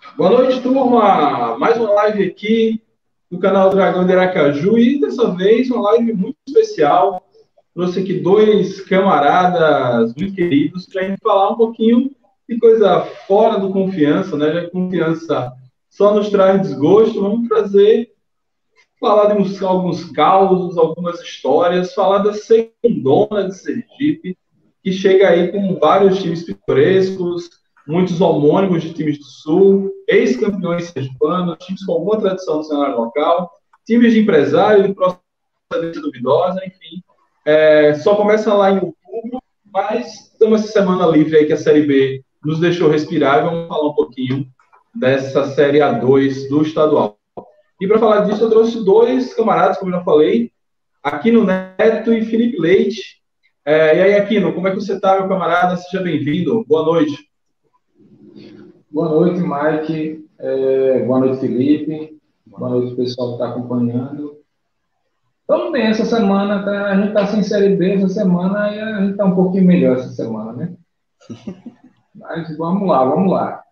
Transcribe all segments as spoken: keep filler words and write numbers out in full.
Boa noite, turma. Mais uma live aqui do canal Dragão de Aracaju e dessa vez uma live muito especial. Trouxe aqui dois camaradas muito queridos para a gente falar um pouquinho de coisa fora do confiança, né? Já que confiança só nos traz desgosto, vamos trazer, falar de uns, alguns causos, algumas histórias, falar da segundona de Sergipe, que chega aí com vários times pitorescos, muitos homônimos de times do Sul, ex-campeões sergipanos, times com alguma tradição no cenário local, times de empresário de procedência duvidosa, enfim. É, só começa lá em outubro, mas estamos essa semana livre aí que a Série B nos deixou respirar e vamos falar um pouquinho dessa Série A dois do estadual. E para falar disso, eu trouxe dois camaradas, como eu já falei, Aquino Neto e Felipe Leite. É, e aí, Aquino, como é que você está, meu camarada? Seja bem-vindo. Boa noite. Boa noite, Mike. É, boa noite, Felipe. Boa noite, pessoal que está acompanhando. Estamos bem essa semana, tá? A gente está sem Série B essa semana e a gente está um pouquinho melhor essa semana, né? Mas vamos lá, vamos lá.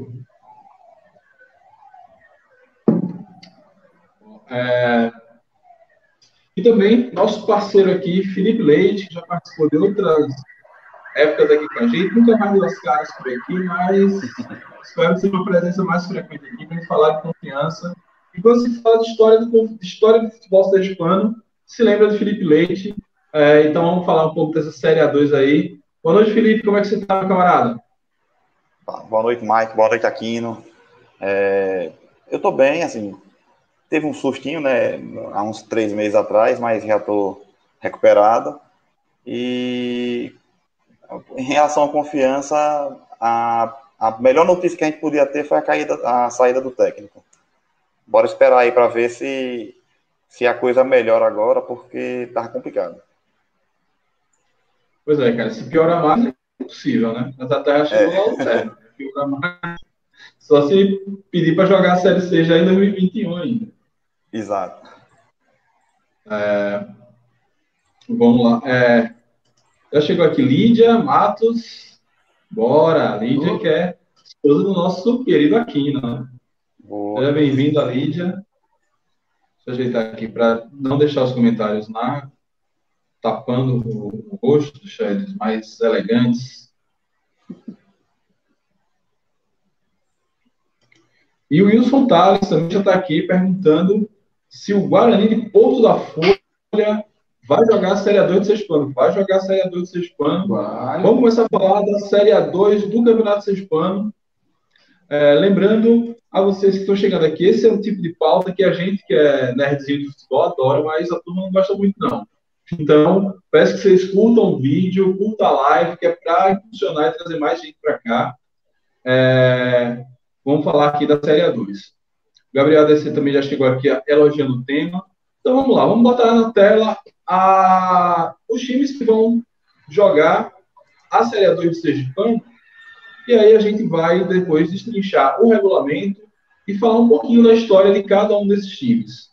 É... E também nosso parceiro aqui, Felipe Leite, que já participou de outras épocas aqui com a gente, nunca mais deu as caras por aqui, mas espero que seja uma presença mais frequente aqui para a gente falar de confiança. E quando se fala de história do, de história do futebol sergipano, se lembra do Felipe Leite. É, então vamos falar um pouco dessa Série A dois aí. Boa noite, Felipe. Como é que você está, meu camarada? Boa noite, Mike. Boa noite, Aquino. É, eu estou bem, assim, teve um sustinho, né, há uns três meses atrás, mas já estou recuperado. E em relação à confiança, a, a melhor notícia que a gente podia ter foi a, caída, a saída do técnico. Bora esperar aí para ver se, se a coisa melhora agora, porque tá complicado. Pois é, cara, se piorar mais é possível, né? Mas a Terra chegou É. lá ao térrimo. Piorar mais, só se pedir para jogar a Série C já em dois mil e vinte e um ainda. Exato. É, vamos lá. É, já chegou aqui Lídia Matos. Bora, Lídia, que é esposa do nosso querido Aquino, né? Boa. Seja bem-vinda, Lídia. Deixa eu ajeitar aqui para não deixar os comentários na tapando o rosto, deixar eles mais elegantes. E o Wilson Tales também já está aqui perguntando se o Guarani de Porto da Folha vai jogar a Série A dois de Sergipano. Vai jogar a Série A dois de Sergipano. Vamos começar a falar da Série A dois do Campeonato Sergipano. É, lembrando a vocês que estão chegando aqui, esse é o tipo de pauta que a gente, que é nerdzinho de futebol, adora, mas a turma não gosta muito, não. Então, peço que vocês curtam o vídeo, curtam a live, que é para funcionar e trazer mais gente para cá. É, vamos falar aqui da Série A dois. O Gabriel A D C também já chegou aqui elogiando o tema. Então, vamos lá. Vamos botar na tela a... os times que vão jogar a Série A dois do Sergipano. E aí a gente vai depois destrinchar o regulamento e falar um pouquinho da história de cada um desses times.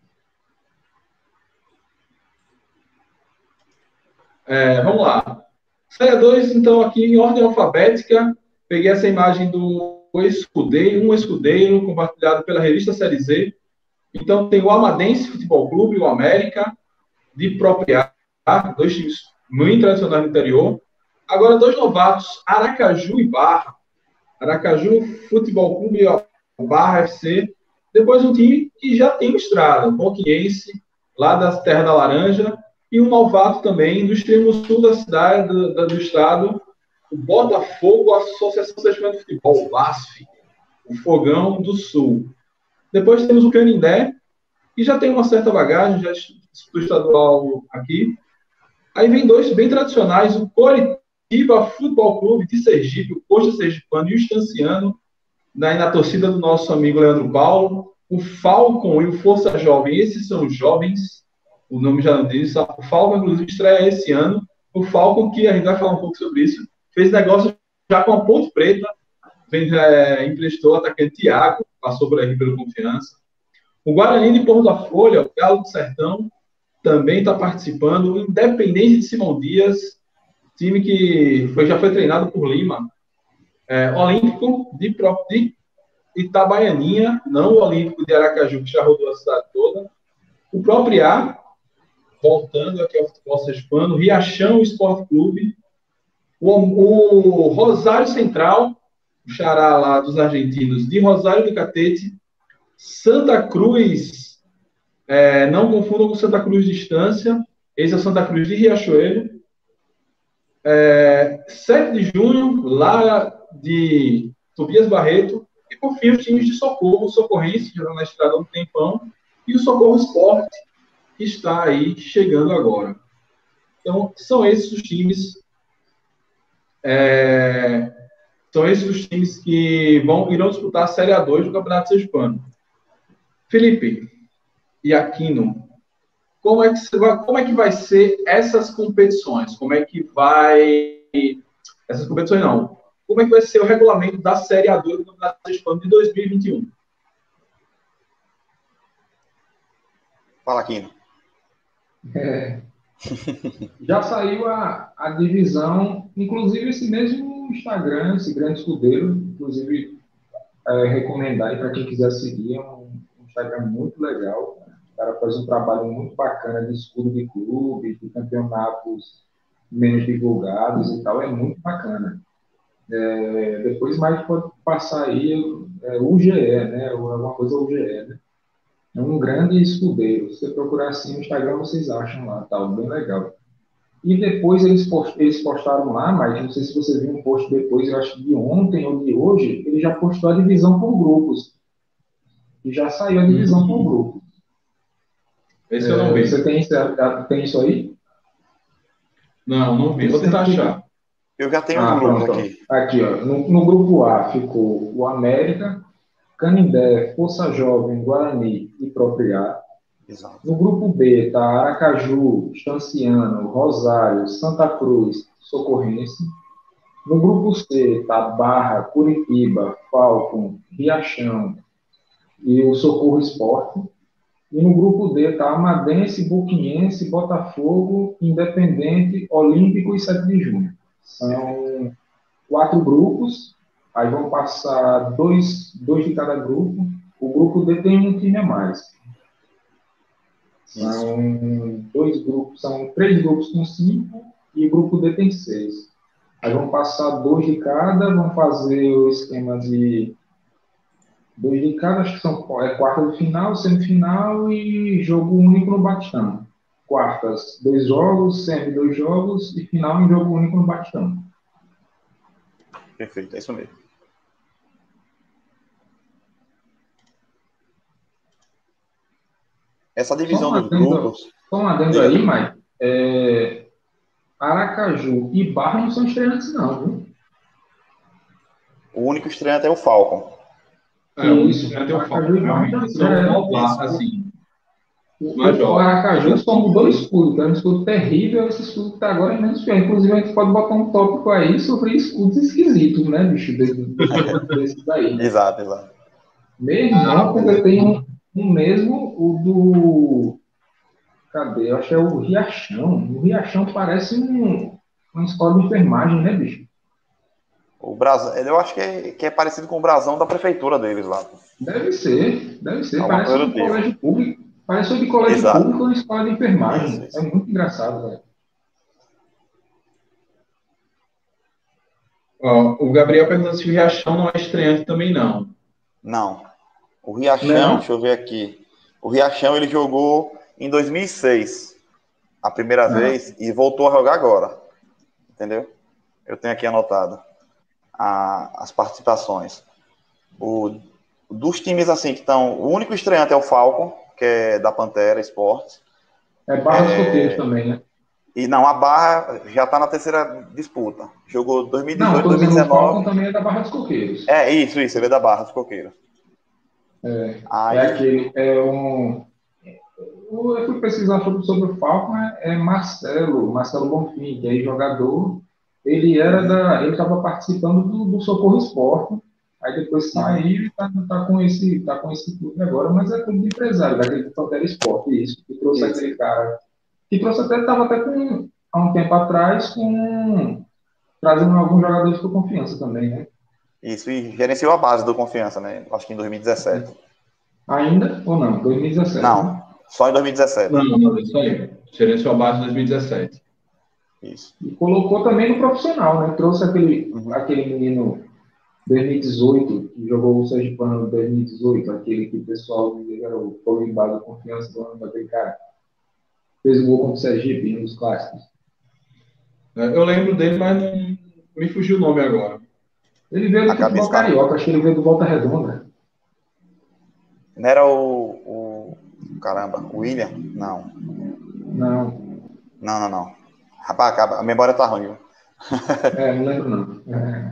É, vamos lá. Série A dois, então, aqui em ordem alfabética, peguei essa imagem do escudeiro, um escudeiro compartilhado pela revista Série Z. Então, tem o Amadense Futebol Clube, o América, de Propriar, dois times muito tradicionais no interior. Agora, dois novatos, Aracaju e Barra. Aracaju Futebol Clube e Barra F C. Depois um time que já tem estrada, o Boquiense, lá da Terra da Laranja. E um novato também do extremo sul da cidade, do, do estado, o Botafogo, a Associação Sergipana de Futebol, o B A S F, o Fogão do Sul. Depois temos o Canindé, que já tem uma certa bagagem, já disputou estadual aqui. Aí vem dois bem tradicionais, o Coritiba Futebol Clube de Sergipe, o Coxa Sergipano e o Estanciano, na, na torcida do nosso amigo Leandro Paulo. O Falcon e o Força Jovem, esses são jovens, o nome já não diz, o Falcon, inclusive, estreia esse ano. O Falcon, que a gente vai falar um pouco sobre isso, fez negócio já com a Ponte Preta, vem, é, emprestou o atacante Thiago, passou por aqui pelo Confiança. O Guarani de Porto da Folha, o Galo do Sertão, também está participando. O Independente de Simão Dias, time que foi, já foi treinado por Lima. É, Olímpico de, de Itabaianinha, não o Olímpico de Aracaju, que já rodou a cidade toda. O próprio A, voltando aqui ao futebol sergipano, Riachão Esporte Clube, o, o Rosário Central, o xará lá dos argentinos, de Rosário do Catete, Santa Cruz, é, não confundam com Santa Cruz Distância, esse é o Santa Cruz de Riachuelo, é, sete de junho, lá de Tobias Barreto, e por fim os times de Socorro, o Socorrense, já está na estrada há um tempão, e o Socorro Esporte, que está aí chegando agora. Então, são esses os times é, são esses os times que vão, irão disputar a Série A dois do Campeonato Sergipano. Felipe e Aquino, como é, que você vai, como é que vai ser essas competições? Como é que vai... Essas competições não. Como é que vai ser o regulamento da Série A dois do Campeonato Sergipano de dois mil e vinte e um? Fala, Aquino. É, já saiu a, a divisão, inclusive esse mesmo Instagram, esse grande escudeiro, inclusive é, recomendar para quem quiser seguir, é um, um Instagram muito legal. O cara faz um trabalho muito bacana de estudo de clube, de campeonatos menos divulgados e tal, é muito bacana. É, depois mais pode passar aí é, U G E, né? Alguma coisa U G E, né? É um grande escudeiro. Se você procurar assim no Instagram, vocês acham lá, tá bem legal. E depois eles, post, eles postaram lá, mas não sei se você viu um post depois, eu acho que de ontem ou de hoje, ele já postou a divisão por grupos. E já saiu a divisão por grupos. Esse é, eu não vi. Você tem, tem isso aí? Não, não vi. Vou tentar achar. Eu já tenho ah, um grupo pronto, aqui. Aqui, ó. No, no grupo A ficou o América, Canindé, Força Jovem, Guarani e Próprio A. Exato. No grupo B está Aracaju, Estanciano, Rosário, Santa Cruz, Socorrense. No grupo C está Barra, Curitiba, Falcon, Riachão e o Socorro Esporte. E no grupo D está Amadense, Boquinhense, Botafogo, Independente, Olímpico e sete de junho. São quatro grupos, aí vão passar dois, dois de cada grupo. O grupo D tem um time a mais. São dois grupos, são três grupos com cinco e o grupo D tem seis. Aí vão passar dois de cada, vão fazer o esquema de dois de cada, acho que são é, quarta de final, semifinal e jogo único no Batistão. Quartas, dois jogos, semi, dois jogos e final em jogo único no Batistão. Perfeito, é isso mesmo. Essa divisão um dos grupos... Só um adendo aí, Mike. É, Aracaju e Barra não são estreantes, não, viu? O único estreante é o Falcon. É, o único estreante é o Falcon. Realmente são inovar, assim. O, o Aracaju só mudou o escudo, que é um escudo terrível, esse escudo que está agora é menos pior. Inclusive, a gente pode botar um tópico aí sobre escudos esquisitos, né, bicho? Desses daí. Exato, exato. Mesmo não, porque tem um, um mesmo, o do... Cadê? Eu acho que é o Riachão. O Riachão parece um, uma escola de enfermagem, né, bicho? O brasão, eu acho que é, que é parecido com o brasão da prefeitura deles lá. Deve ser, deve ser. Alguma Parece um tipo. colégio público. Parece um de colégio Exato. público ou uma escola de enfermagem. Isso, isso. É muito engraçado, velho. Ó, o Gabriel perguntou se o Riachão não é estreante também, não. Não. O Riachão, Não. deixa eu ver aqui. O Riachão, ele jogou em dois mil e seis, a primeira Ah. vez, e voltou a jogar agora. Entendeu? Eu tenho aqui anotado a, as participações. O, dos times assim que estão... O único estreante é o Falcon, que é da Pantera Esportes. É Barra dos É... Coqueiros também, né? E não, a Barra já está na terceira disputa. Jogou dois mil e dezoito, Não, eu tô dizendo o Falcon dois mil e dezenove. também é da Barra dos Coqueiros. É, isso, isso. Ele é da Barra dos Coqueiros. É, Aí... é aquele... É um... Eu fui pesquisar sobre, sobre o Falcon, é, é Marcelo, Marcelo Bonfim, que é jogador. Ele era da... Ele estava participando do, do Socorro Esporte. Aí depois saiu e está tá com, esse, tá com esse clube agora, mas é clube de empresário, daquele Pantera Esporte, isso, que trouxe isso. Aquele cara... Que trouxe até, estava até com, há um tempo atrás, com, trazendo alguns jogadores por confiança também, né? Isso, e gerenciou a base do Confiança, né? Acho que em dois mil e dezessete. Ainda ou não? dois mil e dezessete. Não, Né? só em dois mil e dezessete. Não, não, isso aí. Gerenciou a base em dois mil e dezessete. Isso. E colocou também no profissional, né? Trouxe aquele, Uhum. aquele menino dois mil e dezoito, que jogou o Sergipano em dois mil e dezoito, aquele que o pessoal era o Pogba do Confiança do ano, aquele cara. Fez o gol contra o Sergipe, um dos clássicos. Eu lembro dele, mas não me fugiu o nome agora. Ele veio do A futebol cabeça tá- carioca, acho que ele veio do Volta Redonda. Não era o, o. Caramba, o William? Não. Não, Não, não, não. Rapaz, a memória tá ruim, viu? é, não lembro não. É.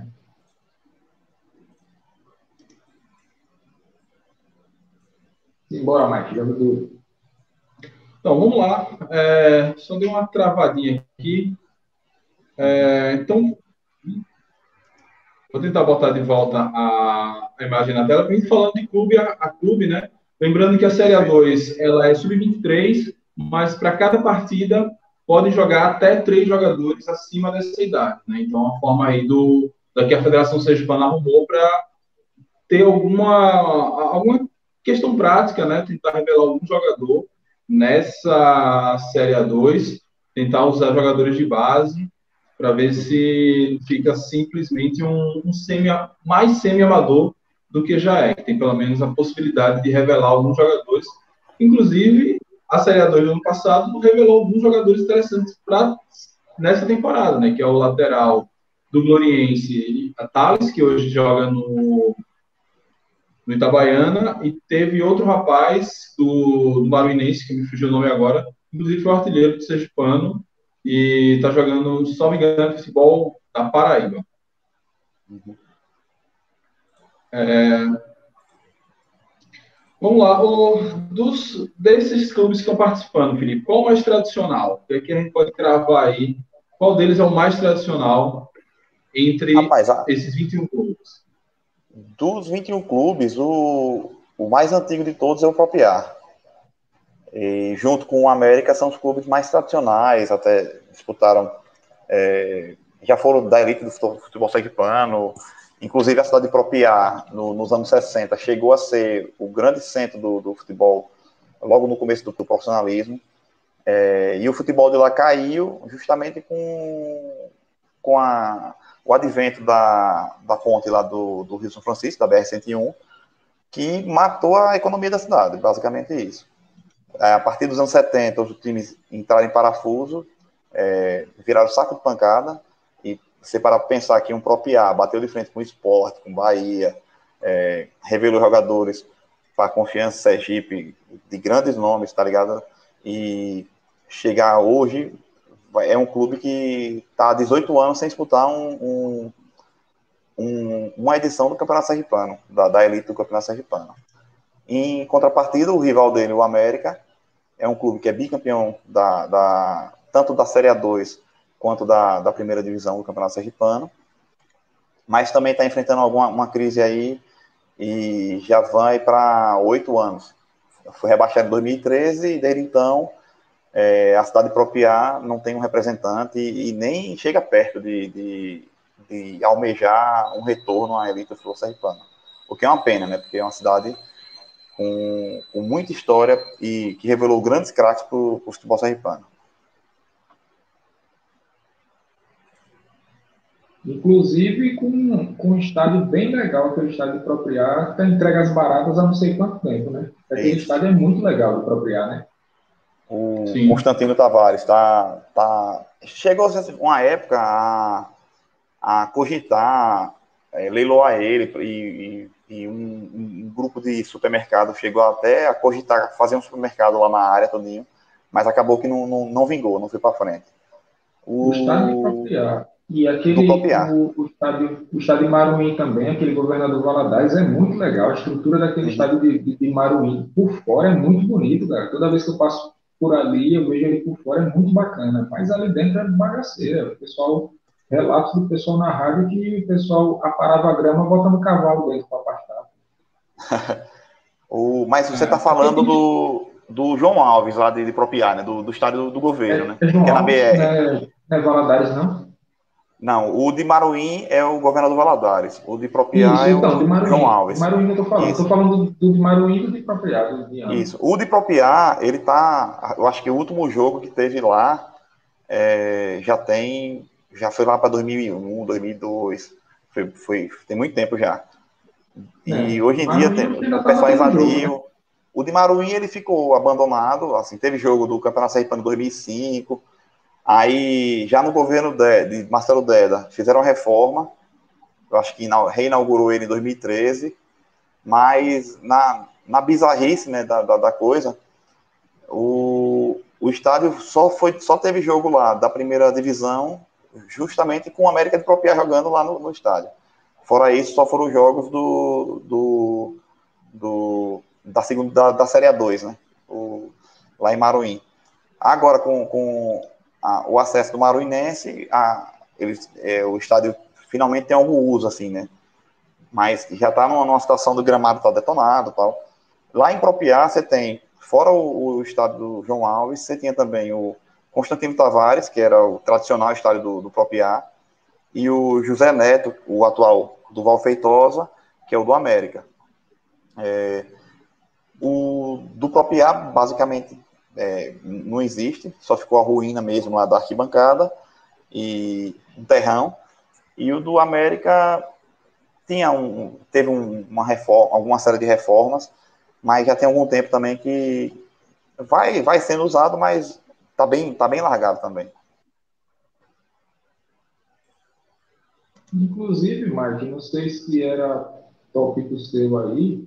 Simbora, Mike, jogo do... Então, vamos lá. É, só dei uma travadinha aqui. É, então, vou tentar botar de volta a, a imagem na tela. Vem falando de clube a, a clube, né? Lembrando que a Série A dois ela é sub vinte e três, mas para cada partida podem jogar até três jogadores acima dessa idade, né? Então, a forma aí do, da que a Federação Sergipana arrumou para ter alguma, alguma questão prática, né? Tentar revelar algum jogador nessa Série A dois, tentar usar jogadores de base para ver se fica simplesmente um, um semi, mais semi-amador do que já é, que tem pelo menos a possibilidade de revelar alguns jogadores. Inclusive, a Série A dois do ano passado revelou alguns jogadores interessantes para nessa temporada, né? Que é o lateral do Gloriense, a Thales, que hoje joga no, no Itabaiana, e teve outro rapaz do, do Maruinense, que me fugiu o nome agora, inclusive foi o artilheiro do Sergipano, e está jogando, se não me engano, futebol da Paraíba. Uhum. É, vamos lá, o, dos, desses clubes que estão participando, Felipe, qual é o mais tradicional? O que a gente pode cravar aí? Qual deles é o mais tradicional entre Rapaz, a, esses vinte e um clubes? dos vinte e um clubes, o, o mais antigo de todos é o Propriar. E junto com o América são os clubes mais tradicionais, até disputaram, é, já foram da elite do futebol sergipano. Inclusive a cidade de Propriar, no, nos anos sessenta, chegou a ser o grande centro do, do futebol, logo no começo do, do profissionalismo. É, e o futebol de lá caiu justamente com, com a, o advento da, da ponte lá do, do Rio São Francisco, da B R cento e um, que matou a economia da cidade, basicamente isso. A partir dos anos setenta, os times entraram em parafuso, é, viraram saco de pancada, e você para pensar que um próprio A bateu de frente com o Sport, com o Bahia, é, revelou jogadores para a Confiança, Sergipe, de grandes nomes, tá ligado? E chegar hoje, é um clube que está há dezoito anos sem disputar um, um, um, uma edição do Campeonato Sergipano, da, da elite do Campeonato Sergipano. Em contrapartida, o rival dele, o América, é um clube que é bicampeão da, da, tanto da Série A dois quanto da, da primeira divisão do Campeonato Sergipano, mas também está enfrentando alguma uma crise aí e já vai para oito anos. Foi rebaixado em dois mil e treze e desde então é, a cidade de Propriá não tem um representante e, e nem chega perto de, de, de almejar um retorno à elite do futebol sergipano. O que é uma pena, né? Porque é uma cidade Com, com muita história e que revelou grandes craques para o futebol sergipano. Inclusive com, com um estádio bem legal, aquele estádio de Propriá, que está entregue às baratas há não sei quanto tempo, né? Aquele Isso. estádio é muito legal, do Propriá, né? O Sim. Constantino Tavares tá, tá, chegou a ser uma época a, a cogitar, é, leiloar ele e, e, e um, um grupo de supermercado chegou até a cogitar fazer um supermercado lá na área todinho, mas acabou que não, não, não vingou, não foi para frente. O, o estádio de Propriá e aquele, o, o, estádio, o estádio de Maruim também, aquele Governador Valadares, é muito legal. A estrutura daquele uhum. estádio de, de, de Maruim por fora é muito bonito, cara. Toda vez que eu passo por ali, eu vejo ele por fora, é muito bacana. Mas ali dentro é bagaceira. O pessoal, relatos do pessoal na rádio que o pessoal aparava a grama botando cavalo dentro para pastar. o, mas você está é, falando do, do João Alves, lá de, de Propriá, né? Do, do estádio do, do governo, é, né? É João que é na Alves, B R. Não é, não é Valadares, não? Não, o de Maruim é o Governador Valadares. O de Propriá Isso, é então, de o Maruim. João Alves. De Maruim eu tô falando. Isso. Estou falando do, do de Maruim e do de Propriá, do de ambos. Isso. O de Propriá, ele tá. Eu acho que o último jogo que teve lá é, já tem. Já foi lá para dois mil e um, dois mil e dois. Foi, foi, tem muito tempo já. E É, hoje em dia Maruim tem, ainda o tá pessoal naquele jogo, invadiu. né? O de Maruim ele ficou abandonado. Assim, teve jogo do Campeonato Sergipano em dois mil e cinco. Aí, já no governo de, de Marcelo Deda, fizeram a reforma. Eu acho que reinaugurou ele em dois mil e treze. Mas na, na bizarrice, né, da, da, da coisa, o, o estádio só, foi, só teve jogo lá da primeira divisão, justamente com o América de Propriá jogando lá no, no estádio. Fora isso, só foram jogos do, do, do da segunda da, da Série A dois, né? O, lá em Maruim. Agora, com, com a, o acesso do Maruinense, a, eles, é, o estádio finalmente tem algum uso, assim, né? Mas já está numa, numa situação do gramado tá detonado, tal. Lá em Propriá, você tem, fora o, o estádio do João Alves, você tinha também o Constantino Tavares, que era o tradicional estádio do, do Propriá, e o José Neto, o atual do Val Feitosa, que é o do América. É, o do Propriá, basicamente, é, não existe, só ficou a ruína mesmo lá da arquibancada e um terrão. E o do América tinha um, teve um, uma reforma, alguma série de reformas, mas já tem algum tempo também que vai, vai sendo usado, mas tá bem, tá bem largado também. Inclusive, Mark, não sei se era tópico seu aí,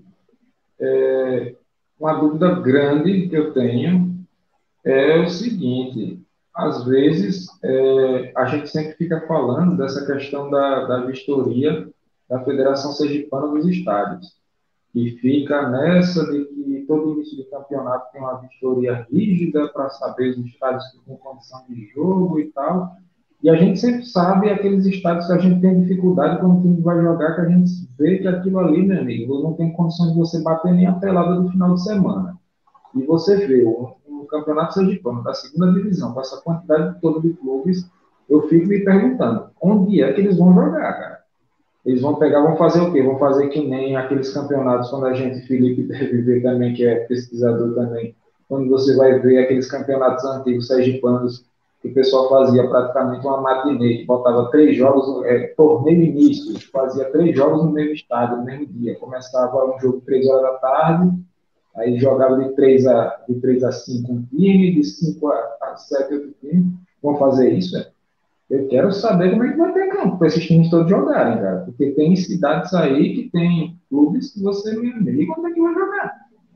é, uma dúvida grande que eu tenho é o seguinte: às vezes é, a gente sempre fica falando dessa questão da, da vistoria da Federação Sergipana dos Estádios, e fica nessa de que todo início de campeonato tem uma vistoria rígida para saber os estádios que têm condição de jogo e tal. E a gente sempre sabe aqueles estádios que a gente tem dificuldade quando o time vai jogar, que a gente vê que aquilo ali, meu amigo, não tem condição de você bater nem a pelada do final de semana. E você vê o, o Campeonato Sergipano da segunda divisão, com essa quantidade toda de clubes, eu fico me perguntando, onde é que eles vão jogar, cara? Eles vão pegar, vão fazer o quê? Vão fazer que nem aqueles campeonatos, quando a gente, Felipe, deve ver também, que é pesquisador também, quando você vai ver aqueles campeonatos antigos sergipanos, que o pessoal fazia praticamente uma matinê, que botava três jogos, é, torneio início, fazia três jogos no mesmo estádio, no mesmo dia. Começava um jogo três horas da tarde, aí jogava de três a, de três a cinco um time, de cinco a sete outro time. Vão fazer isso, é? Eu quero saber como é que vai ter campo para esses times todos jogarem, cara. Porque tem cidades aí que tem clubes que você não liga onde é que vai jogar.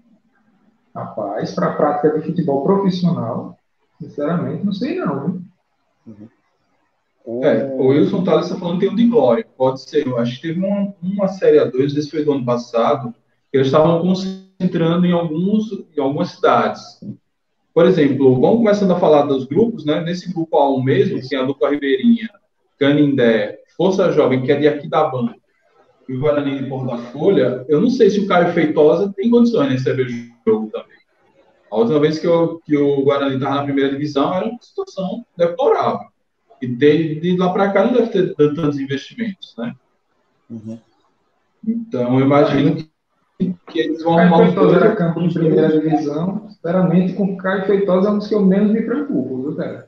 Rapaz, para a prática de futebol profissional, sinceramente, não sei não, viu? Uhum. É, o Wilson Tales está falando que tem um de Glória. Pode ser. Eu acho que teve uma, uma Série A dois, esse foi do ano passado, que eles estavam concentrando em, alguns, em algumas cidades. Por exemplo, vamos começando a falar dos grupos, né? Nesse grupo A um mesmo, que tem a dupla Ribeirinha, Canindé, Força Jovem, que é de Aquidauana, e o Guarani de Porto da Folha, eu não sei se o Caio Feitosa tem condições de receber o jogo também. A última vez que, eu, que o Guarani estava na primeira divisão era uma situação deplorável. E de, de lá para cá não deve ter tantos investimentos, né? Uhum. Então, eu imagino que, que eles vão Caio arrumar um Feitosa era dois, campo em primeira divisão. Sinceramente, com o Caio Feitosa é um dos que eu menos me preocupo, viu, cara?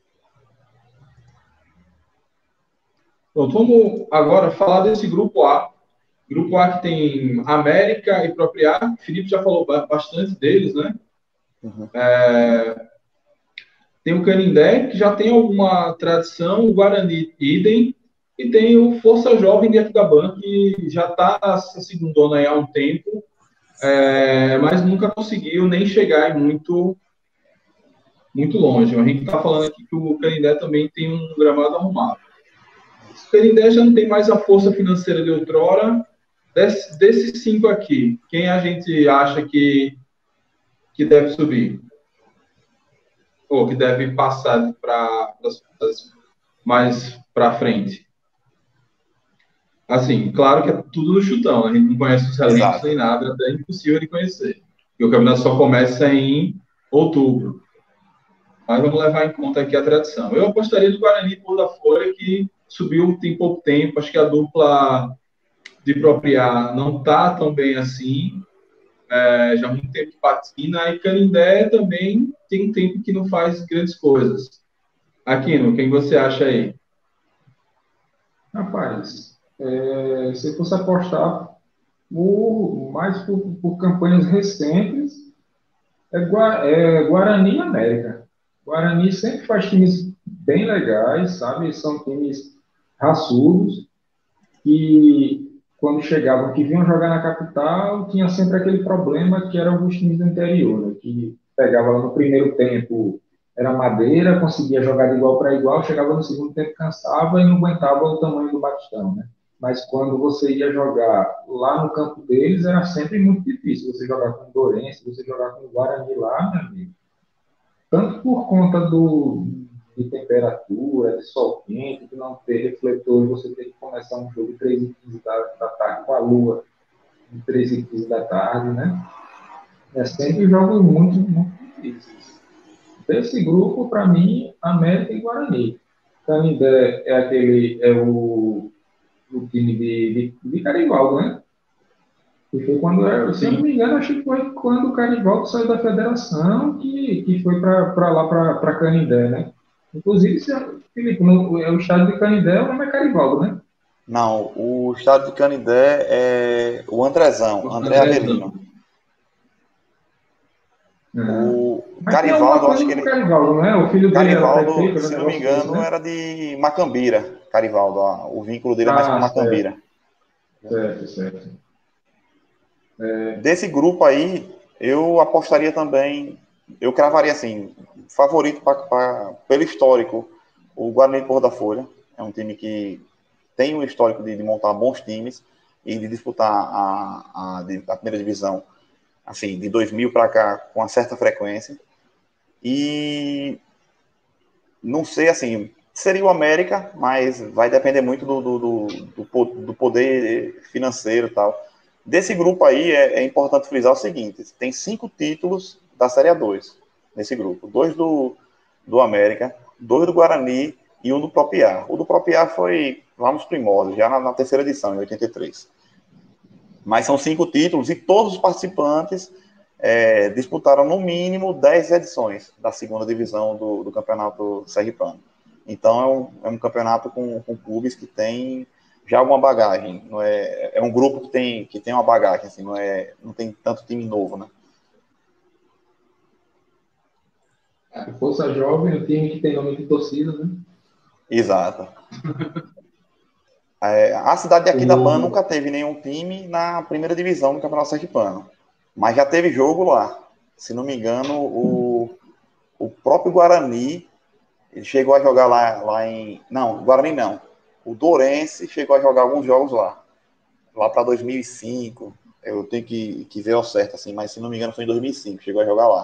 Pronto, vamos agora falar desse grupo A. Grupo A que tem América e Propriá. O Felipe já falou bastante deles, né? Uhum. É, tem o Canindé, que já tem alguma tradição, o Guarani idem, e tem o Força Jovem de Aquidauana, que já está se segundando aí há um tempo, é, mas nunca conseguiu nem chegar muito, muito longe. A gente está falando aqui que o Canindé também tem um gramado arrumado. O Canindé já não tem mais a força financeira de outrora. Des, desses cinco aqui, quem a gente acha que, que deve subir? Ou que deve passar para mais para frente? Assim, claro que é tudo no chutão, a gente não conhece os elencos Exato. nem nada, é até impossível de conhecer. Porque o campeonato só começa em outubro. Mas vamos levar em conta aqui a tradição. Eu apostaria no Guarani por da Folha, que subiu tem pouco tempo, acho que a dupla de Propriá não está tão bem assim, é, já há muito tempo que patina, e Canindé também tem um tempo que não faz grandes coisas. Aquino, quem você acha aí? Rapaz, é, se fosse apostar por, mais por, por campanhas recentes, é, Gua- é Guarani e América. Guarani sempre faz times bem legais, sabe? São times raçudos, que quando chegavam, que vinham jogar na capital, tinha sempre aquele problema que eram os times do interior, né? Que pegava no primeiro tempo, era madeira, conseguia jogar de igual para igual, chegava no segundo tempo, cansava e não aguentava o tamanho do Batistão, né? Mas quando você ia jogar lá no campo deles, era sempre muito difícil você jogar com o Dourense, você jogar com o Guarani lá, meu amigo. Tanto por conta do, de temperatura, de sol quente, de não ter refletor, você tem que começar um jogo três e quinze da, da tarde com a lua, três e quinze da tarde, né? É sempre jogos muito, muito difíceis. Desse grupo, para mim, América e Guarani. Canindé é aquele, é o, o time de, de, de Garibaldo, né? E foi quando, eu, se eu não me engano, acho que foi quando o Caribaldo saiu da federação que, que foi para lá, para Canindé, né? Inclusive, se, Felipe, no, é o estádio de Canindé, o nome é Caribaldo, né? Não, o estado de Canindé é o Andrezão, André Andrezão. Avelino. Uhum. O Mas tem alguma Carivaldo, eu acho coisa que com o ele. Caribaldo, não é? O filho dele era Carivaldo, prefeito, era um se não me negócio desse, engano, né? era de Macambira. Carivaldo, ó, o vínculo dele é mais com Ah, certo, Macambira. certo, certo. Desse grupo aí, eu apostaria também, eu cravaria assim, favorito pra, pra, pelo histórico, o Guarani de Porto da Folha. É um time que tem um histórico de, de montar bons times e de disputar a, a, a primeira divisão, assim, de dois mil para cá, com uma certa frequência. E não sei, assim, seria o América, mas vai depender muito do, do, do, do poder financeiro e tal. Desse grupo aí, é, é importante frisar o seguinte: tem cinco títulos da Série A dois nesse grupo. Dois do, do América, dois do Guarani e um do Propriá. O do Propriá foi lá nos primórdios, já na, na terceira edição, em oitenta e três. Mas são cinco títulos e todos os participantes é, disputaram no mínimo dez edições da segunda divisão do, do campeonato sergipano. Então é um, é um campeonato com, com clubes que tem já alguma bagagem. Não é, é um grupo que tem, que tem uma bagagem, assim, não, é, não tem tanto time novo, né? É, Força Jovem, o time que tem nome de torcida, né? Exato. É, a cidade de Aquidauana O... nunca teve nenhum time na primeira divisão do campeonato sergipano, mas já teve jogo lá. Se não me engano, o, o próprio Guarani ele chegou a jogar lá, lá em. Não, Guarani não. O Dourense chegou a jogar alguns jogos lá. Lá para dois mil e cinco. Eu tenho que, que ver ao certo, assim, mas se não me engano foi em dois mil e cinco. Chegou a jogar lá.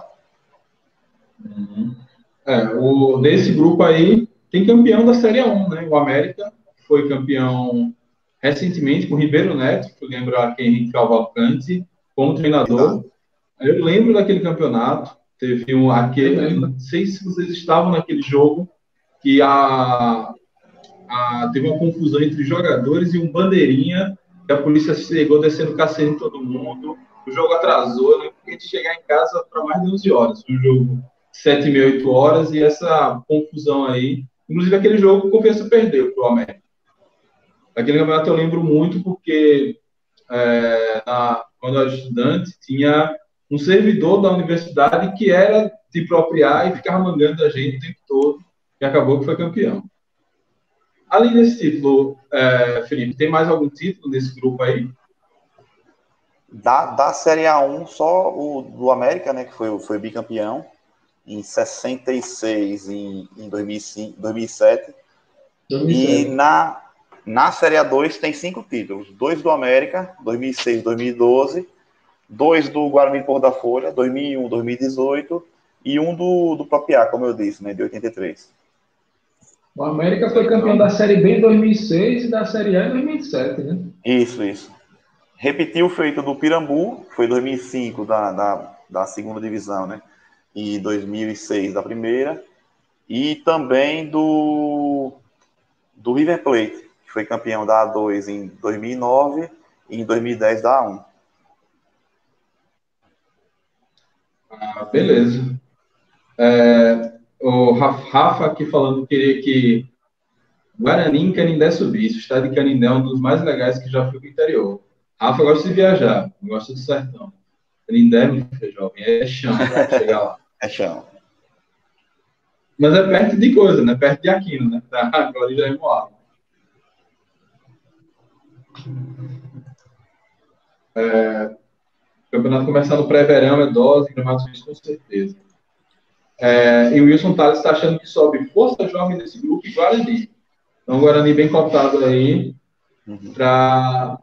Uhum. É, o, nesse grupo aí, tem campeão da Série um, né? O América foi campeão recentemente com o Ribeiro Neto, que lembra aqui Henrique Cavalcante, como Exato. treinador. Eu lembro daquele campeonato. Teve um aquele. Não sei se vocês estavam naquele jogo que a, a, teve uma confusão entre jogadores e um bandeirinha, que a polícia chegou descendo o cacete em todo mundo. O jogo atrasou, né? Porque a gente chegar em casa para mais de onze horas. Foi um jogo sete e meia, oito horas, e essa confusão aí. Inclusive, aquele jogo, o Confiança perdeu para o América. Aquele campeonato eu lembro muito porque, é, na, quando eu era estudante, tinha um servidor da universidade que era de propriar e ficava mangando a gente o tempo todo, e acabou que foi campeão. Além desse título, é, Felipe, tem mais algum título nesse grupo aí? Da, da Série A um, só o do América, né, que foi, foi bicampeão, em sessenta e seis, em, em dois mil e cinco, dois mil e sete. E na, na Série A dois tem cinco títulos. Dois do América, dois mil e seis, dois mil e doze. Dois do Guarani de Porto da Folha, dois mil e um, dois mil e dezoito. E um do, do Propriá, como eu disse, né, de oitenta e três. O América foi campeão da Série B em dois mil e seis e da Série A em dois mil e sete, né? Isso, isso. Repetiu o feito do Pirambu, foi dois mil e cinco da, da, da segunda divisão, né? E dois mil e seis da primeira. E também do, do River Plate, que foi campeão da A dois em dois mil e nove e em dois mil e dez da A um. Ah, beleza. É, o Rafa aqui falando que queria que Guarani em Canindé subisse. O estado de Canindé é um dos mais legais que já fui pro interior. Rafa gosta de viajar, gosta do sertão. Canindé, meu filho jovem, é chão pra chegar lá. É chão. Mas é perto de coisa, né? Perto de Aquino, né? Tá, agora já é Moab. É, o campeonato começando no pré-verão, é dose, Gramado Suíço, com certeza. É, e o Wilson Tales está achando que sobe Força Jovem desse grupo e Guarani. Então, Guarani bem cotado aí Uhum. para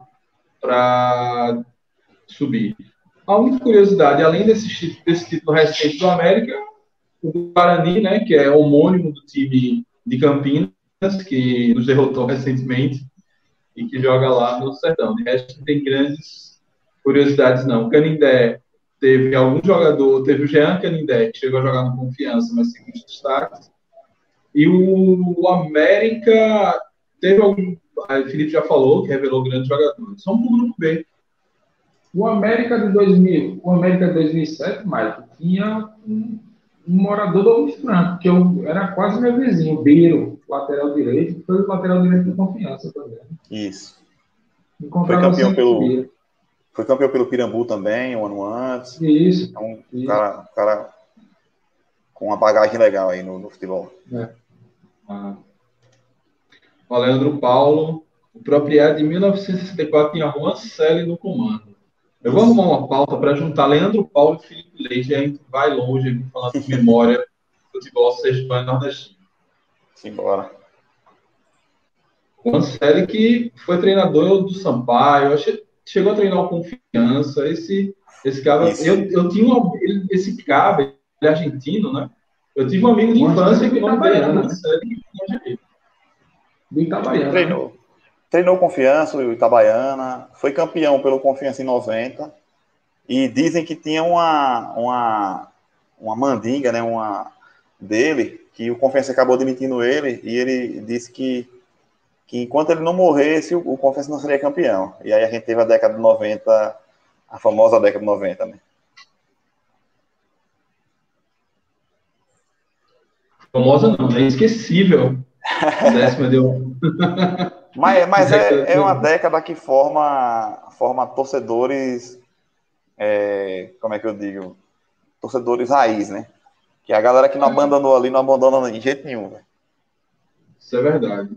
subir. A única curiosidade, além desse, desse título recente do América, o Guarani, né, que é homônimo do time de Campinas, que nos derrotou recentemente e que joga lá no Sertão. De resto, não tem grandes curiosidades, não. Canindé teve algum jogador, teve o Jean Canindé, que chegou a jogar no Confiança, mas sem muitos destaques. E o, o América teve algum. O Felipe já falou que revelou grandes jogadores. Só para o grupo B. O América de dois mil, o América de dois mil e sete, Mike, tinha um, um morador do Alves Franco, que eu, era quase meu vizinho, Beiro, lateral direito, que foi o lateral direito de Confiança também. Isso. Encontrava foi campeão sempre pelo Beiro. Foi campeão pelo Pirambu também, um ano antes. Isso. Então, um isso. cara, cara com uma bagagem legal aí no, no futebol. É. Ah. O Leandro Paulo, o propriedade de mil novecentos e sessenta e quatro tinha Juan Celi no comando. Eu vou arrumar uma pauta para juntar Leandro Paulo e Felipe Leite, e a gente vai longe aqui falando de memória do futebol sergipano e nordestino. Simbora. Juan Celi, que foi treinador do Sampaio, achei, chegou a treinar o Confiança. Esse, esse cara, eu, eu tinha uma, ele, esse cara, ele é argentino, né? Eu tive um amigo de infância que o nome dele era Juan Celi. Do Itabaiana. Treinou. Treinou Confiança, o Itabaiana, foi campeão pelo Confiança em noventa, e dizem que tinha uma, uma, uma mandinga, né, uma, dele, que o Confiança acabou demitindo ele, e ele disse que, que enquanto ele não morresse, o, o Confiança não seria campeão. E aí a gente teve a década de noventa, a famosa década de noventa, né? Famosa não, é esquecível. A décima deu... Mas, mas é, é uma década que forma, forma torcedores, é, como é que eu digo? Torcedores raiz, né? Que é a galera que não abandonou ali, não abandona de jeito nenhum. Véio. Isso é verdade.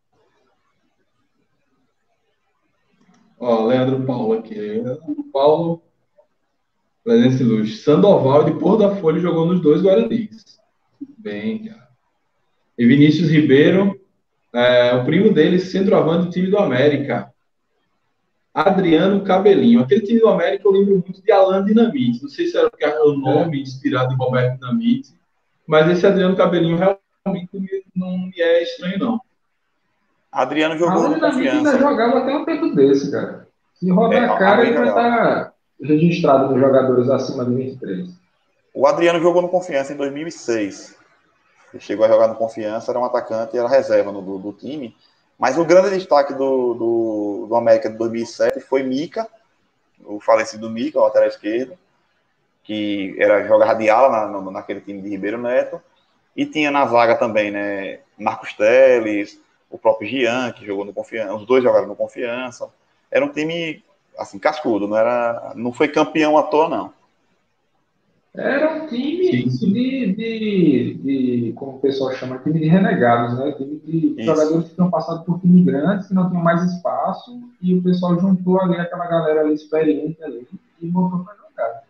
Ó, Leandro Paulo aqui. Leandro Paulo, presença ilustre. Sandoval de Pôr da Folha jogou nos dois Guaranis. Bem, cara. E Vinícius Ribeiro, é, o primo dele, centroavante do time do América. Adriano Cabelinho. Aquele time do América eu lembro muito de Alan Dinamite. Não sei se era porque era o nome inspirado em Roberto Dinamite, mas esse Adriano Cabelinho realmente não me é estranho, não. Adriano jogou Alan no Dinamite Confiança. ainda jogava até um tempo desse, cara. Se rodar É, a cara, ele vai legal. estar registrado nos jogadores acima de vinte e três. O Adriano jogou no Confiança em dois mil e seis. Ele chegou a jogar no Confiança, era um atacante e era reserva no, do, do time. Mas o grande destaque do, do, do América de dois mil e sete foi Mica, o falecido Mica, o lateral esquerdo, que era jogava de ala na, na, naquele time de Ribeiro Neto. E tinha na zaga também, né, Marcos Teles, o próprio Jean, que jogou no Confiança. Os dois jogaram no Confiança. Era um time, assim, cascudo. Não, era, não foi campeão à toa, não. Era um time Sim, sim. De, de, de, como o pessoal chama, time de renegados, né? Time de Isso. jogadores que tinham passado por time grandes, que não tinham mais espaço, e o pessoal juntou ali aquela galera ali experiente ali e botou para jogar.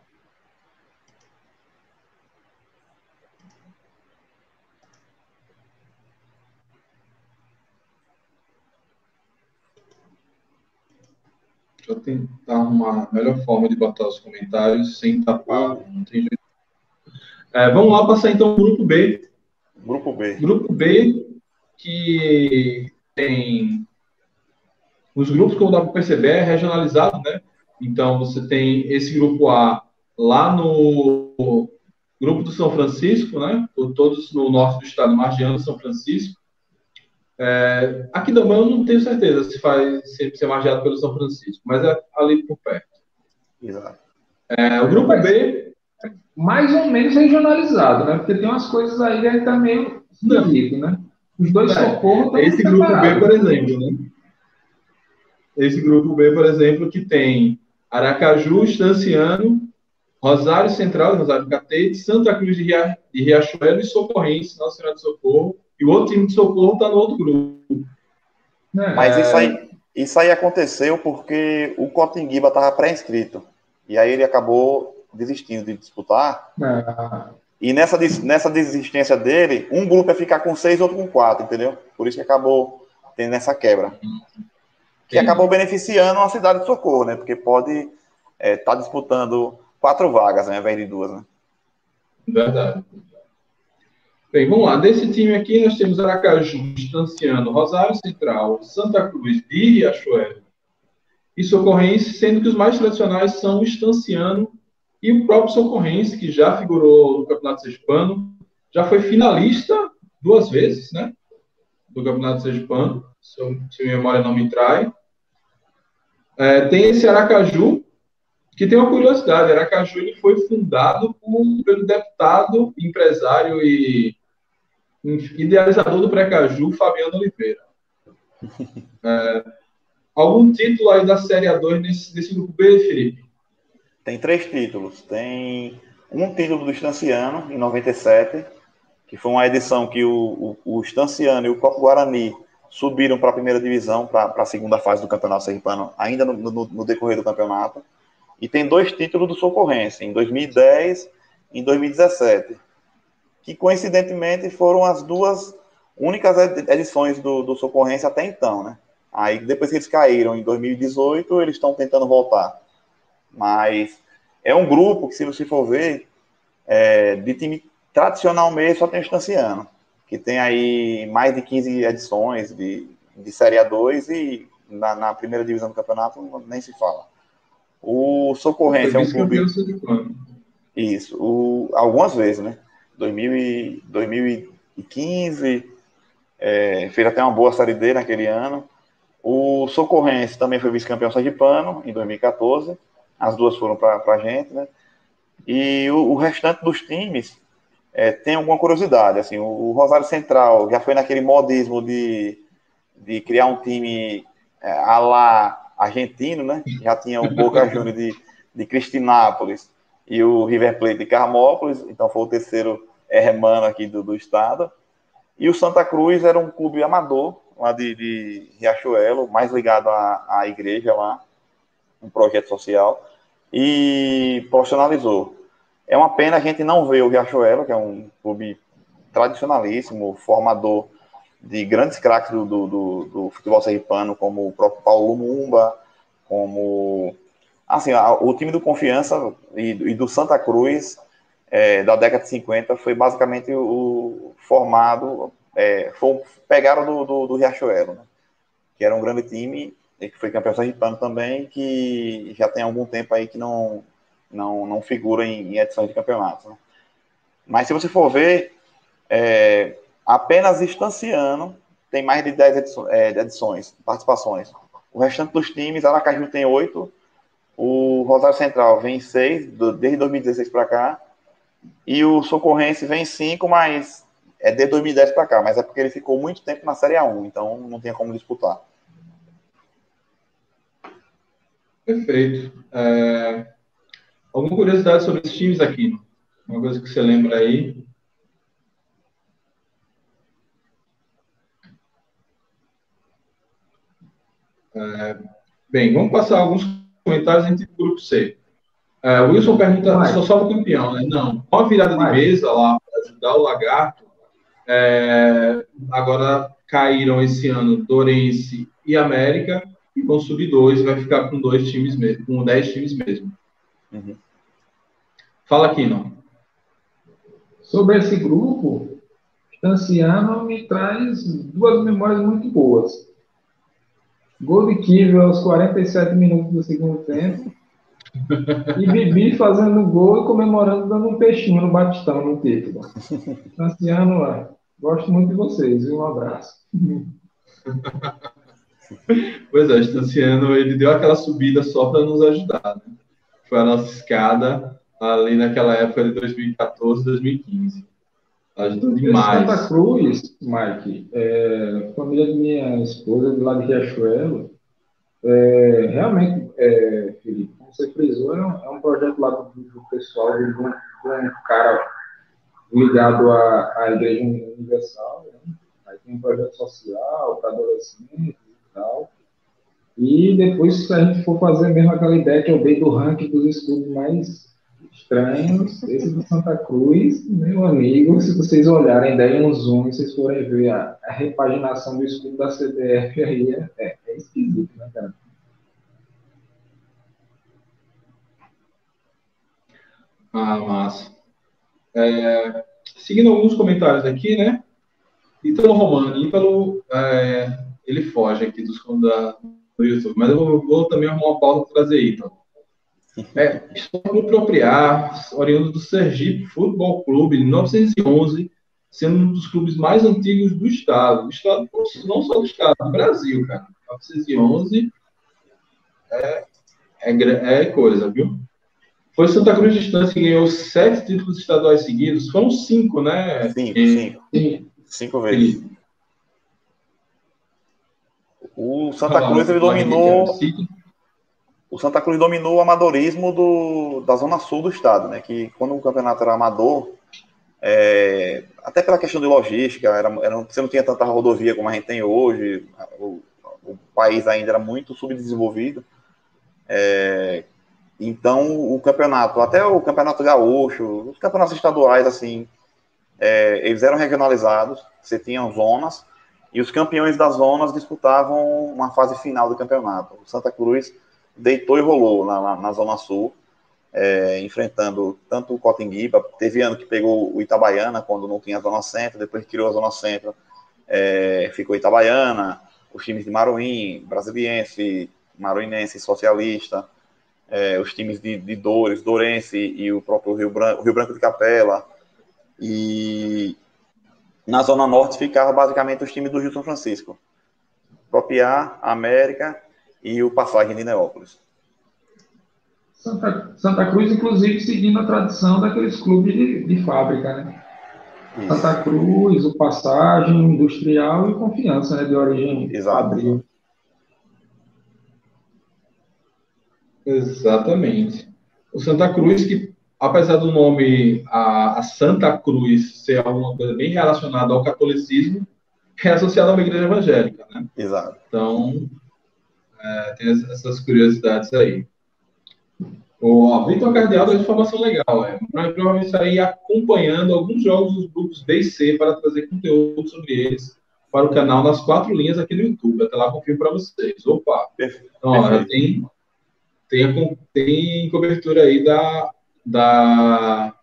Deixa eu tentar uma melhor forma de botar os comentários sem tapar. Não tem jeito. É, vamos lá passar então o grupo B. Grupo B. Grupo B, que tem os grupos, como dá para perceber, é regionalizado, né? Então, você tem esse grupo A lá no grupo do São Francisco, né? Todos no norte do estado, margeando São Francisco. É, Aquidauana eu não tenho certeza se faz sempre ser margeado pelo São Francisco, mas é ali por perto. Exato. É, o grupo B, mais ou menos regionalizado, né? Porque tem umas coisas aí que está meio esquisito, né? Os dois socorros estão esse grupo B, por separados. exemplo, né? Esse grupo B, por exemplo, que tem Aracaju, Estanciano, Rosário Central, Rosário Catete, Santa Cruz de, Ria, de Riachuelo e Socorrense, Nossa Senhora de Socorro. E o outro time de Socorro está no outro grupo. Mas isso aí, isso aí aconteceu porque o Cotinguiba estava pré-inscrito. E aí ele acabou desistindo de disputar. Ah. E nessa, nessa desistência dele, um grupo ia ficar com seis, outro com quatro, entendeu? Por isso que acabou tendo essa quebra. Que acabou beneficiando a cidade de Socorro, né? Porque pode estar é, tá disputando quatro vagas, né? Ao invés de duas, né? Verdade. Bem, vamos lá. Desse time aqui, nós temos Aracaju, Estanciano, Rosário Central, Santa Cruz de Riachuelo e Socorrense, sendo que os mais tradicionais são o Estanciano e o próprio Socorrense, que já figurou no Campeonato Sergipano, já foi finalista duas vezes, né? Do Campeonato Sergipano, se, eu, se minha memória não me trai. É, tem esse Aracaju, que tem uma curiosidade. Aracaju ele foi fundado por, pelo deputado, empresário e idealizador do Precaju, Fabiano Oliveira. É, algum título aí da Série A dois nesse, nesse grupo B, Felipe? Tem três títulos. Tem um título do Estanciano, em noventa e sete, que foi uma edição que o, o, o Estanciano e o Copo Guarani subiram para a primeira divisão, para a segunda fase do Campeonato Sergipano, ainda no, no, no decorrer do campeonato. E tem dois títulos do Socorrense, em dois mil e dez e em dois mil e dezessete, que coincidentemente foram as duas únicas edições do, do Socorrense até então, né? Aí depois que eles caíram em dois mil e dezoito, eles estão tentando voltar. Mas é um grupo que, se você for ver, é, de time tradicional mesmo, só tem o Estanciano, que tem aí mais de quinze edições de, de Série A dois e na, na primeira divisão do campeonato nem se fala. O Socorrense é um clube... Isso, o, algumas vezes, né? dois mil e, dois mil e quinze, é, fez até uma boa Série D naquele ano. O Socorrense também foi vice-campeão sergipano em dois mil e quatorze. As duas foram para a gente, né? E o, o restante dos times é, tem alguma curiosidade. Assim, o, o Rosário Central já foi naquele modismo de, de criar um time é, à la argentino, né? Já tinha o Boca Juniors de, de Cristinápolis e o River Plate de Carmópolis, então foi o terceiro hermano aqui do, do estado. E o Santa Cruz era um clube amador, lá de, de Riachuelo, mais ligado à, à igreja lá, um projeto social, e profissionalizou. É uma pena a gente não ver o Riachuelo, que é um clube tradicionalíssimo, formador de grandes craques do, do, do, do futebol sergipano, como o próprio Paulo Mumba, como... Assim, o time do Confiança e, e do Santa Cruz, é, da década de cinquenta, foi basicamente o formado, é, foi, pegaram do, do, do Riachuelo, né? Que era um grande time, e que foi campeão sergipano também, que já tem algum tempo aí que não, não, não figura em, em edições de campeonatos, né? Mas se você for ver, é, apenas Estanciano tem mais de dez edições, é, edições, participações. O restante dos times, Aracaju tem oito, o Rosário Central vem seis, desde dois mil e dezesseis para cá, e o Socorrense vem cinco, mas é desde dois mil e dez para cá, mas é porque ele ficou muito tempo na Série A um, então não tinha como disputar. Perfeito. É... Alguma curiosidade sobre esses times aqui? Uma coisa que você lembra aí? É... Bem, vamos passar alguns comentários entre o grupo C. É, o Wilson pergunta, Vai. só salvo campeão, né? Não. Com a virada Vai. de mesa lá, para ajudar o Lagarto, é... agora caíram esse ano Dourense e América, e com sub dois vai ficar com dois times mesmo, com dez times mesmo. Uhum. Fala aqui, não. Sobre esse grupo, Estanciano me traz duas memórias muito boas. Gol de Kivel aos quarenta e sete minutos do segundo tempo. E Bibi fazendo gol e comemorando, dando um peixinho no Batistão, no título. Estanciano, gosto muito de vocês, viu? Um abraço. Pois é, o Estanciano, ele deu aquela subida só para nos ajudar, né? Foi a nossa escada ali naquela época de dois mil e quatorze, dois mil e quinze. Ajudou demais. Santa Cruz, Mike, é, a família de minha esposa, de lá de Riachuelo, é, realmente, é, Felipe, como você frisou, é um, é um projeto lá do, do pessoal, de um, de um cara ligado à, à Igreja Universal, né? Aí tem um projeto social para adolescentes e tal. E depois, se a gente for fazer mesmo aquela ideia que eu dei do ranking dos estudos mais estranhos, esse do Santa Cruz, meu amigo, se vocês olharem daí um zoom e vocês forem ver a, a repaginação do estudo da C D F aí, é, é, é esquisito, né, cara? Ah, massa. É, seguindo alguns comentários aqui, né? Ítalo Romano, Ítalo, é, ele foge aqui dos da, do YouTube, mas eu vou, vou também arrumar uma pauta para trazer Ítalo. É, História do Propriar, oriundo do Sergipe Futebol Clube, de mil novecentos e onze, sendo um dos clubes mais antigos do estado. Do estado, não só do estado, do Brasil, cara. mil novecentos e onze é, é, é coisa, viu? Foi Santa Cruz Distância que ganhou sete títulos estaduais seguidos. Foram cinco, né? Cinco, E, cinco. e, Cinco vezes. e, O Santa Cruz, ele dominou... O Santa Cruz dominou o amadorismo do, da zona sul do estado, né? Que quando o campeonato era amador, é, até pela questão de logística, era, era, você não tinha tanta rodovia como a gente tem hoje, o, o país ainda era muito subdesenvolvido. É, então, o campeonato, até o campeonato gaúcho, os campeonatos estaduais, assim, é, eles eram regionalizados, você tinha zonas, e os campeões das zonas disputavam uma fase final do campeonato. O Santa Cruz deitou e rolou na, na, na Zona Sul, é, enfrentando tanto o Cotinguiba, teve ano que pegou o Itabaiana, quando não tinha a Zona Centro, depois criou a Zona Centro, é, ficou Itabaiana, os times de Maruim, Brasiliense, Maruinense, Socialista, é, os times de, de Dores, Dourense e o próprio Rio Branco, Rio Branco de Capela, e na Zona Norte ficava basicamente os times do Rio São Francisco, Propriar, América e o Passagem de Neópolis. Santa, Santa Cruz, inclusive, seguindo a tradição daqueles clubes de, de fábrica, né? Isso. Santa Cruz, o Passagem, Industrial e Confiança, né? De origem Exato. fabril. Exatamente. O Santa Cruz, que apesar do nome, a, a Santa Cruz ser alguma coisa bem relacionada ao catolicismo, é associada a uma igreja evangélica, né? Exato. Então, é, tem essas curiosidades aí. O Vitor Cardeal deu informação legal, é. Provavelmente estarei acompanhando alguns jogos dos grupos B e C para trazer conteúdo sobre eles para o canal nas quatro linhas aqui no YouTube. Até lá, confio para vocês. Opa! Então, ó, já tem, tem, tem cobertura aí da, da,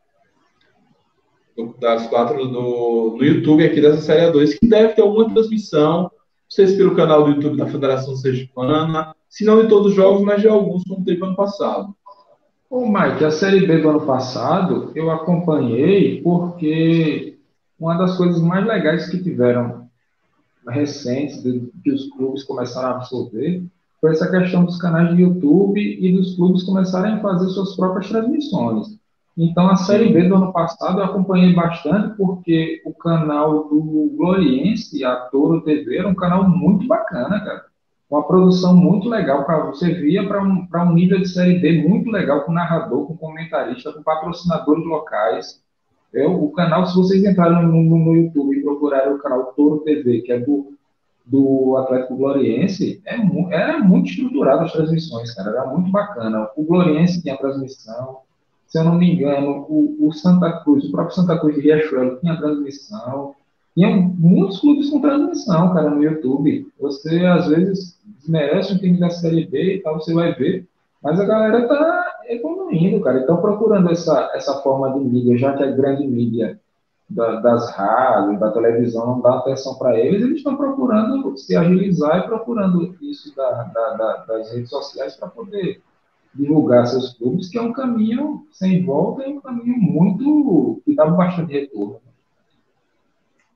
das quatro do, no YouTube aqui dessa Série A dois, que deve ter alguma transmissão, não sei se pelo canal do YouTube da Federação Sergipana, se não de todos os jogos, mas de alguns, como teve ano passado. Ô, Mike, a Série B do ano passado eu acompanhei porque uma das coisas mais legais que tiveram recentes, de, que os clubes começaram a absorver, foi essa questão dos canais de YouTube e dos clubes começarem a fazer suas próprias transmissões. Então, a Série B do ano passado eu acompanhei bastante porque o canal do Gloriense, a Toro T V, era um canal muito bacana, cara. Uma produção muito legal, para você via para um, para um nível de Série B muito legal, com narrador, com comentarista, com patrocinadores locais. Eu, o canal, se vocês entrarem no, no, no YouTube e procurarem o canal Toro T V, que é do, do Atlético Gloriense, é, era muito estruturado as transmissões, cara, era muito bacana. O Gloriense tinha transmissão, se eu não me engano, o, o Santa Cruz, o próprio Santa Cruz de Riachuelo tinha transmissão. Tinha muitos clubes com transmissão, cara, no YouTube. Você, às vezes, desmerece um time da Série B e tal, você vai ver. Mas a galera tá evoluindo, cara. Estão procurando essa, essa forma de mídia, já que a grande mídia da, das rádios, da televisão não dá atenção para eles, eles estão procurando se agilizar e procurando isso da, da, da, das redes sociais para poder divulgar seus clubes, que é um caminho sem volta e um caminho muito... que dá bastante retorno.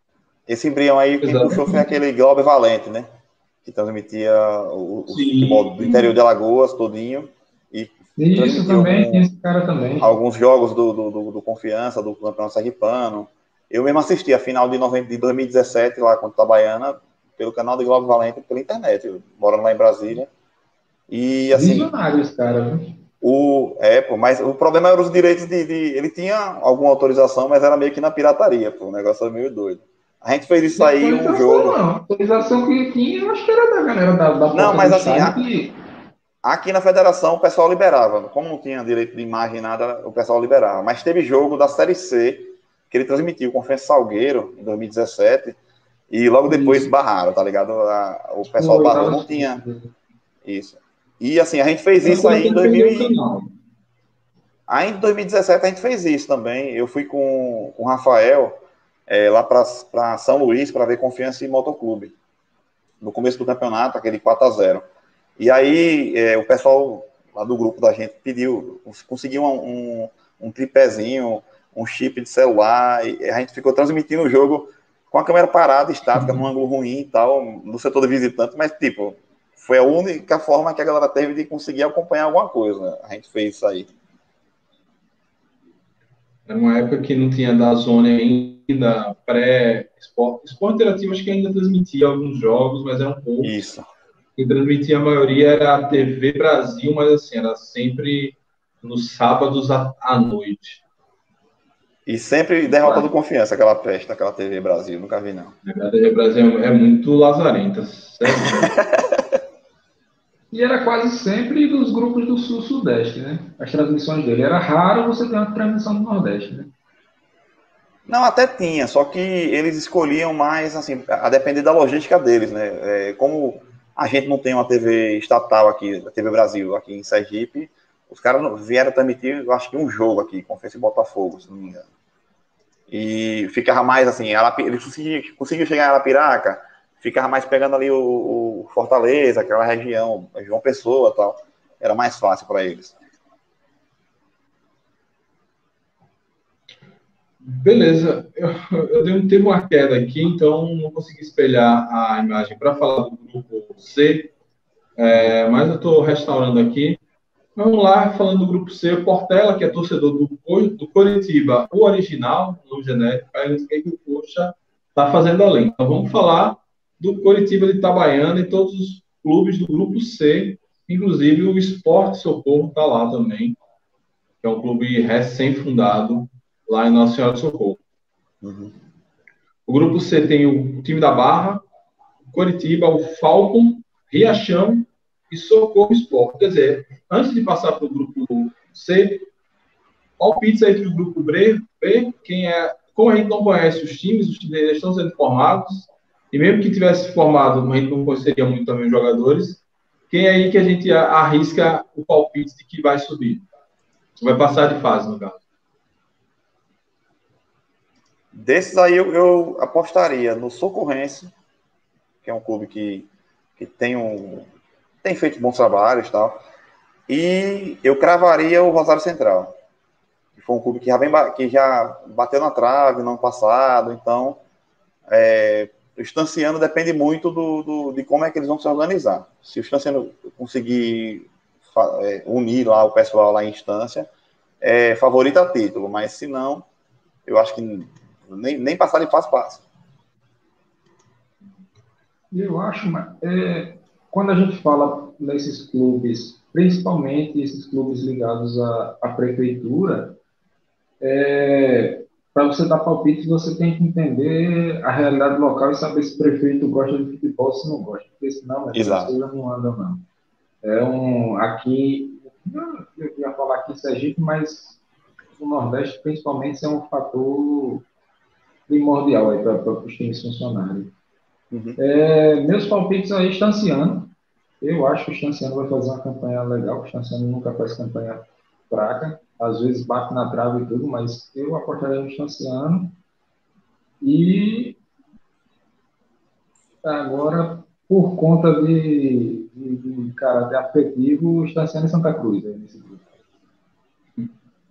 Esse embrião aí, quem Exato. puxou foi aquele Glauber Valente, né? Que transmitia o, o futebol do interior de Alagoas todinho. E Isso também, algum, tem esse cara também. alguns jogos do, do, do, do Confiança, do Campeonato Sergipano. Eu mesmo assisti a final de, noventa, de dois mil e dezessete, lá contra o Itabaiana, pelo canal de Glauber Valente, pela internet, eu, morando lá em Brasília. E assim. Visionário esse cara, viu? O, é, pô, mas o problema era os direitos de, de. Ele tinha alguma autorização, mas era meio que na pirataria, pô. O negócio era meio doido. A gente fez isso aí, um jogo. Não, a autorização que tinha, eu acho que era da galera da, da Não, mas assim, a, que... aqui na federação o pessoal liberava. Como não tinha direito de imagem nada, o pessoal liberava. Mas teve jogo da Série C, que ele transmitiu com o Confiança Salgueiro, em dois mil e dezessete, e logo depois isso. barraram, tá ligado? A, o pessoal Foi, barrou, não tinha. Isso. E assim, a gente fez isso aí em dois mil e... Aí em dois mil e dezessete a gente fez isso também. Eu fui com, com o Rafael é, lá para São Luís para ver Confiança e Motoclube. No começo do campeonato, aquele quatro a zero. E aí é, o pessoal lá do grupo da gente pediu, conseguiu um, um, um tripézinho, um chip de celular, e a gente ficou transmitindo o jogo com a câmera parada, estática, num ângulo ruim e tal, no setor de visitante, mas tipo, foi a única forma que a galera teve de conseguir acompanhar alguma coisa. A gente fez isso aí. Era uma época que não tinha da Zone ainda, pré-esporte. Esporte interativo acho que ainda transmitia alguns jogos, mas eram poucos. Isso. Quem transmitia a maioria era a T V Brasil, mas assim, era sempre nos sábados à, à noite. E sempre derrota do Confiança, aquela peste, aquela T V Brasil, nunca vi não. A T V Brasil é muito lazarenta, certo? E era quase sempre dos grupos do Sul-Sudeste, né? As transmissões dele. Era raro você ter uma transmissão do Nordeste, né? Não, até tinha, só que eles escolhiam mais, assim, a depender da logística deles, né? É, como a gente não tem uma T V estatal aqui, a T V Brasil, aqui em Sergipe, os caras vieram transmitir, eu acho que um jogo aqui, Confiança e Botafogo, se não me engano. E ficava mais assim, eles conseguiam, conseguiam chegar em Arapiraca, ficava mais pegando ali o, o Fortaleza, aquela região, João Pessoa e tal. Era mais fácil para eles. Beleza. Eu, eu dei um, teve uma queda aqui, então não consegui espelhar a imagem para falar do grupo C, é, mas eu estou restaurando aqui. Vamos lá, falando do grupo C, o Portela, que é torcedor do, do Coritiba, o original, no genérico, aí o que o Coxa está fazendo além. Então vamos falar do Coritiba de Itabaiana e todos os clubes do grupo C, inclusive o Sport Socorro está lá também, que é um clube recém-fundado lá em Nossa Senhora do Socorro. Uhum. O grupo C tem o time da Barra, o Coritiba, o Falcon, Riachão e Socorro Sport. Quer dizer, antes de passar para o grupo C, palpites aí entre o grupo B, quem é, como a gente não conhece os times, os times estão sendo formados, e mesmo que tivesse formado, a gente não conheceria muito também os jogadores, quem é aí que a gente arrisca o palpite de que vai subir? Vai passar de fase, no caso. Desses aí eu, eu apostaria no Socorrense, que é um clube que, que tem, um, tem feito bons trabalhos e tal. E eu cravaria o Rosário Central, que foi um clube que já, vem, que já bateu na trave no ano passado. Então, é, o Estanciano depende muito do, do, de como é que eles vão se organizar. Se o Estanciano conseguir é, unir lá o pessoal lá em Estância, é favorito a título, mas se não, eu acho que nem, nem passar de fase passa. Eu acho, é, quando a gente fala nesses clubes, principalmente esses clubes ligados à, à prefeitura, é, para você dar palpite, você tem que entender a realidade local e saber se o prefeito gosta de futebol ou se não gosta, porque senão as coisas não andam, não. É um, aqui, eu ia falar aqui em Sergipe, mas no Nordeste, principalmente, isso é um fator primordial aí para os times funcionarem. Uhum. É, meus palpites aí, Estanciano. Eu acho que o Estanciano vai fazer uma campanha legal. O Estanciano nunca faz campanha fraca. Às vezes bate na trave e tudo, mas eu apostaria no Estanciano. E agora, por conta de, de, de caráter afetivo, o Estanciano e Santa Cruz aí nesse grupo.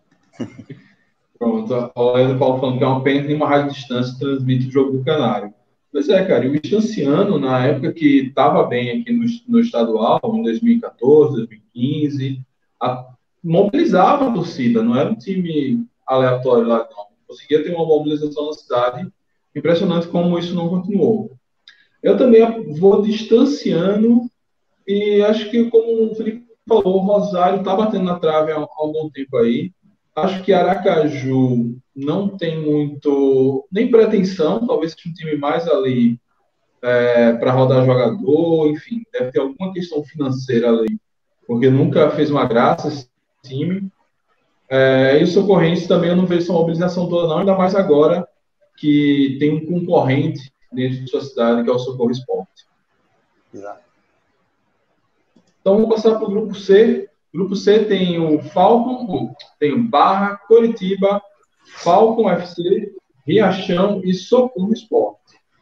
Pronto, o Leandro Paulo falando que é uma pena que uma rádio distância transmite o jogo do Canário. Pois é, cara, e o Estanciano, na época que estava bem aqui no, no estadual, em dois mil e quatorze, dois mil e quinze, a, mobilizava a torcida, não era um time aleatório lá, não. Conseguia ter uma mobilização na cidade, impressionante como isso não continuou. Eu também vou distanciando e acho que, como o Felipe falou, o Rosário está batendo na trave há, há algum tempo aí. Acho que Aracaju não tem muito, nem pretensão, talvez seja um time mais ali é, para rodar jogador, enfim, deve ter alguma questão financeira ali, porque nunca fez uma graça esse time. É, e o Socorrense também eu não vejo essa mobilização toda, não, ainda mais agora que tem um concorrente dentro de sua cidade, que é o Socorro Esporte. Exato. Então, vamos passar para o grupo C. O grupo C tem o Falcon, tem o Barra, Coritiba, Falcon F C, Riachão e Socorro Esporte.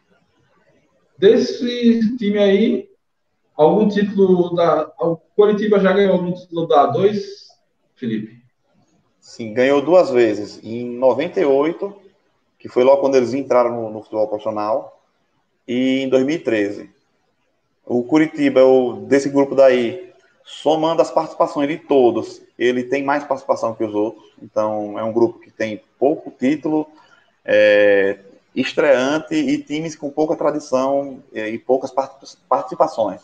Desse time aí, algum título da... O Coritiba já ganhou algum título da A dois, Felipe? Sim, ganhou duas vezes. Em noventa e oito, que foi logo quando eles entraram no, no futebol profissional, e em dois mil e treze. O Coritiba, o, desse grupo daí, somando as participações de todos, ele tem mais participação que os outros. Então, é um grupo que tem pouco título, é, estreante e times com pouca tradição e, e poucas participações.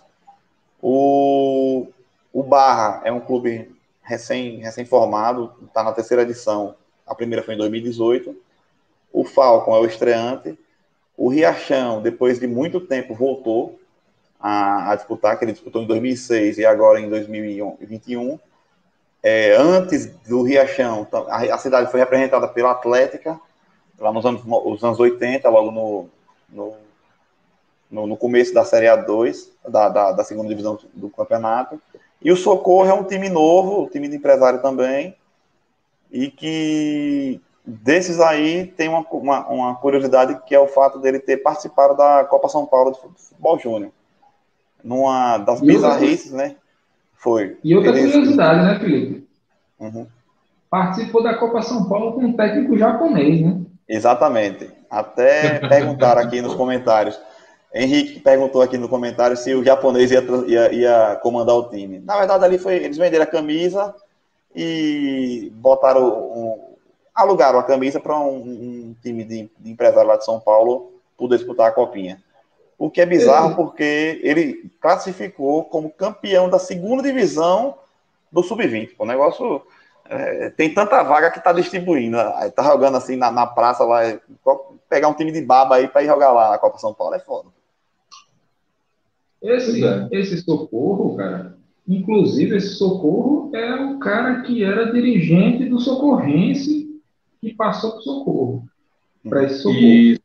O, o Barra é um clube recém, recém-formado, está na terceira edição. A primeira foi em dois mil e dezoito. O Falcon é o estreante. O Riachão, depois de muito tempo, voltou a, a disputar, que ele disputou em dois mil e seis e agora em dois mil e vinte e um. É, antes do Riachão, a, a cidade foi representada pela Atlética, lá nos anos, os anos oitenta, logo no, no, no, no começo da Série A dois, da, da, da segunda divisão do campeonato. E o Socorro é um time novo, um time de empresário também, e que desses aí tem uma, uma, uma curiosidade, que é o fato dele ter participado da Copa São Paulo de Futebol Júnior. Numa das bizarrices, né? Foi. E outra Eles... curiosidade, né, Felipe? Uhum. Participou da Copa São Paulo com um técnico japonês, né? Exatamente. Até perguntaram aqui nos comentários. Henrique perguntou aqui no comentário se o japonês ia, ia, ia comandar o time. Na verdade, ali foi, eles venderam a camisa e botaram um, alugaram a camisa para um, um time de, de empresário lá de São Paulo poder disputar a copinha. O que é bizarro, porque ele classificou como campeão da segunda divisão do sub vinte. O negócio é, tem tanta vaga que está distribuindo. Aí tá jogando assim na, na praça lá. Pegar um time de baba aí para ir jogar lá na Copa São Paulo é foda. Esse, é. esse Socorro, cara, inclusive esse Socorro é o cara que era dirigente do Socorrense que passou para o Socorro. Para esse Socorro. E...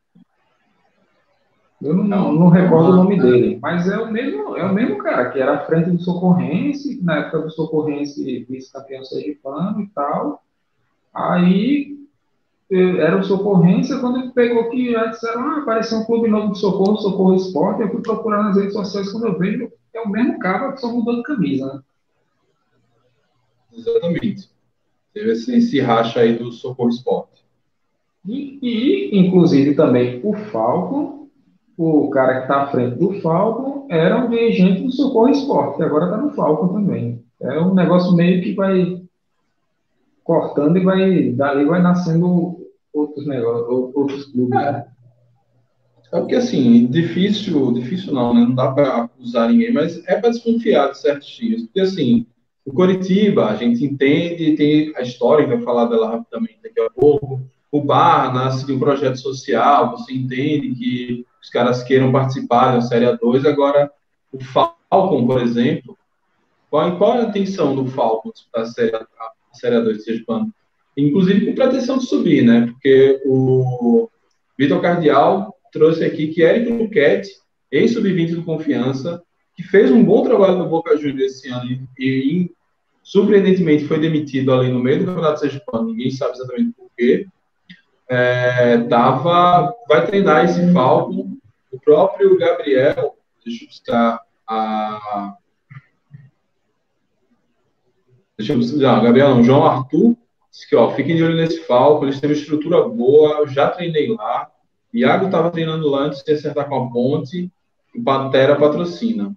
Eu não, não, não recordo o nome dele, mas é o mesmo, é o mesmo cara que era à frente do Socorrense, na época do Socorrense vice-campeão sergipano e tal. Aí era o Socorrense, quando ele pegou que já disseram, ah, apareceu um clube novo de Socorro, Socorro Esporte, eu fui procurar nas redes sociais, quando eu vejo, é o mesmo cara, só mudou de camisa, né? Exatamente. Teve esse, esse racha aí do Socorro Esporte. E, e, inclusive, também o Falcon, o cara que está à frente do Falcon, era um dirigente do Socorro Esporte, que agora está no Falcon também. É um negócio meio que vai cortando e vai, dali vai nascendo outros negócios, outros clubes. É, é porque, assim, difícil, difícil não, né? Não dá para acusar ninguém, mas é para desconfiar de certos times. Porque, assim, o Coritiba, a gente entende, tem a história, vai falar dela rapidamente daqui a pouco. O Barra nasce de um projeto social, você entende que os caras queiram participar da Série A dois. Agora, o Falcon, por exemplo, qual, qual é a intenção do Falcon da Série A, a Série A dois, seja quando? Inclusive com pretensão de subir, né? Porque o Vitor Cardial trouxe aqui que Érico Luquete, ex-sub vinte do Confiança, que fez um bom trabalho no Boca Juniors esse ano e, e, surpreendentemente, foi demitido ali no meio do Campeonato Sergipano, ninguém sabe exatamente por quê, é, tava, vai treinar esse Falcon. O próprio Gabriel, deixa eu buscar a... Deixa eu buscar, não, Gabriel não, João Arthur, disse que, ó, fiquem de olho nesse Falcon, eles têm uma estrutura boa, eu já treinei lá, Iago estava treinando lá antes de acertar com a Ponte, e Pantera patrocina.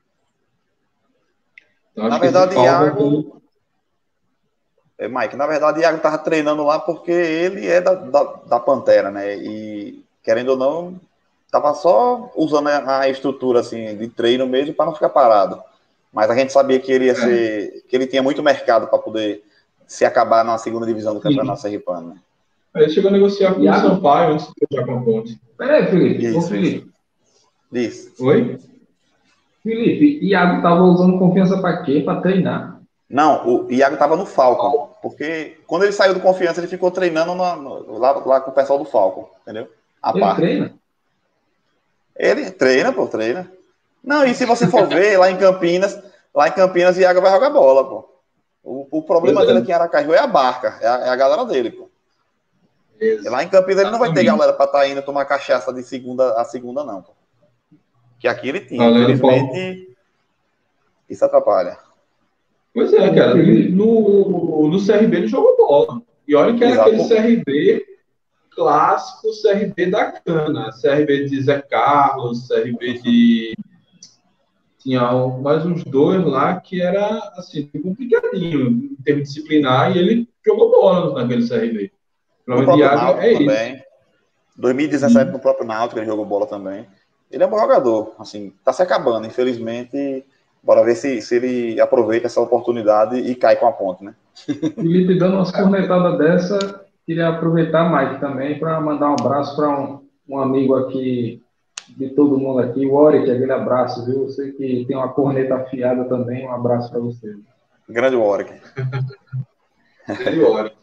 Então, acho Na que esse verdade, Falcon... Iago... É, Mike, na verdade, Iago estava treinando lá porque ele é da, da, da Pantera, né? E, querendo ou não, estava só usando a, a estrutura assim, de treino mesmo para não ficar parado. Mas a gente sabia que ele ia ser... que ele tinha muito mercado para poder se acabar na segunda divisão do Campeonato Sergipano, né? Aí ele chegou a negociar com o Iago? Sampaio antes de fechar com a Ponte. Peraí, Felipe. Ô, Isso, Felipe. isso. Oi? Felipe, Iago estava usando confiança para quê? Para treinar. Não, o Iago estava no Falcon, porque quando ele saiu do Confiança, ele ficou treinando na, no, lá, lá com o pessoal do Falcon, entendeu? A Ele parte. treina? Ele treina, pô, treina. Não, e se você for ver, lá em Campinas, lá em Campinas, Iago vai jogar bola, pô. O, o problema Pois dele é. aqui em Aracaju é a barca, é a, é a galera dele, pô. E lá em Campinas ele não vai ter galera para estar tá indo tomar cachaça de segunda a segunda, não, pô. Que aqui ele tinha, Além do Paulo. infelizmente, isso atrapalha. Pois é, cara. No, no C R B ele jogou bola. E olha que era Exato. aquele C R B clássico, C R B da cana. C R B de Zé Carlos, C R B de... Tinha mais uns dois lá que era, assim, complicadinho em termos disciplinar, e ele jogou bola naquele C R B. O No problema de próprio Iago Náutico é também. isso. dois mil e dezessete, no próprio Náutico, ele jogou bola também. Ele é um bom jogador, assim, tá se acabando, infelizmente. Bora ver se, se ele aproveita essa oportunidade e cai com a ponte, né? Felipe, dando umas cornetadas dessa, queria aproveitar, Mike, também para mandar um abraço para um, um amigo aqui, de todo mundo aqui, o Oric, aquele abraço, viu? Você que tem uma corneta afiada também, um abraço para você. Grande Warwick. Grande Oric.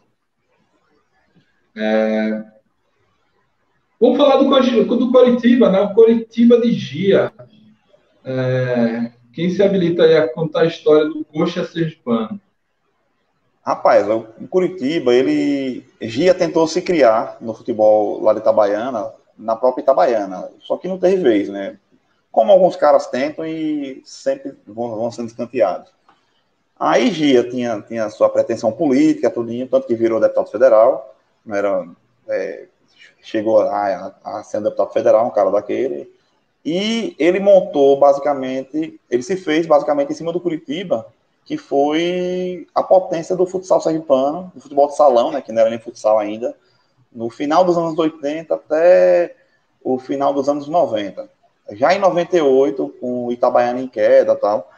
É... Vamos falar do, do Coritiba, né? O Coritiba de Gia. É... Quem se habilita aí a contar a história do Coxa Sergipano? Rapaz, o Curitiba, ele... Gia tentou se criar no futebol lá de Itabaiana, na própria Itabaiana, só que não teve vez, né? Como alguns caras tentam e sempre vão, vão sendo escanteados. Aí Gia tinha, tinha sua pretensão política, tudinho, tanto que virou deputado federal, não era, é, chegou a, a, a ser um deputado federal, um cara daquele, e ele montou basicamente, ele se fez basicamente em cima do Curitiba, que foi a potência do futsal sergipano, do futebol de salão, né, que não era nem futsal ainda, no final dos anos oitenta até o final dos anos noventa. Já em noventa e oito, com o Itabaiana em queda e tal,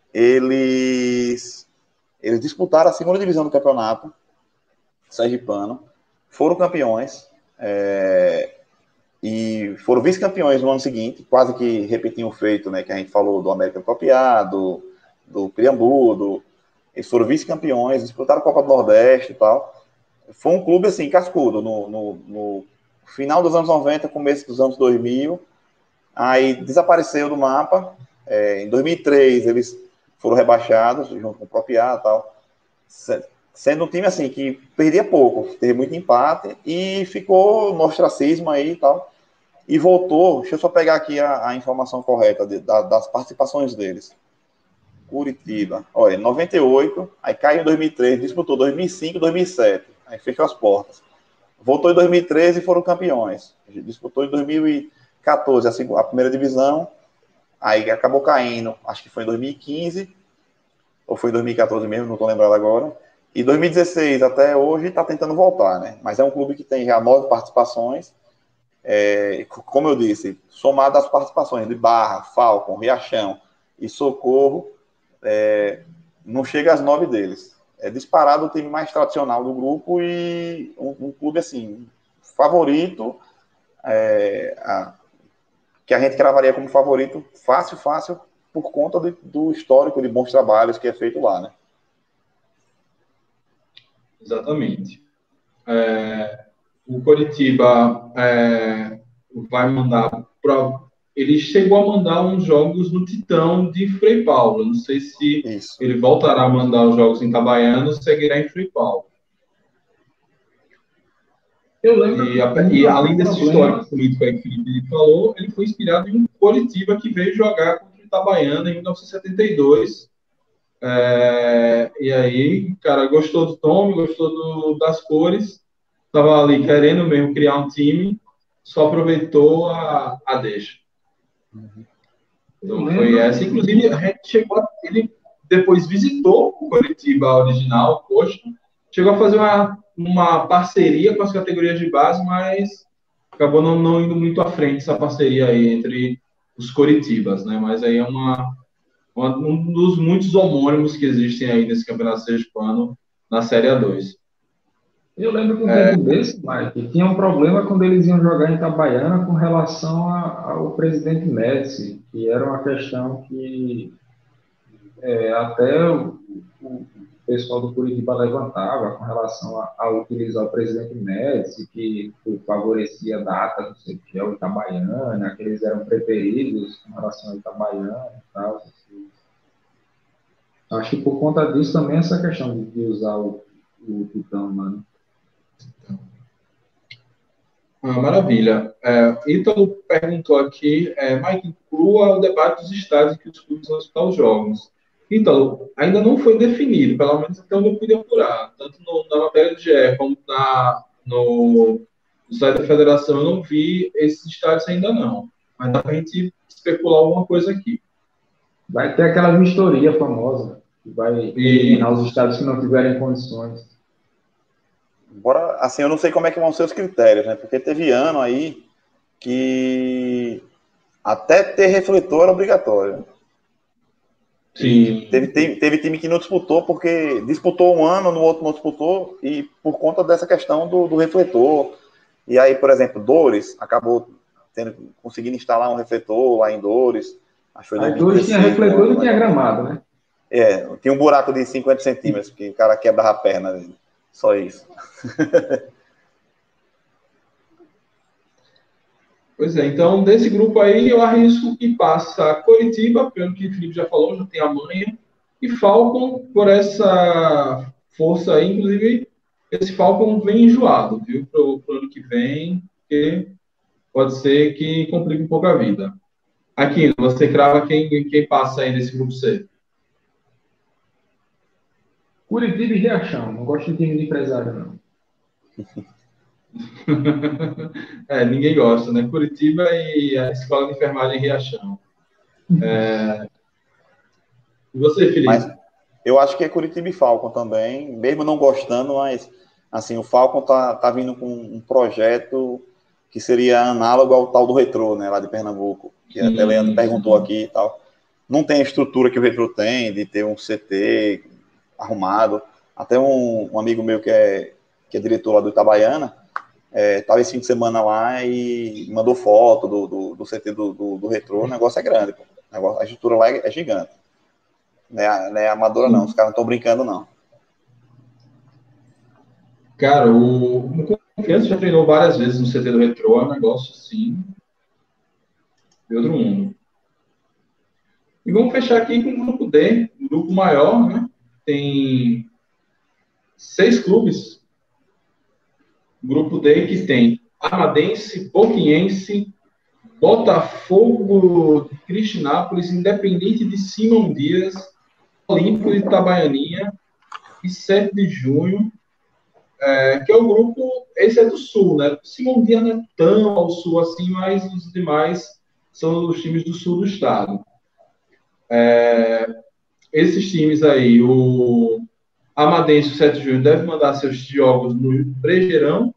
eles, eles disputaram a segunda divisão do campeonato sergipano, foram campeões, é, e foram vice-campeões no ano seguinte, quase que repetiam o feito, né, que a gente falou do América Copiado, do Criambu, do, eles foram vice-campeões, disputaram a Copa do Nordeste e tal. Foi um clube, assim, cascudo, no, no, no final dos anos noventa, começo dos anos dois mil, aí desapareceu do mapa. É, em dois mil e três, eles foram rebaixados, junto com o Copiado e tal, sendo um time, assim, que perdia pouco, teve muito empate, e ficou no ostracismo aí e tal, e voltou. Deixa eu só pegar aqui a, a informação correta de, da, das participações deles. Curitiba, olha, noventa e oito, aí caiu em dois mil e três, disputou dois mil e cinco, dois mil e sete, aí fechou as portas. Voltou em dois mil e treze e foram campeões. Disputou em dois mil e quatorze a, segunda, a primeira divisão, aí acabou caindo, acho que foi em dois mil e quinze, ou foi em dois mil e quatorze mesmo, não estou lembrado agora. E dois mil e dezesseis até hoje está tentando voltar, né? Mas é um clube que tem já nove participações. É, como eu disse, somado às participações de Barra, Falcon, Riachão e Socorro, é, não chega às nove deles. É disparado o time mais tradicional do grupo e um, um clube, assim, favorito, é, a, que a gente cravaria como favorito fácil, fácil, por conta de, do histórico de bons trabalhos que é feito lá, né? Exatamente. É, o Coritiba é, vai mandar para... Ele chegou a mandar uns jogos no Titão de Frei Paulo. Não sei se Isso. ele voltará a mandar os jogos em Itabaiana ou seguirá em Frei Paulo. Eu lembro E, a, e além desse histórico político aí que o Felipe falou, ele foi inspirado em um Coritiba que veio jogar contra o Itabaiana em mil novecentos e setenta e dois. É, e aí, cara, gostou do tom, gostou do, das cores, estava ali querendo mesmo criar um time só aproveitou a, a deixa. Uhum. Então, foi essa. Inclusive, a gente chegou a, ele depois visitou o Coritiba original, Coxa, chegou a fazer uma, uma parceria com as categorias de base, mas acabou não, não indo muito à frente essa parceria aí entre os Coritibas, né? Mas aí é uma, uma, um dos muitos homônimos que existem aí nesse Campeonato Sergipano na Série A dois. Eu lembro que um é... tempo desse, Mike, tinha um problema quando eles iam jogar em Itabaiana com relação a, ao presidente Médici, que era uma questão que é, até o, o pessoal do Curitiba levantava com relação a, a utilizar o presidente Médici, que, que favorecia datas, não sei o que, ao Itabaiana, que eles eram preferidos com relação ao Itabaiana e tal. Assim. Acho que por conta disso também essa questão de, de usar o, o Titão, mano. Ah, maravilha. É, Ítalo perguntou aqui, é, Mike, inclua o debate dos estádios que os clubes vão disputar os jogos. Ítalo, ainda não foi definido, pelo menos até onde eu pude apurar. Tanto no, na matéria do G E como na, no, no site da federação, eu não vi esses estádios ainda não. Mas dá para a gente especular alguma coisa aqui. Vai ter aquela vistoria famosa, que vai eliminar os estádios que não tiverem condições. Agora, assim, eu não sei como é que vão ser os critérios, né? Porque teve ano aí que até ter refletor era obrigatório. Sim. Teve, teve, teve time que não disputou porque disputou um ano, no outro não disputou, e por conta dessa questão do, do refletor. E aí, por exemplo, Dores acabou tendo, conseguindo instalar um refletor lá em Dores. Acho que aí Dores tinha refletor e não tinha gramado, né? É, tinha um buraco de cinquenta centímetros, que o cara quebrava a perna dele. Só isso. Pois é, então desse grupo aí eu arrisco que passa Coritiba, pelo que o Felipe já falou, já tem a manha, e Falcon por essa força aí, inclusive esse Falcon vem enjoado, viu, para o ano que vem, porque pode ser que complique um pouco a vida. Aqui, você crava quem, quem passa aí nesse grupo C? Curitiba e Riachão, não gosto de time de empresário, não. É, ninguém gosta, né? Curitiba e a Escola de Enfermagem em Riachão. É... E você, Felipe? Mas eu acho que é Curitiba e Falcon também, mesmo não gostando, mas assim, o Falcon tá, tá vindo com um projeto que seria análogo ao tal do Retrô, né, lá de Pernambuco, que sim, até Leandro perguntou aqui e tal. Não tem a estrutura que o Retrô tem, de ter um C T arrumado. Até um, um amigo meu que é, que é diretor lá do Itabaiana, estava é, esse fim de semana lá e mandou foto do, do, do C T do, do, do Retrô. O negócio é grande, pô. O negócio, a estrutura lá é, é gigante. Não é, não é amadora, não. Os caras não estão brincando, não. Cara, o, o Confiança já treinou várias vezes no C T do Retrô. É um negócio, assim, de outro mundo. E vamos fechar aqui com o grupo D, um grupo maior, né? Tem seis clubes. Grupo D que tem Amadense, Boquiense, Botafogo de Cristinápolis, Independente de Simão Dias, Olímpico de Itabaianinha e sete de junho, é, que é o grupo, esse é do sul, né? Simão Dias não é tão ao sul assim, mas os demais são os times do sul do estado. É, esses times aí, o Amadense, o sete de junho, deve mandar seus jogos no Brejerão,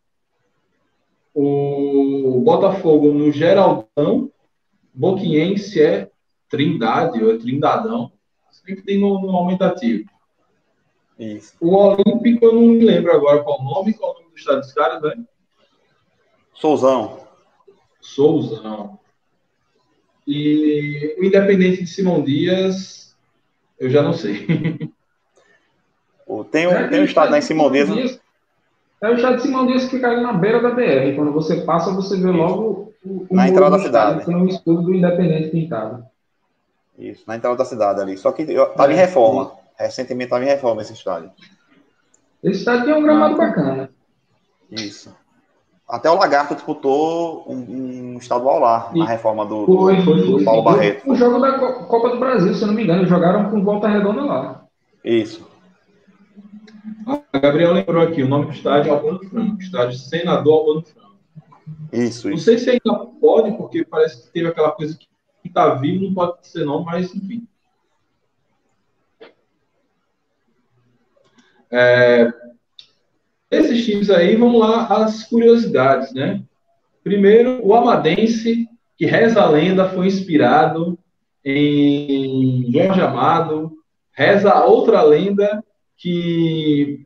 o Botafogo no Geraldão, Boquiense é Trindade, ou é Trindadão, sempre tem no, no aumentativo. Isso. O Olímpico, eu não me lembro agora qual o nome, qual o nome do estado dos caras, né? Souzão. Souzão. E o Independente de Simão Dias, eu já não sei. Tem um, é, tem um estado lá em Simão Dias. Dias. É o estado de Simão Dias que fica ali na beira da B R. Quando você passa, você vê logo o, o na entrada da cidade. Tem um escudo do Independente pintado. Isso, na entrada da cidade ali. Só que estava é, em reforma. Sim. Recentemente estava em reforma esse estádio. Esse estádio tem um gramado ah, bacana. Isso. Até o Lagarto disputou um, um estadual lá, e na reforma do, foi, do, foi, foi, do Paulo foi. Barreto. O jogo da Copa do Brasil, se eu não me engano, jogaram com Volta Redonda lá. Isso. A Gabriel lembrou aqui, o nome do estádio é Albano Franco, estádio Senador Albano Franco. Isso, Não isso. sei se ainda pode, porque parece que teve aquela coisa que está vivo, não pode ser não, mas enfim. É, esses times aí, vamos lá, as curiosidades, né? Primeiro, o Amadense, que reza a lenda, foi inspirado em Jorge Amado. Reza outra lenda que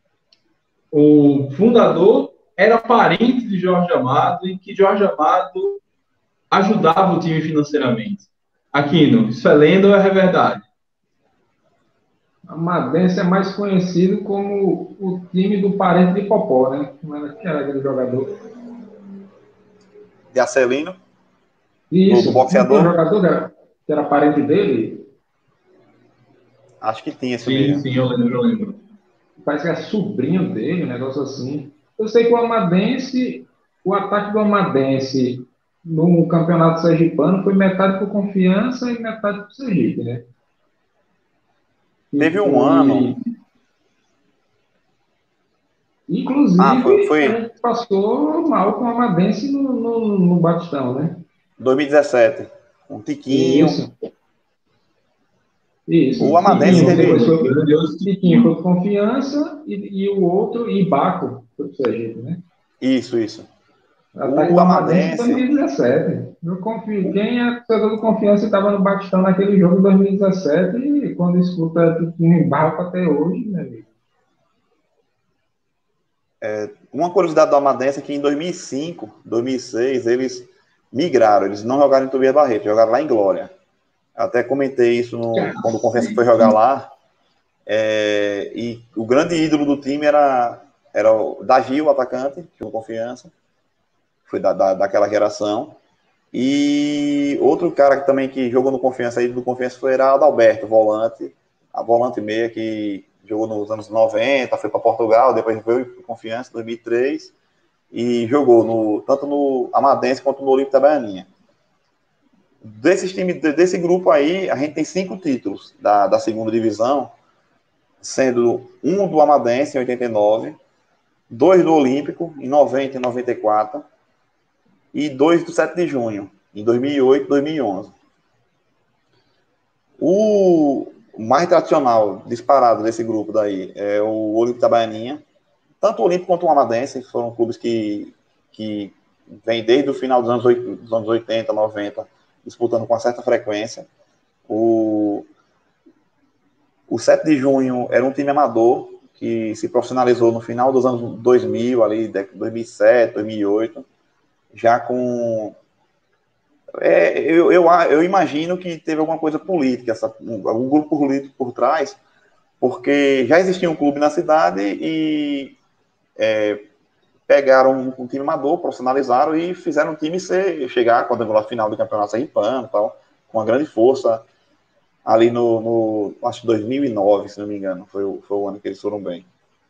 o fundador era parente de Jorge Amado e que Jorge Amado ajudava o time financeiramente. Aquino, isso é lenda ou é verdade? Amadense é mais conhecido como o time do parente de Popó, né? Não era, que era aquele jogador. De Acelino, do, do Isso, não tinha um boxeador, jogador que era, que era parente dele? acho que tinha isso Sim, mesmo. sim, eu lembro, eu lembro. Parece que é sobrinho dele, um negócio assim. Eu sei que o Amadense, o ataque do Amadense no Campeonato Sergipano foi metade por Confiança e metade por Sergipe, né? E Teve um ano. foi. Ah, foi, Inclusive, a foi gente passou mal com o Amadense no, no, no Batistão, né? dois mil e dezessete. Um Tiquinho. Isso, isso. O Amadense Tiquinho, depois teve. foi pro Grandioso Tiquinho foi Tiquinho. pro Confiança e, e o outro, e Baco, foi pro Sergipe, né? Isso, isso. Ataque O do Amadense em Amadense. dois mil e dezessete. Eu confio. Quem é torcedor do Confiança estava no Batistão naquele jogo em dois mil e dezessete e quando escuta Tiquinho em Barco até hoje, meu amigo. Uma curiosidade do Amadense é que em dois mil e cinco, dois mil e seis, eles migraram. Eles não jogaram em Tobias Barreto, jogaram lá em Glória. Até comentei isso no, quando o Confiança foi jogar lá. É, e o grande ídolo do time era, era o Davi, o atacante, que o Confiança. Foi da, da, daquela geração. E outro cara que também que jogou no Confiança aí do Confiança foi era Adalberto, volante, a volante meia que jogou nos anos noventa, foi para Portugal, depois veio para Confiança em dois mil e três e jogou no, tanto no Amadense quanto no Olímpio da Baianinha. Desses times, desse grupo aí, a gente tem cinco títulos da, da segunda divisão, sendo um do Amadense em oitenta e nove, dois do Olímpico em noventa e noventa e quatro e dois do sete de junho em dois mil e oito e dois mil e onze. O mais tradicional, disparado desse grupo daí, é o Olímpico da Baianinha. Tanto o Olímpico quanto o Amadense foram clubes que, que vêm desde o final dos anos, dos anos oitenta, noventa, disputando com uma certa frequência. O, o sete de junho era um time amador que se profissionalizou no final dos anos dois mil, ali, dois mil e sete, dois mil e oito, já com É, eu, eu, eu imagino que teve alguma coisa política, essa, algum grupo político por trás, porque já existia um clube na cidade e é, pegaram um, um time amador, profissionalizaram e fizeram o time ser, chegar quando a final do campeonato sergipano e tal, com uma grande força ali no, no acho que dois mil e nove, se não me engano, foi o, foi o ano que eles foram bem.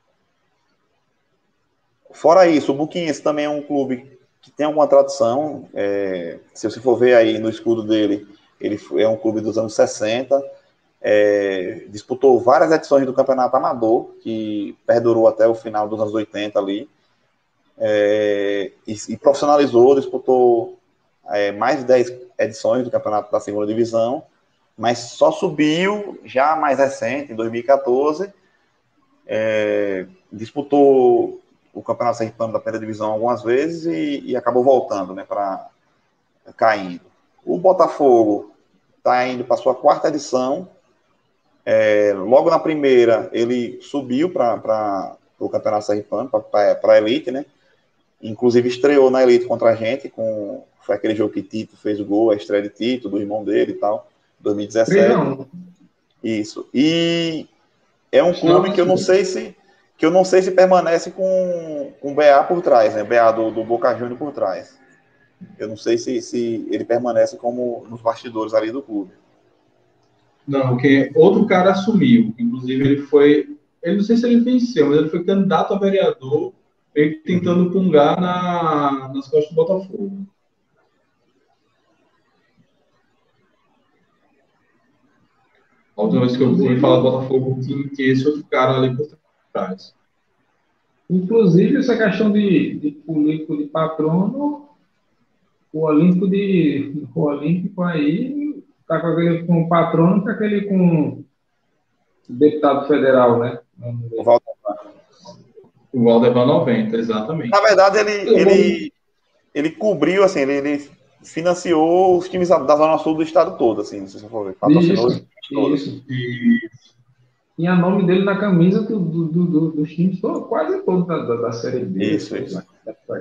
Fora isso, o Buquinhas também é um clube que tem alguma tradição. É, se você for ver aí no escudo dele, ele é um clube dos anos sessenta, é, disputou várias edições do Campeonato Amador, que perdurou até o final dos anos oitenta ali, é, e, e profissionalizou, disputou é, mais de dez edições do Campeonato da Segunda Divisão, mas só subiu já mais recente, em dois mil e quatorze, é, disputou o Campeonato Sergipano da primeira divisão algumas vezes e, e acabou voltando, né, para caindo. O Botafogo está indo para a sua quarta edição. É, logo na primeira, ele subiu para o Campeonato Sergipano, para a Elite, né? Inclusive estreou na Elite contra a gente, com, foi aquele jogo que Tito fez o gol, a estreia de Tito, do irmão dele e tal, dois mil e dezessete. três a um. Isso. E é um clube que eu não Nossa, sei se que eu não sei se permanece com, com o B A por trás, né? B A do, do Boca Juniors por trás. Eu não sei se, se ele permanece como nos bastidores ali do clube. não, que outro cara assumiu. Inclusive, ele foi. Ele não sei se ele venceu, mas ele foi candidato a vereador, meio que tentando pungar na, nas costas do Botafogo. A última vez que eu ouvi falar do Inclusive, Botafogo, tinha, tinha esse outro cara ali por trás. Inclusive, essa questão de, de político de patrono, o Olímpico de o Olímpico aí tá com aquele com o patrono, tá aquele com o deputado federal, né? O Valdo. O Valdevan noventa, exatamente. Na verdade, ele, ele, ele cobriu, assim, ele, ele financiou os times da Zona Sul do estado todo, assim, se você for ver. Patrocinou os Isso, times todos. isso. Tinha nome dele na camisa do, do, do, do, dos times, todo, quase todos da, da, da Série B. Isso, isso. Né?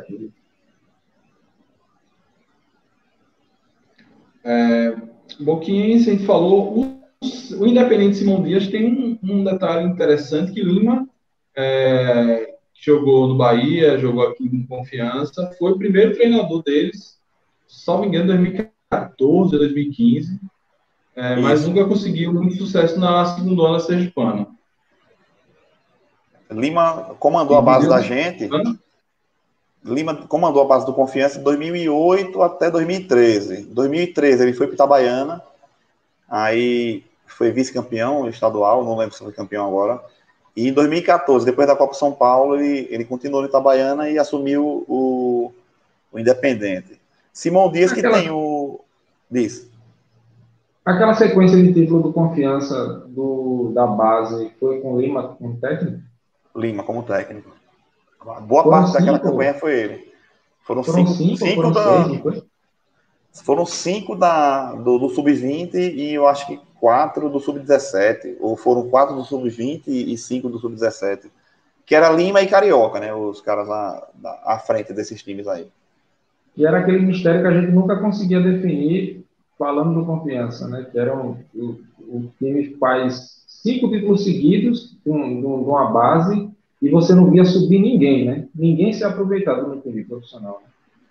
É, Boquinhense, a gente falou, o, o Independente Simão Dias tem um, um detalhe interessante, que Lima, é, que jogou no Bahia, jogou aqui em Confiança, foi o primeiro treinador deles, salvo engano, em dois mil e quatorze, dois mil e quinze, é, mas nunca conseguiu muito sucesso na segunda onda sergipana. Lima comandou a base da gente. Lima comandou a base do Confiança de dois mil e oito até dois mil e treze. Em dois mil e treze ele foi para Itabaiana, aí foi vice-campeão estadual, não lembro se foi campeão agora. E em dois mil e quatorze, depois da Copa São Paulo, ele, ele continuou no Itabaiana e assumiu o, o Independente. Simão Dias, aquela, que tem o... Diz. Aquela sequência de título do Confiança do, da base foi com Lima como técnico? Lima como técnico. Boa foram parte cinco, daquela campanha foi ele. Foram, foram cinco, cinco, cinco foram da... seis, foi? Foram cinco da, do, do sub vinte e eu acho que quatro do sub dezessete. Ou foram quatro do sub vinte e cinco do sub dezessete. Que era Lima e Carioca, né? Os caras lá à frente desses times aí. E era aquele mistério que a gente nunca conseguia definir, falando do Confiança, né? Que eram o, o time que faz cinco títulos seguidos de uma base e você não via subir ninguém, né? Ninguém se aproveitava no time profissional.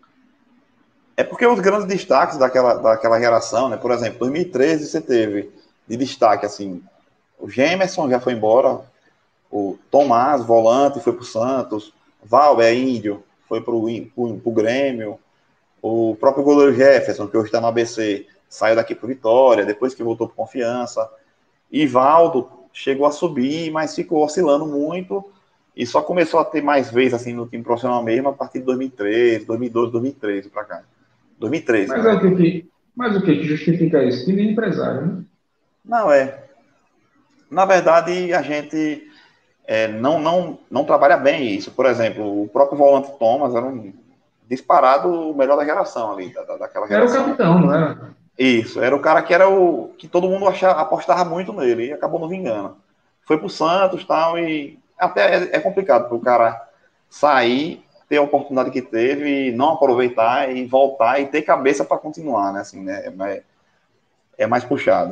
É porque os grandes destaques daquela, daquela geração, né? Por exemplo, dois mil e treze você teve de destaque, assim, o Gemerson já foi embora, o Tomás, volante, foi para o Santos, Val, é índio, foi para o Grêmio, o próprio goleiro Jefferson, que hoje está no A B C, saiu daqui para o Vitória, depois que voltou para Confiança. Ivaldo chegou a subir, mas ficou oscilando muito e só começou a ter mais vezes assim, no time profissional mesmo a partir de dois mil e treze, dois mil e doze, dois mil e treze para cá. dois mil e treze, mas, né? é o que, que, mas o que, que justifica isso? Time de empresário, né? Não, é. Na verdade, a gente é, não, não, não trabalha bem isso. Por exemplo, o próprio volante Thomas era um disparado o melhor da geração ali, da, daquela geração. Era o capitão, não era? Isso, era o cara que era o que todo mundo achava, apostava muito nele e acabou não vingando. Foi pro Santos tal, e até é, é complicado para o cara sair, ter a oportunidade que teve, não aproveitar e voltar e ter cabeça para continuar, né? Assim, né? É, é mais puxado.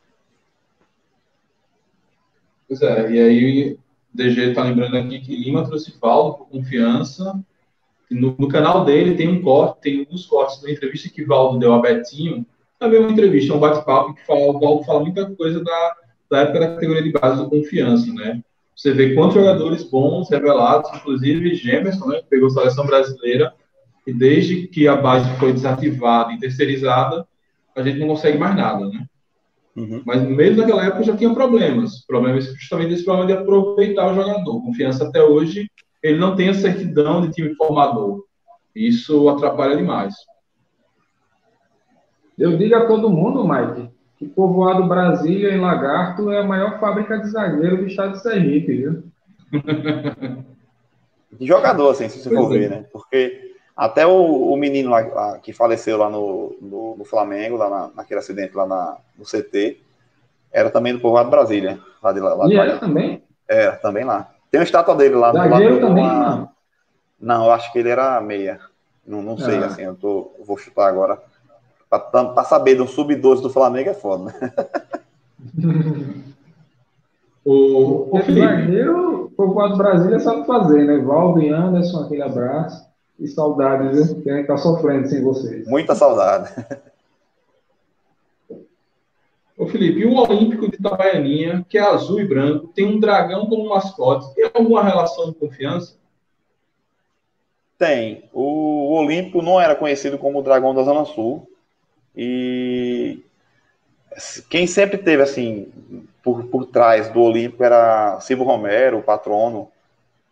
Pois é, e aí o D G está lembrando aqui que Lima trouxe Valdo por Confiança. No, no canal dele tem um corte, tem um dos cortes da entrevista que Valdo deu a Betinho. Também uma entrevista, um bate-papo que fala, o Valdo fala muita coisa da, da época da categoria de base do Confiança, né? Você vê quantos jogadores bons, revelados, inclusive Gemerson, né, que pegou a seleção brasileira, e desde que a base foi desativada e terceirizada, a gente não consegue mais nada, né? Uhum. Mas mesmo naquela época já tinha problemas. Problemas justamente esse problema de aproveitar o jogador. Confiança até hoje, ele não tem a certidão de time formador. Isso atrapalha demais. Eu digo a todo mundo, Mike, que Povoado Brasília, em Lagarto, é a maior fábrica de zagueiro do estado de Sergipe, viu? De jogador, assim, se você for ver, né? Porque até o, o menino lá, que faleceu lá no, no, no Flamengo, lá na, naquele acidente lá na, no C T, era também do Povoado Brasília. Lá de, lá e de era também? É, também lá. Tem uma estátua dele lá. Zagueiro lá também, uma... não? Não, eu acho que ele era meia. Não, não sei, ah. assim, eu, tô, eu vou chutar agora. Para saber do sub doze do Flamengo é foda, né? o, o zagueiro, o Povoado Brasília sabe fazer, né? Valdo e Anderson, aquele abraço. E saudades, viu? Que a gente tá sofrendo sem vocês. Muita saudade. Ô Felipe, e o Olímpico de Itabaianinha, que é azul e branco, tem um dragão como mascote. Tem alguma relação de confiança? Tem. O, o Olímpico não era conhecido como o Dragão da Zona Sul. E quem sempre teve, assim, por, por trás do Olímpico era Silvio Romero, o patrono.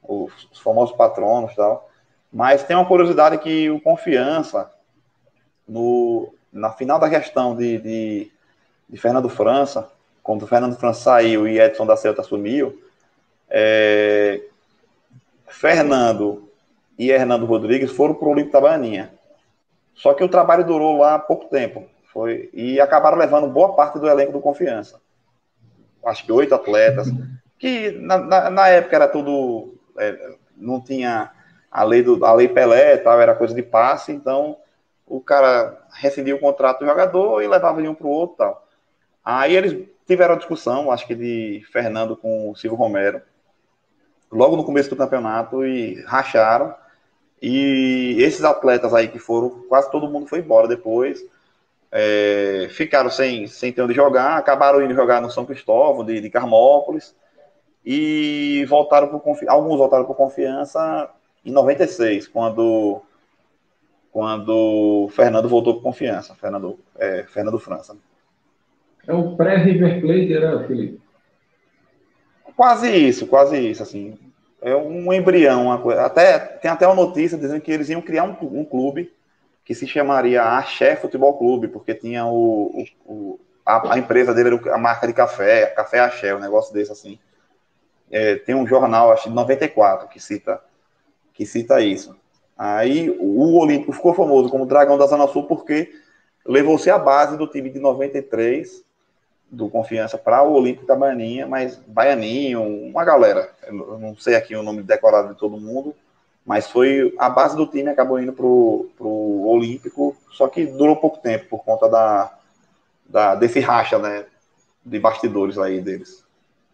os, os famosos patronos e tal. Mas tem uma curiosidade que o Confiança, no, na final da gestão de, de, de Fernando França, quando o Fernando França saiu e Edson da Ceuta assumiu, é, Fernando e Hernando Rodrigues foram para o Olímpico Itabaianinha. Só que o trabalho durou lá pouco tempo. Foi, e acabaram levando boa parte do elenco do Confiança. Acho que oito atletas. Que na, na, na época era tudo... É, não tinha a lei, do, a lei Pelé, tal, era coisa de passe. Então, o cara rescindia o contrato do jogador e levava de um para o outro. Tal. Aí eles tiveram a discussão, acho que de Fernando com o Silvio Romero, logo no começo do campeonato, e racharam. E esses atletas aí que foram, quase todo mundo foi embora depois, é, ficaram sem, sem ter onde jogar, acabaram indo jogar no São Cristóvão, de, de Carmópolis, e voltaram por alguns voltaram por Confiança em noventa e seis, quando, quando Fernando voltou por Confiança, Fernando, é, Fernando França. É o pré-River Plate, era, Felipe? Quase isso, quase isso, assim. É um embrião, uma coisa. Até, tem até uma notícia dizendo que eles iam criar um, um clube que se chamaria Axé Futebol Clube, porque tinha o, o, o a, a empresa dele, era a marca de café, Café Axé, um negócio desse, assim. É, tem um jornal, acho de noventa e quatro, que cita, que cita isso. Aí o Olímpico ficou famoso como Dragão da Zona Sul porque levou-se a base do time de noventa e três, do Confiança, para o Olímpico Itabaianinha, mas Baianinho, uma galera, eu não sei aqui o nome decorado de todo mundo, mas foi a base do time, acabou indo para o Olímpico, só que durou pouco tempo por conta da, da, desse racha, né, de bastidores aí deles.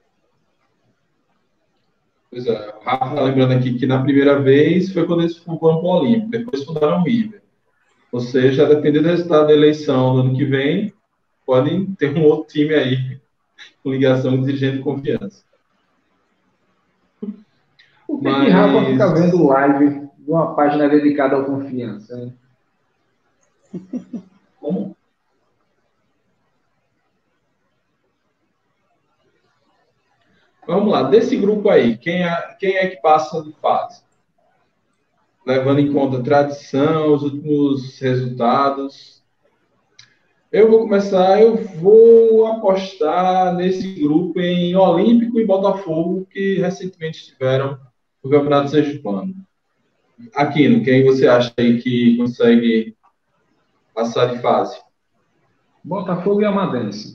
Pois é, o Rafa lembrando aqui que na primeira vez foi quando eles foram para o Olímpico, depois fundaram o River. Ou seja, dependendo do resultado da eleição do ano que vem, podem ter um outro time aí com ligação de dirigente de Confiança. Por que, Mas... que Rafa fica vendo live de uma página dedicada ao Confiança? Hein? Como? Vamos lá, desse grupo aí, quem é, quem é que passa de fase? Levando em conta a tradição, os últimos resultados. Eu vou começar, eu vou apostar nesse grupo em Olímpico e Botafogo, que recentemente estiveram no Campeonato Sergipano. Aquino, quem você acha aí que consegue passar de fase? Botafogo e Amadense.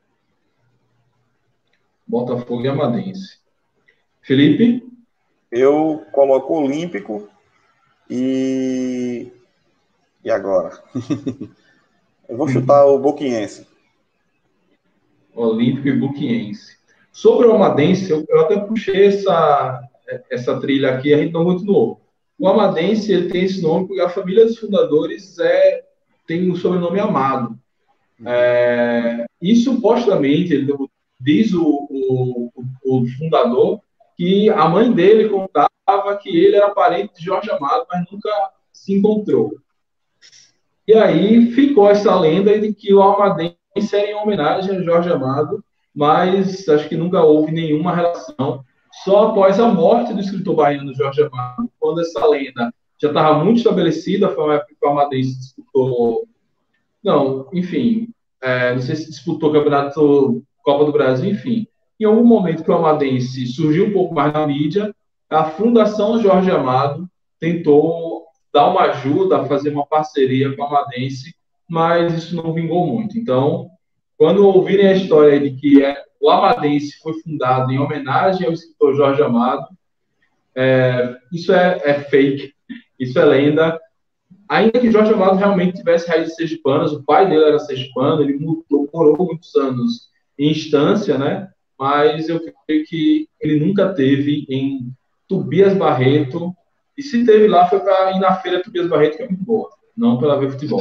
Botafogo e Amadense. Felipe? Eu coloco Olímpico e... E agora? Eu vou chutar o Boquiense. Olímpico e Boquiense. Sobre o Amadense, eu, eu até puxei essa, essa trilha aqui, a gente não muito novo. O Amadense ele tem esse nome porque a família dos fundadores é, tem o sobrenome Amado. É, e supostamente, ele diz o, o, o fundador que a mãe dele contava que ele era parente de Jorge Amado, mas nunca se encontrou. E aí ficou essa lenda de que o Amadense era em homenagem a Jorge Amado, mas acho que nunca houve nenhuma relação. Só após a morte do escritor baiano Jorge Amado, quando essa lenda já estava muito estabelecida, foi uma época que o Amadense disputou... Não, enfim, é, não sei se disputou o Campeonato Copa do Brasil, enfim. Em algum momento que o Amadense surgiu um pouco mais na mídia, a Fundação Jorge Amado tentou dar uma ajuda, fazer uma parceria com o Amadense, mas isso não vingou muito. Então, quando ouvirem a história de que é, o Amadense foi fundado em homenagem ao escritor Jorge Amado, é, isso é, é fake, isso é lenda. Ainda que Jorge Amado realmente tivesse raízes sergipanas, o pai dele era sergipano, ele mudou, morou muitos anos em instância, né? Mas eu creio que ele nunca teve em Tobias Barreto, e se teve lá foi para ir na feira Tobias Barreto, que é muito boa, não para ver futebol.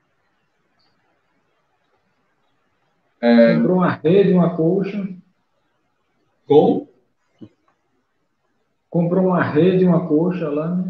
É... Comprou uma rede, uma colcha. Como? Comprou uma rede, uma colcha lá, né?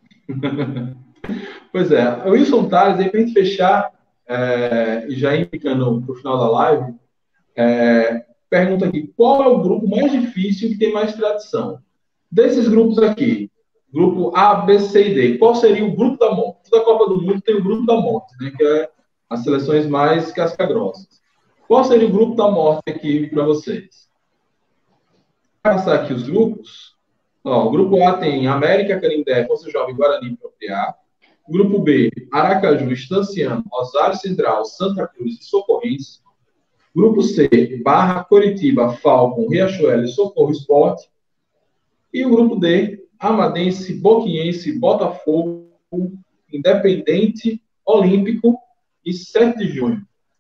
Pois é, o Wilson Tales, aí para a gente fechar, é, e já indicando para o final da live, é, pergunta aqui, qual é o grupo mais difícil que tem mais tradição? Desses grupos aqui, grupo A, B, C e D, qual seria o grupo da morte? Toda Copa do Mundo tem o grupo da morte, né, que é as seleções mais casca-grossas. Qual seria o grupo da morte aqui para vocês? Vou passar aqui os grupos. Ó, o grupo A tem América, Canindé, Força Jovem, Guarani e Propriar. Grupo B, Aracaju, Estanciano, Rosário Central, Santa Cruz e Socorrense. Grupo C, Barra, Coritiba, Falcon, Riachuelo e Socorro Esporte. E o grupo D, Amadense, Boquiense, Botafogo, Independente, Olímpico e sete de junho.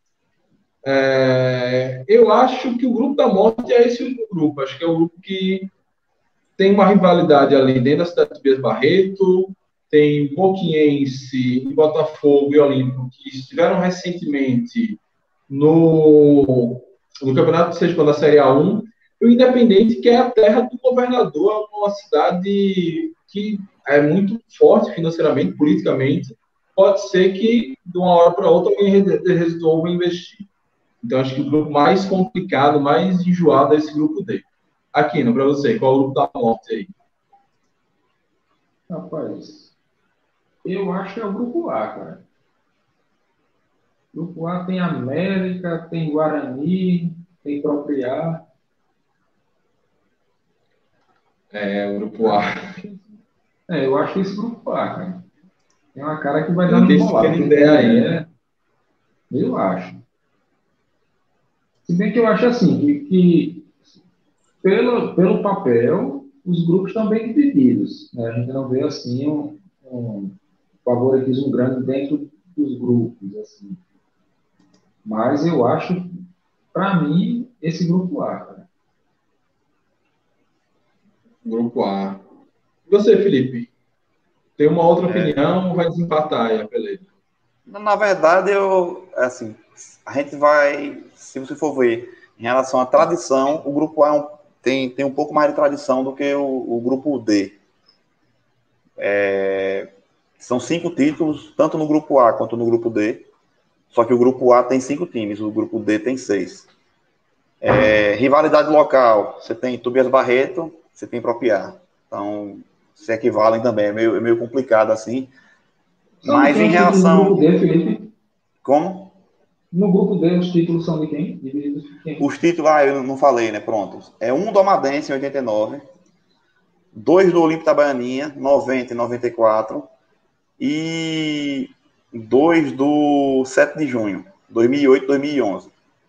É, eu acho que o grupo da morte é esse único grupo. Acho que é o grupo que tem uma rivalidade ali dentro da cidade de Tobias Barreto, tem Boquiense, Botafogo e Olímpico, que estiveram recentemente no, no Campeonato Sergipano da Série A um, e o Independente, que é a terra do governador, uma cidade que é muito forte financeiramente, politicamente. Pode ser que, de uma hora para outra, alguém resolva investir. Então, acho que o grupo mais complicado, mais enjoado é esse grupo D. Aquino, para você, qual é o grupo da morte aí? Rapaz, eu acho que é o grupo A, cara. O grupo A tem América, tem Guarani, tem Propriar. É, o grupo A. É, eu acho que esse grupo A, cara. Tem uma cara que vai dar Não uma tem embolada. ideia aí, né? Eu acho. Se bem que eu acho assim, que, que pelo, pelo papel, os grupos estão bem divididos, né? A gente não vê assim um, um favoritismo grande dentro dos grupos, assim. Mas eu acho, para mim, esse grupo A, cara. Grupo A. E você, Felipe? Tem uma outra É, opinião ou vai desempatar aí a peleia? na verdade, eu, assim, a gente vai, se você for ver, em relação à tradição, o grupo A é um, tem, tem um pouco mais de tradição do que o, o grupo D. É, são cinco títulos, tanto no grupo A quanto no grupo D. Só que o grupo A tem cinco times, o grupo D tem seis. É, rivalidade local, você tem Tobias Barreto, você tem Propriar. Então, se equivalem também, é meio, é meio complicado assim. São de Mas quem em os títulos no relação... grupo D, Felipe? Como? No grupo D, os títulos são de quem? Divididos de quem? Os títulos, ah, eu não falei, né? Pronto. É um do Amadense em oitenta e nove, dois do Olímpio Itabaianinha, noventa e noventa e quatro, e dois do sete de junho, dois mil e oito e dois mil e onze.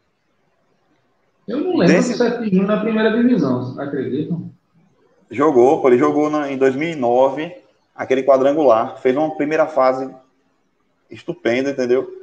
Eu não lembro do Desse, sete de junho na primeira divisão, acreditam? jogou, pô, ele jogou na, em dois mil e nove, aquele quadrangular, fez uma primeira fase estupenda, entendeu?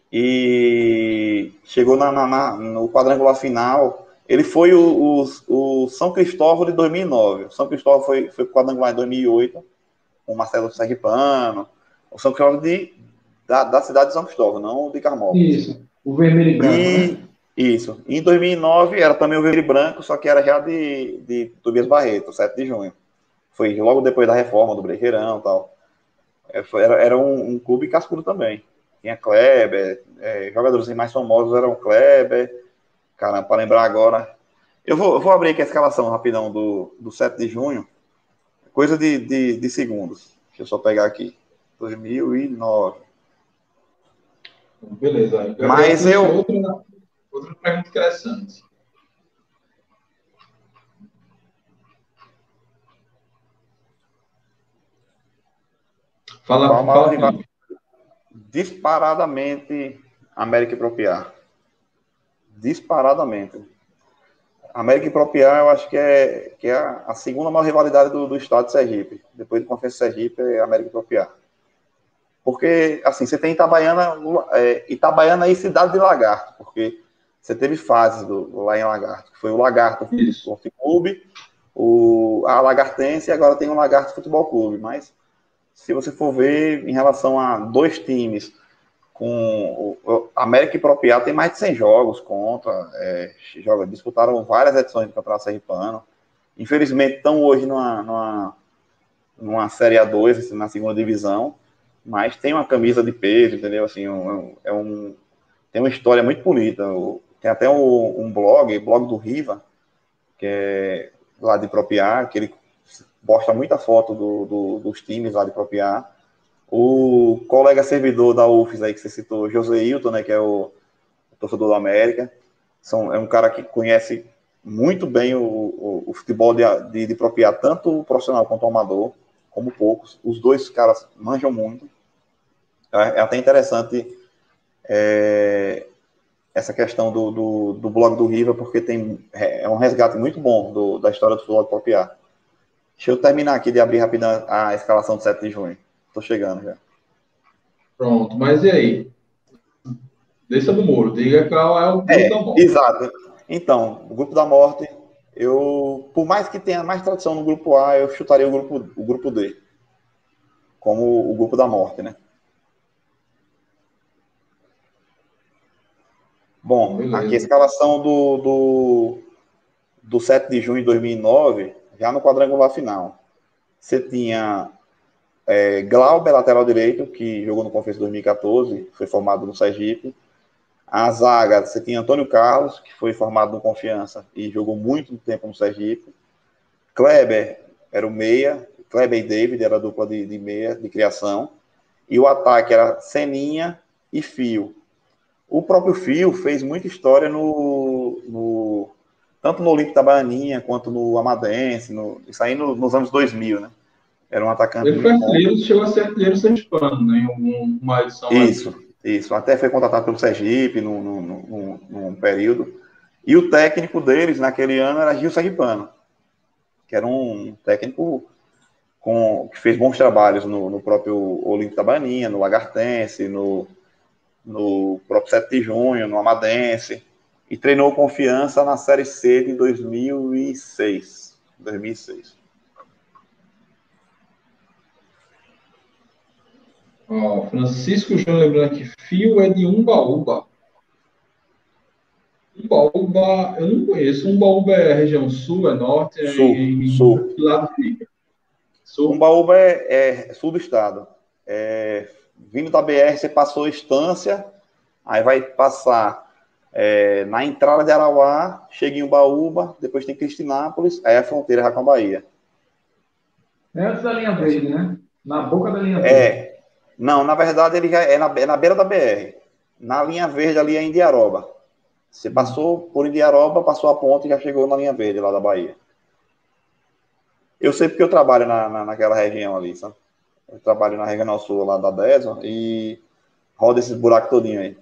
E chegou na, na, na, no quadrangular final. Ele foi o, o, o São Cristóvão de dois mil e nove. O São Cristóvão foi, foi quadrangular em dois mil e oito, com o Marcelo Sergipano. O São Cristóvão de, da, da cidade de São Cristóvão, não de Carmópolis. Isso, o vermelho e branco, E, né? isso. Em dois mil e nove era também o verde e branco, só que era já de, de Tobias Barreto, sete de junho. Foi logo depois da reforma do Brequeirão e tal. É, foi, era era um, um clube cascudo também. Tinha Kleber, é, jogadores mais famosos eram Kleber, caramba, para lembrar agora. Eu vou, eu vou abrir aqui a escalação rapidão do, do sete de junho, coisa de, de, de segundos. Deixa eu só pegar aqui. dois mil e nove. Beleza. Aí. Gabriel Mas trouxe eu. outra, outra pergunta interessante. Fala, Qual a maior fala, rival? Felipe. Disparadamente, América e Propriar. Disparadamente. América e Propriar, eu acho que é, que é a, a segunda maior rivalidade do, do estado de Sergipe. Depois de Confiança Sergipe, é América e Propriar. Porque, assim, você tem Itabaiana, é, Itabaiana e Cidade de Lagarto, porque você teve fases do, lá em Lagarto, que foi o Lagarto Futebol Clube, o, a Lagartense, e agora tem o Lagarto Futebol Clube. Mas, se você for ver, em relação a dois times, com o América e Propriar tem mais de cem jogos contra, é, joga, disputaram várias edições do Campeonato Sergipano. Infelizmente, estão hoje numa, numa, numa Série A dois, assim, na segunda divisão, mas tem uma camisa de peso, entendeu? Assim, um, é um, tem uma história muito bonita. Tem até um, um blog, blog do Riva, que é lá de Propriar, que ele posta muita foto do, do, dos times lá de Propriá. O colega servidor da U F S aí que você citou, José Hilton, né, que é o, o torcedor do América, são, é um cara que conhece muito bem o, o, o futebol de, de, de Propriá, tanto o profissional quanto o amador, como poucos. Os dois caras manjam muito. É, é até interessante é, essa questão do, do, do blog do Riva, porque tem, é um resgate muito bom do, da história do futebol de Propriá. Deixa eu terminar aqui de abrir rapidão a escalação de sete de junho. Tô chegando já. Pronto, mas e aí? Desça do muro, diga qual é o grupo É, da morte. exato. Então, o grupo da morte, eu, por mais que tenha mais tradição no grupo A, eu chutaria o grupo, o grupo D, como o grupo da morte, né? Bom, Beleza. aqui a escalação do, do, do sete de junho de dois mil e nove, já no quadrangular final. Você tinha é, Glauber, lateral direito, que jogou no Conferência dois mil e quatorze, foi formado no Sergipe. A zaga, você tinha Antônio Carlos, que foi formado no Confiança e jogou muito tempo no Sergipe. Kleber era o meia, Kleber e David era a dupla de, de meia, de criação. E o ataque era Seninha e Fio. O próprio Fio fez muita história no, no tanto no Olímpico da Baianinha quanto no Amadense, no, isso aí no, nos anos dois mil, né? Era um atacante Ele foi muito bom. artilheiro, chegou a ser artilheiro sergipano, né? Em algum- uma edição mais. Isso, isso. Até foi contratado pelo Sergipe num, num, num, num período. E o técnico deles naquele ano era Gil Sergipano, que era um técnico com, que fez bons trabalhos no, no próprio Olímpico da Baianinha, no Lagartense, no, no próprio sete de junho, no Amadense, e treinou Confiança na Série C de dois mil e seis. dois mil e seis. Ó, Francisco Júnior lembrando que Fio é de Umbaúba. Umbaúba, eu não conheço. Umbaúba é região sul, é norte, é Sul, em, em sul. que lado fica? Sul. Umbaúba é, é sul do estado. É, vindo da B R, você passou Estância, aí vai passar é, na entrada de Arauá, chega em Umbaúba, depois tem Cristinápolis, aí é a fronteira já com a Bahia. É antes da linha verde, né? Na boca da linha verde. É, não, na verdade ele já é na, é na beira da B R. Na linha verde ali é Indiaroba. Você passou por Indiaroba, passou a ponte e já chegou na linha verde lá da Bahia. Eu sei porque eu trabalho na, na, naquela região ali, sabe? Eu trabalho na Regional Sul lá da DESA e roda esses buracos todinho aí.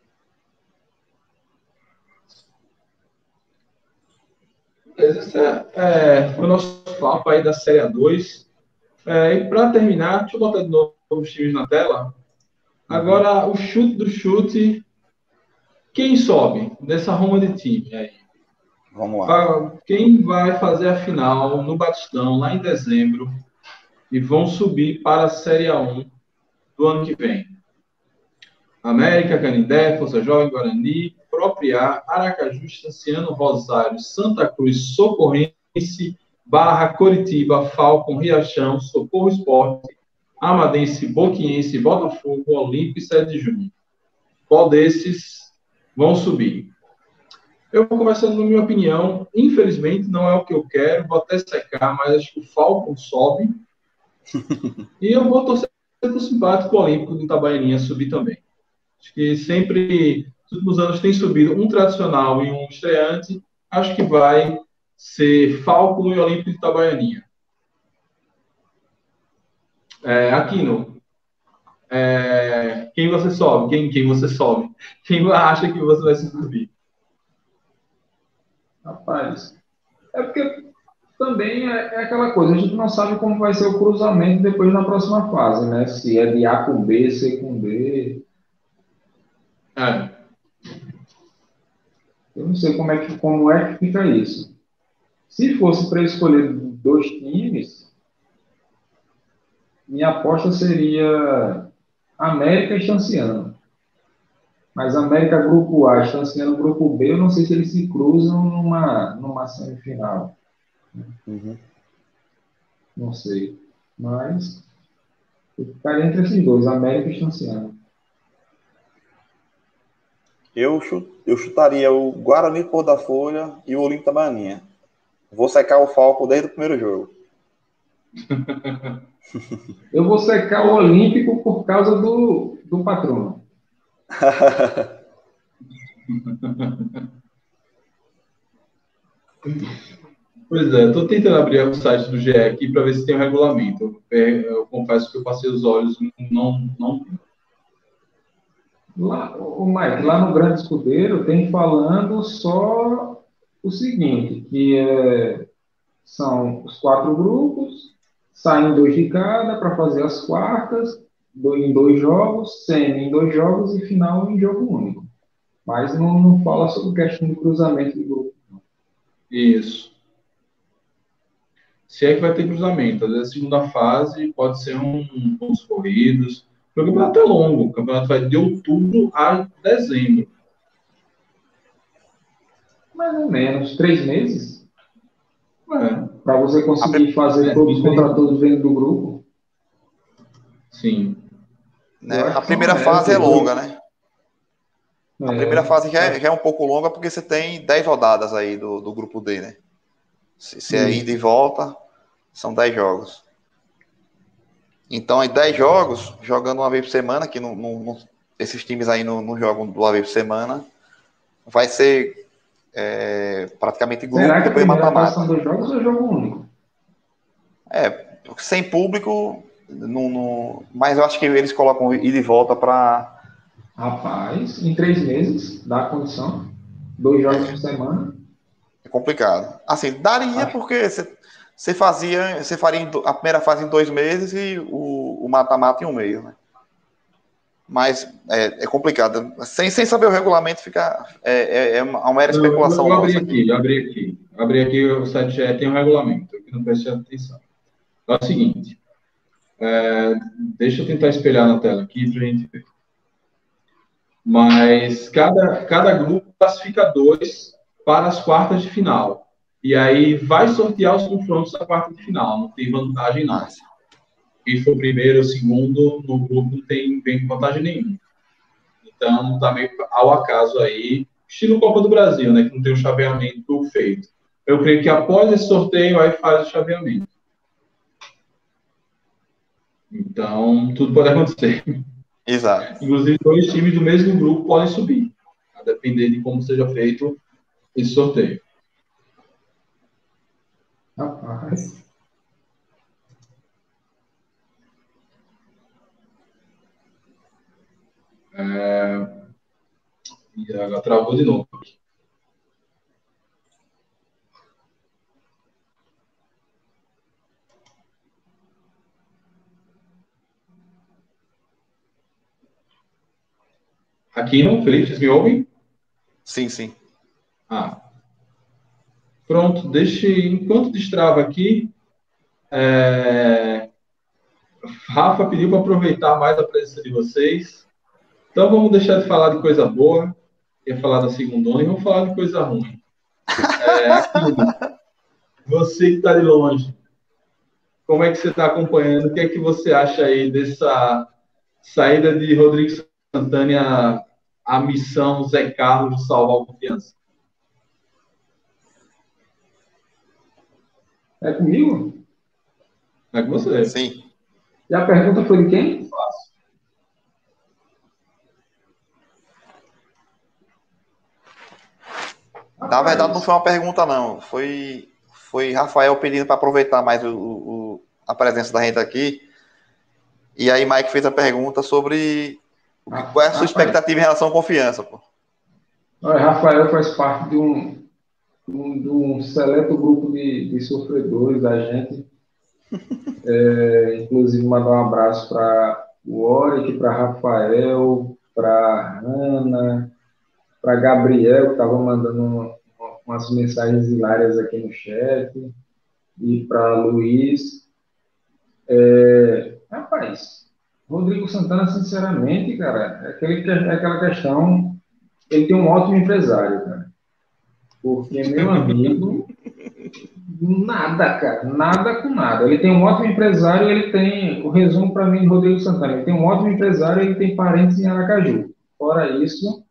Esse é, é, foi o nosso papo aí da Série A dois. É, e para terminar, deixa eu botar de novo os times na tela. Agora, o chute do chute. Quem sobe nessa Roma de time aí? Vamos lá. Vai- Quem vai fazer a final no Batistão, lá em dezembro, e vão subir para a Série A um do ano que vem? América, Canindé, Força Jovem, Guarani, Propriá, Aracaju, Estanciano, Rosário, Santa Cruz, Socorrense, Barra, Coritiba, Falcon, Riachão, Socorro Esporte, Amadense, Boquiense, Botafogo, Olímpio e sete de junho. Qual desses vão subir? Eu vou começando na minha opinião. Infelizmente, não é o que eu quero. Vou até secar, mas acho que o Falcon sobe. E eu vou torcer para o simpático olímpico do Itabaianinha subir também. Acho que sempre, nos últimos anos, tem subido um tradicional e um estreante. Acho que vai ser Falcon e Olímpico de Itabaianinha. É, Aquino, é, quem você sobe? Quem, quem você sobe? Quem acha que você vai subir? Rapaz, é porque também é, é aquela coisa, a gente não sabe como vai ser o cruzamento depois na próxima fase, né? Se é de A com B, C com D. É, Eu não sei como é que, como é que fica isso. Se fosse para escolher dois times, minha aposta seria América e Estanciano. Mas América Grupo A, Estanciano Grupo B, eu não sei se eles se cruzam numa, numa semifinal. Uhum. Não sei. Mas eu ficaria entre esses dois, América e Estanciano. Eu, chut, eu chutaria o Guarani Pôr da Folha e o Olímpio da Baianinha. Vou secar o Falco desde o primeiro jogo. Eu vou secar o Olímpico por causa do, do patrono. Pois é, estou tentando abrir o site do G E aqui para ver se tem um regulamento. Eu, eu confesso que eu passei os olhos, não, não. Lá, o Mike, lá no Grande Escudeiro tem falando só o seguinte, que é, são os quatro grupos, saem dois de cada para fazer as quartas, dois em dois jogos, semi em dois jogos e final em jogo único. Mas não, não fala sobre questão de cruzamento de grupo. Isso. Se é que vai ter cruzamento. Às vezes a segunda fase pode ser um pontos corridos. O campeonato é longo. O campeonato vai de outubro a dezembro. Mais ou menos. Três meses? É. Para você conseguir fazer é, todos contra todos dentro do grupo. Sim. Né? A primeira fase é longa, né? É. A primeira fase já é, já é um pouco longa porque você tem dez rodadas aí do, do grupo D, né? Se, se é ida e volta, são dez jogos. Então, em dez jogos, jogando uma vez por semana, que não, não, esses times aí não, não jogam uma vez por semana, vai ser é, praticamente grupo. Será que a primeira fase são dois jogos ou é jogo único? É, sem público, não, não, mas eu acho que eles colocam ida e volta para... Rapaz, em três meses, dá condição. Dois jogos por semana. É complicado. Assim, daria acho. Porque você fazia, você faria a primeira fase em dois meses e o mata-mata em um mês, né? Mas é, é complicado. Sem, sem saber o regulamento, fica, é, é, é uma mera especulação. Eu, eu abri aqui, eu abri aqui. Abri aqui o site G E, tem um regulamento, que não preste atenção. É o seguinte, é, deixa eu tentar espelhar na tela aqui para a gente ver. Mas cada, cada grupo classifica dois para as quartas de final. E aí vai sortear os confrontos da quarta de final. Não tem vantagem, não. Quem for primeiro ou segundo no grupo não tem, tem vantagem nenhuma. Então, tá meio ao acaso aí. Estilo Copa do Brasil, né? Que não tem o chaveamento feito. Eu creio que após esse sorteio, aí faz o chaveamento. Então, tudo pode acontecer. Exato. Inclusive, dois times do mesmo grupo podem subir, a depender de como seja feito esse sorteio. Rapaz. É... E agora travou de novo aqui. Aqui não, Felipe, vocês me ouvem? Sim, sim. Ah. Pronto, deixe, enquanto destrava aqui, é... Rafa pediu para aproveitar mais a presença de vocês. Então vamos deixar de falar de coisa boa, ia falar da segundona, e vamos falar de coisa ruim. É, aqui, você que está de longe, como é que você está acompanhando? O que é que você acha aí dessa saída de Rodrigo Santana à missão Zé Carlos de salvar o Confiança? É comigo? É com você. Sim. E a pergunta foi de quem? Na verdade, não foi uma pergunta, não. Foi, foi Rafael pedindo para aproveitar mais o, o, a presença da gente aqui. E aí, Mike fez a pergunta sobre ah, qual é a sua Rafael. expectativa em relação à confiança. Pô. Olha, Rafael faz parte de um, um, de um seleto grupo de, de sofredores da gente. É, inclusive, mandar um abraço para o Oric, para Rafael, para Ana, para Gabriel, que estava mandando uma, umas mensagens hilárias aqui no chat, e para Luiz. É, rapaz, Rodrigo Santana, sinceramente, cara, é, aquele, é aquela questão, ele tem um ótimo empresário, cara. Porque, meu amigo, nada, cara, nada com nada. Ele tem um ótimo empresário, ele tem, o resumo para mim de Rodrigo Santana, ele tem um ótimo empresário, ele tem parentes em Aracaju. Fora isso,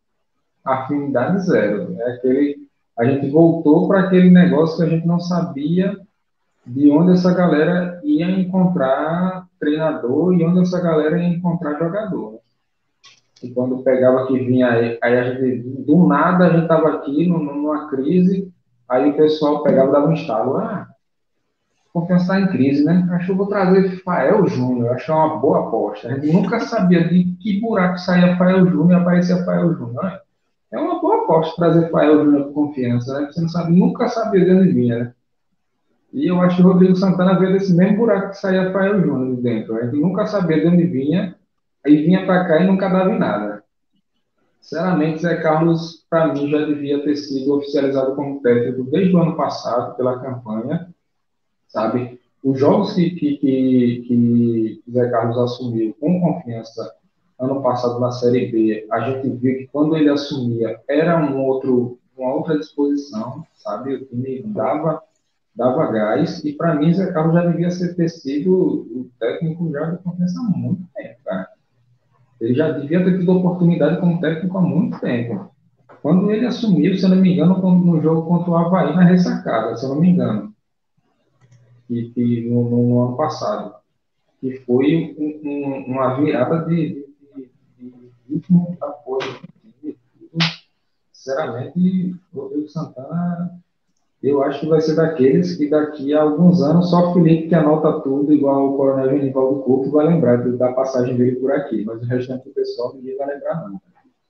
afinidade zero. É aquele, a gente voltou para aquele negócio que a gente não sabia de onde essa galera ia encontrar treinador e onde essa galera ia encontrar jogador. E quando pegava que vinha aí, aí a gente, do nada a gente estava aqui numa crise, aí o pessoal pegava e dava um estalo. Ah, Confiança está em crise, né? Acho que eu vou trazer Fael Júnior, acho que é uma boa aposta. A gente nunca sabia de que buraco saía Fael Júnior e aparecia Fael Júnior. É uma boa aposta trazer Fael Júnior com confiança, né? Você não sabe, nunca sabia de onde vinha, né? E eu acho que o Rodrigo Santana veio desse mesmo buraco que saía Fael Júnior de dentro. A gente nunca sabia de onde vinha, aí vinha para cá e nunca dava em nada. Sinceramente, Zé Carlos, para mim, já devia ter sido oficializado como técnico desde o ano passado, pela campanha, sabe? Os jogos que, que, que, que Zé Carlos assumiu com confiança ano passado na Série B, a gente viu que quando ele assumia era um outro, uma outra disposição, sabe? O time dava, dava gás, e para mim Zé Carlos já devia ser, ter sido o técnico já de confiança há muito tempo, cara. Ele já devia ter tido oportunidade como técnico há muito tempo. Quando ele assumiu, se eu não me engano, no jogo contra o Avaí na ressacada, se eu não me engano, que, que no, no ano passado, que foi um, um, uma virada de, de, de ritmo da coisa. Sinceramente, o Rodrigo Santana, eu acho que vai ser daqueles que daqui a alguns anos só o Felipe que anota tudo, igual o Coronel Genivaldo Couto, vai lembrar da passagem dele por aqui, mas o restante do pessoal ninguém vai lembrar, não.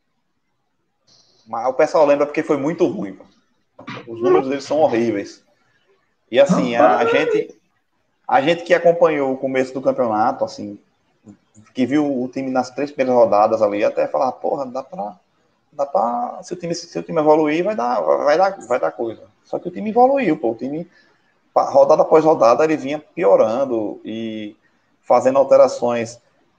Mas o pessoal lembra porque foi muito ruim. Os números deles são horríveis. E assim, a, a gente a gente que acompanhou o começo do campeonato, assim, que viu o time nas três primeiras rodadas ali, até falar, porra, dá pra, dá pra se o time se o time evoluir, vai dar, vai dar, vai dar coisa. Só que o time evoluiu, pô, o time rodada após rodada ele vinha piorando e fazendo alterações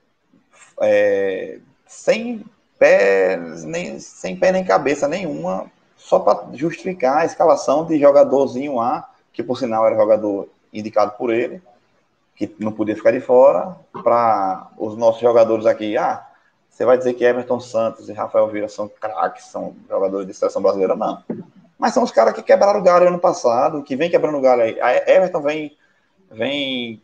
é, sem pé nem sem pé nem cabeça nenhuma, só para justificar a escalação de jogadorzinho A, que por sinal era jogador indicado por ele, que não podia ficar de fora, para os nossos jogadores aqui. Ah, você vai dizer que Everton Santos e Rafael Vieira são craques, são jogadores de seleção brasileira? Não. Mas são os caras que quebraram o galho ano passado, que vem quebrando o galho aí. A Everton vem, vem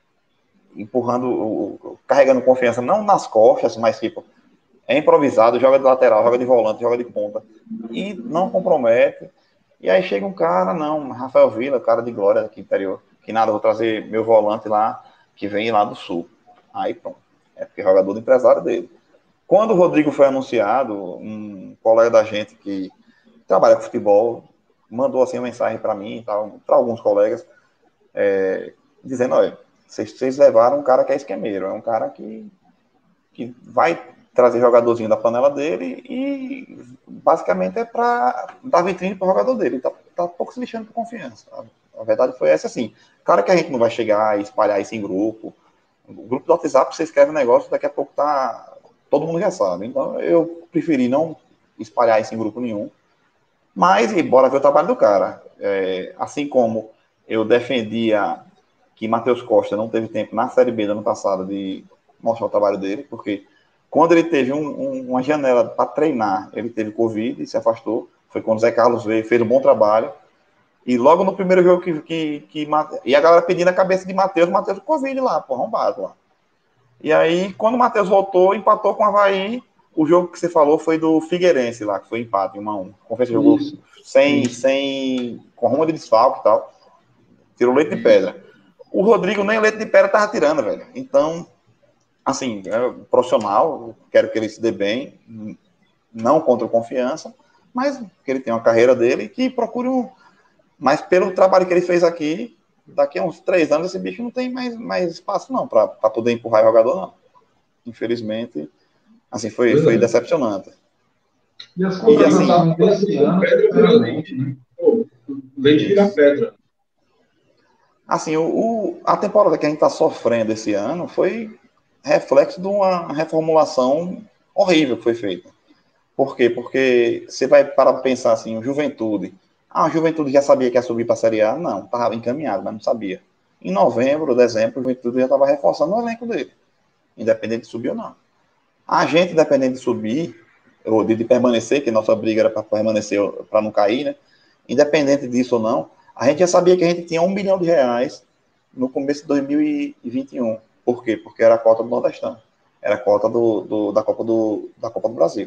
empurrando, carregando confiança, não nas costas, mas tipo, é improvisado, joga de lateral, joga de volante, joga de ponta, e não compromete. E aí chega um cara, não, Rafael Vila, cara de glória aqui interior, que nada, vou trazer meu volante lá, que vem lá do sul. Aí pronto, é porque é jogador do empresário dele. Quando o Rodrigo foi anunciado, um colega da gente que trabalha com futebol, mandou assim uma mensagem para mim, para alguns colegas, é, dizendo, olha, vocês, vocês levaram um cara que é esquemeiro, é um cara que, que vai trazer jogadorzinho da panela dele e basicamente é para dar vitrine para o jogador dele. Tá, tá pouco se lixando por confiança. A, a verdade foi essa, assim. Claro que a gente não vai chegar e espalhar isso em grupo. O grupo do WhatsApp, você escreve um negócio, daqui a pouco tá... todo mundo já sabe. Então, eu preferi não espalhar isso em grupo nenhum. Mas, e bora ver o trabalho do cara. É, assim como eu defendia que Matheus Costa não teve tempo na Série B do ano passado de mostrar o trabalho dele, porque quando ele teve um, um, uma janela para treinar, ele teve Covid e se afastou. Foi quando o Zé Carlos veio, fez um bom trabalho. E logo no primeiro jogo que... que, que e a galera pedindo a cabeça de Matheus, Matheus com Covid lá, pô, arrombado lá. E aí, quando o Matheus voltou, empatou com o Avaí. O jogo que você falou foi do Figueirense lá, que foi empate, um a um. A Conferência jogou sem, sem... com rumo de desfalque e tal. Tirou leite de pedra. O Rodrigo nem leite de pedra tava tirando, velho. Então... assim, é profissional, quero que ele se dê bem, não contra confiança, mas que ele tenha uma carreira dele e que procure um... Mas pelo trabalho que ele fez aqui, daqui a uns três anos esse bicho não tem mais, mais espaço não, para poder empurrar jogador, não. Infelizmente, assim, foi, foi decepcionante. E as contratações desse ano, realmente, né? Leite vira pedra. Assim, o, o, a temporada que a gente está sofrendo esse ano foi reflexo de uma reformulação horrível que foi feita. Por quê? Porque você vai parar para pensar assim, o Juventude. Ah, a Juventude já sabia que ia subir para a Série A? Não, estava encaminhado, mas não sabia. Em novembro, dezembro, o Juventude já estava reforçando o elenco dele, independente de subir ou não. A gente, independente de subir, ou de, de permanecer, que nossa briga era para permanecer, para não cair, né? Independente disso ou não, A gente já sabia que a gente tinha um bilhão de reais no começo de dois mil e vinte e um. Por quê? Porque era a cota do Nordestão. Era a cota do, do, da, Copa do, da Copa do Brasil.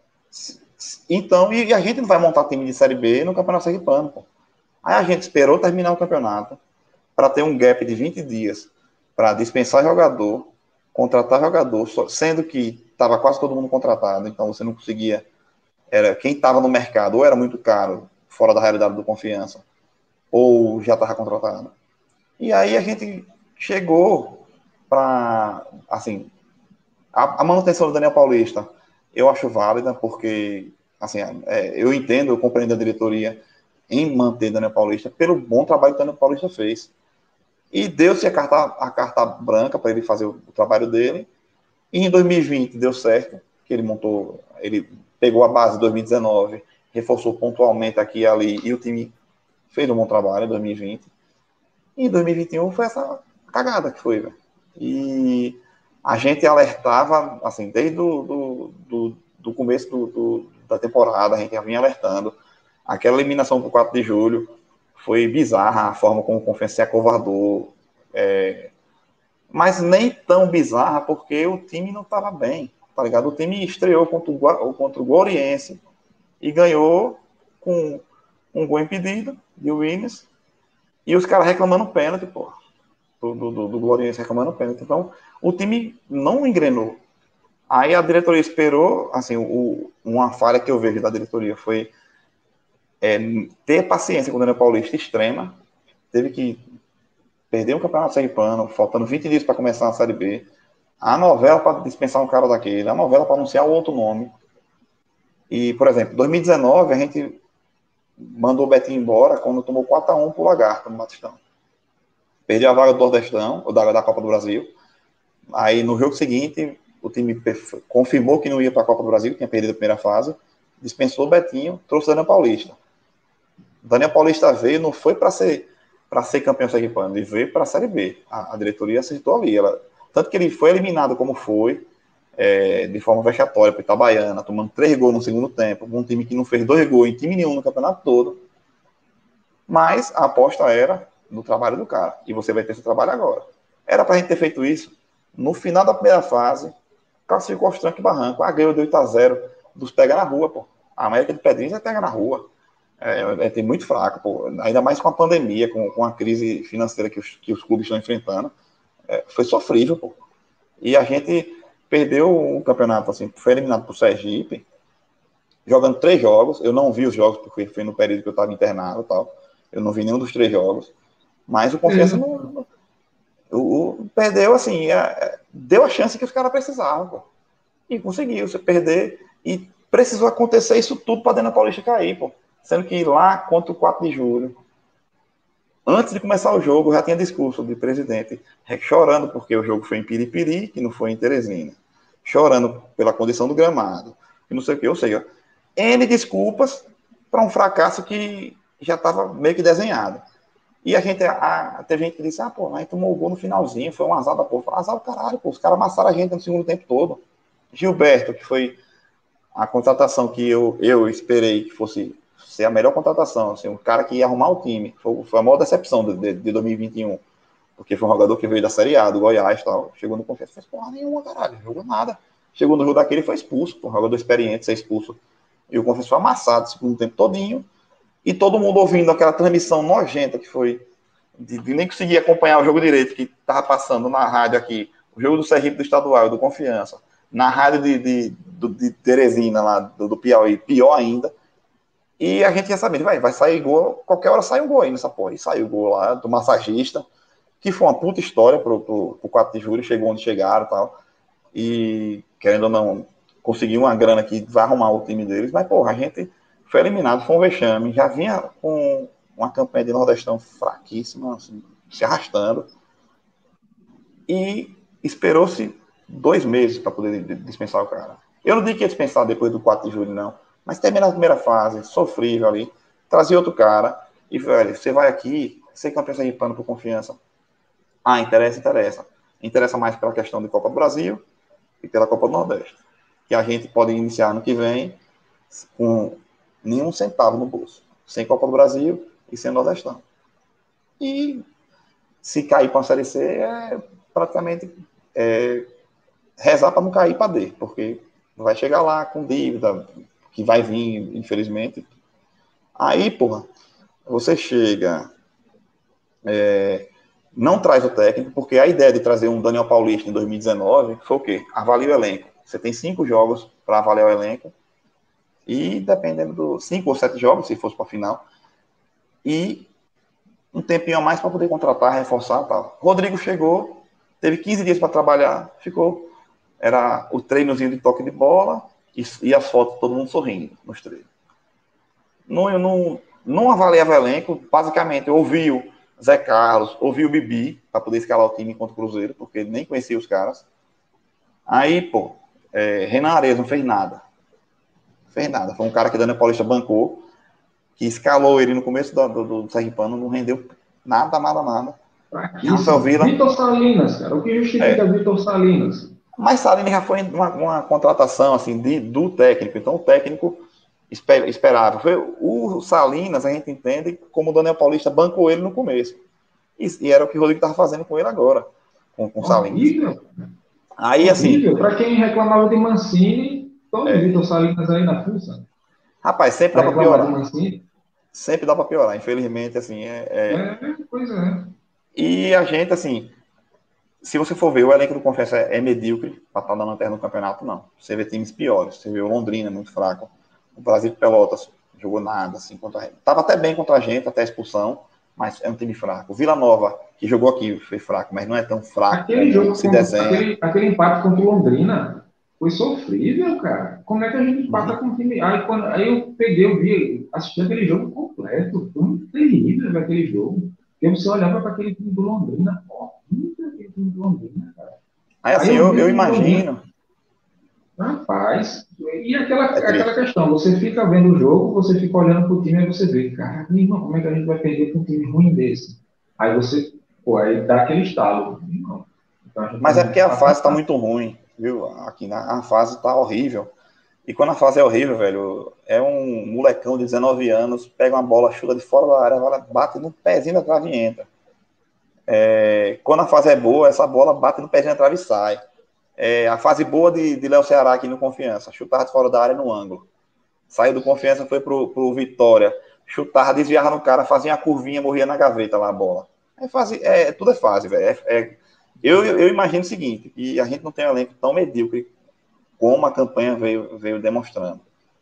Então, e a gente não vai montar time de Série B no Campeonato Sergipano, pô. Aí a gente esperou terminar o campeonato para ter um gap de vinte dias para dispensar jogador, contratar jogador, sendo que estava quase todo mundo contratado, então você não conseguia. Era, quem estava no mercado ou era muito caro, fora da realidade do Confiança, ou já estava contratado. E aí a gente chegou para, assim, a, a manutenção do Daniel Paulista, eu acho válida, porque, assim, é, eu entendo, eu compreendo a diretoria em manter Daniel Paulista pelo bom trabalho que o Daniel Paulista fez. E deu-se a carta, a carta branca para ele fazer o, o trabalho dele. E em dois mil e vinte deu certo, que ele montou, ele pegou a base de dois mil e dezenove, reforçou pontualmente aqui e ali, e o time fez um bom trabalho em dois mil e vinte. E em dois mil e vinte e um foi essa cagada que foi, velho. E a gente alertava, assim, desde o do, do, do começo do, do, da temporada, a gente já vinha alertando. Aquela eliminação por quatro de julho foi bizarra, a forma como o Confiança se acovardou. É, mas nem tão bizarra, porque o time não estava bem, tá ligado? O time estreou contra o, contra o Gloriense e ganhou com um gol impedido de Williams, e os caras reclamando pênalti, pô, do, do, do Gloriense reclamando pênalti. Então, o time não engrenou. Aí a diretoria esperou, assim, o, uma falha que eu vejo da diretoria foi é, ter paciência com o Daniel Paulista extrema, teve que perder um campeonato sergipano, faltando vinte dias para começar a Série B, a novela para dispensar um cara daquele, a novela para anunciar o outro nome. E, por exemplo, em dois mil e dezenove, a gente mandou o Betinho embora quando tomou quatro a um pro Lagarto, no Batistão. Perdeu a vaga do Nordestão, ou da, da Copa do Brasil. Aí, no jogo seguinte, o time confirmou que não ia para a Copa do Brasil, tinha perdido a primeira fase, dispensou o Betinho, trouxe o Daniel Paulista. O Daniel Paulista veio, não foi para ser para ser campeão sergipano, ele veio para a Série B. A, a diretoria acertou ali. Ela, tanto que ele foi eliminado como foi, é, de forma vexatória, para Itabaiana, tomando três gols no segundo tempo, um time que não fez dois gols em time nenhum no campeonato todo. Mas a aposta era no trabalho do cara. E você vai ter esse trabalho agora. Era para a gente ter feito isso no final da primeira fase, classificou aos trancos e barranco. Ah, ganhou de oito a zero dos pega na rua, pô. A América de Pedrinhos é pega na rua. É, é tem muito fraco, pô. Ainda mais com a pandemia, com, com a crise financeira que os, que os clubes estão enfrentando. É, foi sofrível, pô. E a gente perdeu o campeonato, assim, foi eliminado pro Sergipe, jogando três jogos. Eu não vi os jogos, porque foi no período que eu estava internado e tal. Eu não vi nenhum dos três jogos. Mas o Confiança uhum. não, o, o, perdeu, assim, a, deu a chance que os caras precisavam, pô. E conseguiu você perder. E precisou acontecer isso tudo para Daniel Paulista cair, pô. Sendo que lá contra o quatro de julho, antes de começar o jogo, já tinha discurso de presidente chorando porque o jogo foi em Piripiri, que não foi em Teresina. Chorando pela condição do gramado, que não sei o que. Ou seja, N desculpas para um fracasso que já estava meio que desenhado. E a gente, a, teve gente que disse, ah, pô, a gente tomou o gol no finalzinho, foi um azar da porra. Azar o caralho, pô, os caras amassaram a gente no segundo tempo todo. Gilberto, que foi a contratação que eu, eu esperei que fosse ser a melhor contratação, assim, um cara que ia arrumar o time. Foi, foi a maior decepção de, de, de dois mil e vinte e um, porque foi um jogador que veio da Série A, do Goiás e tal. Chegou no Confiança, fez porra nenhuma, caralho, não jogou nada. Chegou no jogo daquele e foi expulso, pô, jogador experiente, ser expulso. E o Confiança foi amassado o segundo tempo todinho. E todo mundo ouvindo aquela transmissão nojenta que foi, de, de nem conseguir acompanhar o jogo direito, que estava passando na rádio aqui, o jogo do Sergipe do Estadual, do Confiança, na rádio de, de, de, de Teresina, lá do, do Piauí, pior ainda. E a gente ia sabendo, vai, vai sair gol, qualquer hora sai um gol aí nessa porra. E saiu o gol lá do massagista, que foi uma puta história pro, pro, pro quatro de julho, chegou onde chegaram e tal. E, querendo ou não, conseguiu uma grana que vai arrumar o time deles, mas, porra, a gente foi eliminado, foi um vexame, já vinha com uma campanha de Nordestão fraquíssima, assim, se arrastando, e esperou-se dois meses para poder dispensar o cara. Eu não digo que ia dispensar depois do quatro de julho, não, mas terminar a primeira fase, sofrível ali, trazer outro cara, e, velho, você vai aqui, ser campeão sergipano por Confiança. Ah, interessa, interessa. Interessa mais pela questão de Copa do Brasil e pela Copa do Nordeste, que a gente pode iniciar no que vem com nenhum centavo no bolso, sem Copa do Brasil e sem Nordestão. e se cair para a Série C é praticamente é, rezar para não cair para D, porque vai chegar lá com dívida, que vai vir, infelizmente. Aí, porra, você chega, é, não traz o técnico, porque a ideia de trazer um Daniel Paulista em dois mil e dezenove foi o quê? Avalie o elenco. Você tem cinco jogos para avaliar o elenco, e dependendo dos cinco ou sete jogos, se fosse para a final, e um tempinho a mais para poder contratar, reforçar e tal. Rodrigo chegou, teve quinze dias para trabalhar, ficou, era o treinozinho de toque de bola e, e as fotos, todo mundo sorrindo nos treinos. Não, não, não avaliava o elenco, basicamente ouviu Zé Carlos, ouviu o Bibi, para poder escalar o time contra o Cruzeiro, porque ele nem conhecia os caras. Aí, pô, é, Renan Ares não fez nada. Fez nada. Foi um cara que o Daniel Paulista bancou, que escalou ele no começo do, do, do Sergipano, não rendeu nada, nada, nada. E Rafael Vila... Vitor Salinas, cara. O que justifica é. Vitor Salinas? Mas Salinas já foi uma, uma contratação assim, de, do técnico. Então o técnico esper, esperava. Foi, o Salinas, a gente entende como o Daniel Paulista bancou ele no começo. E, e era o que o Rodrigo estava fazendo com ele agora, com, com o Salinas. Aí, assim... Para quem reclamava de Mancini, todo é. Vitor Salinas aí na fuça. Rapaz, sempre dá para piorar. Sempre dá para piorar, infelizmente, assim, é, é... é... Pois é. E a gente, assim, se você for ver, o elenco do Confiança é, é medíocre para estar na lanterna do campeonato, não. Você vê times piores, você vê o Londrina muito fraco, o Brasil de Pelotas jogou nada, assim, contra a gente. Tava até bem contra a gente, até a expulsão, mas é um time fraco. O Vila Nova, que jogou aqui, foi fraco, mas não é tão fraco aquele jogo se contra, desenha. Aquele, aquele empate contra o Londrina foi sofrível, cara. Como é que a gente empata uhum. com o time? Aí, quando, aí eu peguei, eu vi, assisti aquele jogo completo, foi muito terrível aquele jogo. Porque você olhava para aquele time do Londrina, ó, aquele time do Londrina, cara. Aí, assim, aí eu, eu, eu imagino... Rapaz, e aquela, é aquela questão, você fica vendo o jogo, você fica olhando pro time e você vê, cara, irmão, como é que a gente vai perder com um time ruim desse? Aí você, pô, aí dá aquele estalo. Irmão. Então, mas é porque a fase tá muito ruim, viu? Aqui na, a fase tá horrível. E quando a fase é horrível, velho, é um molecão de dezenove anos, pega uma bola, chuta de fora da área, bate no pezinho da trave e entra. É, quando a fase é boa, essa bola bate no pezinho da trave e sai. É, a fase boa de, de Léo Ceará aqui no Confiança, chutava de fora da área no ângulo. Saiu do Confiança, foi pro, pro Vitória, chutava, desviava no cara, fazia uma curvinha, morria na gaveta lá a bola. É fase, é, tudo é fase, velho. É, é, eu, eu imagino o seguinte, que a gente não tem um elenco tão medíocre como a campanha veio, veio demonstrando.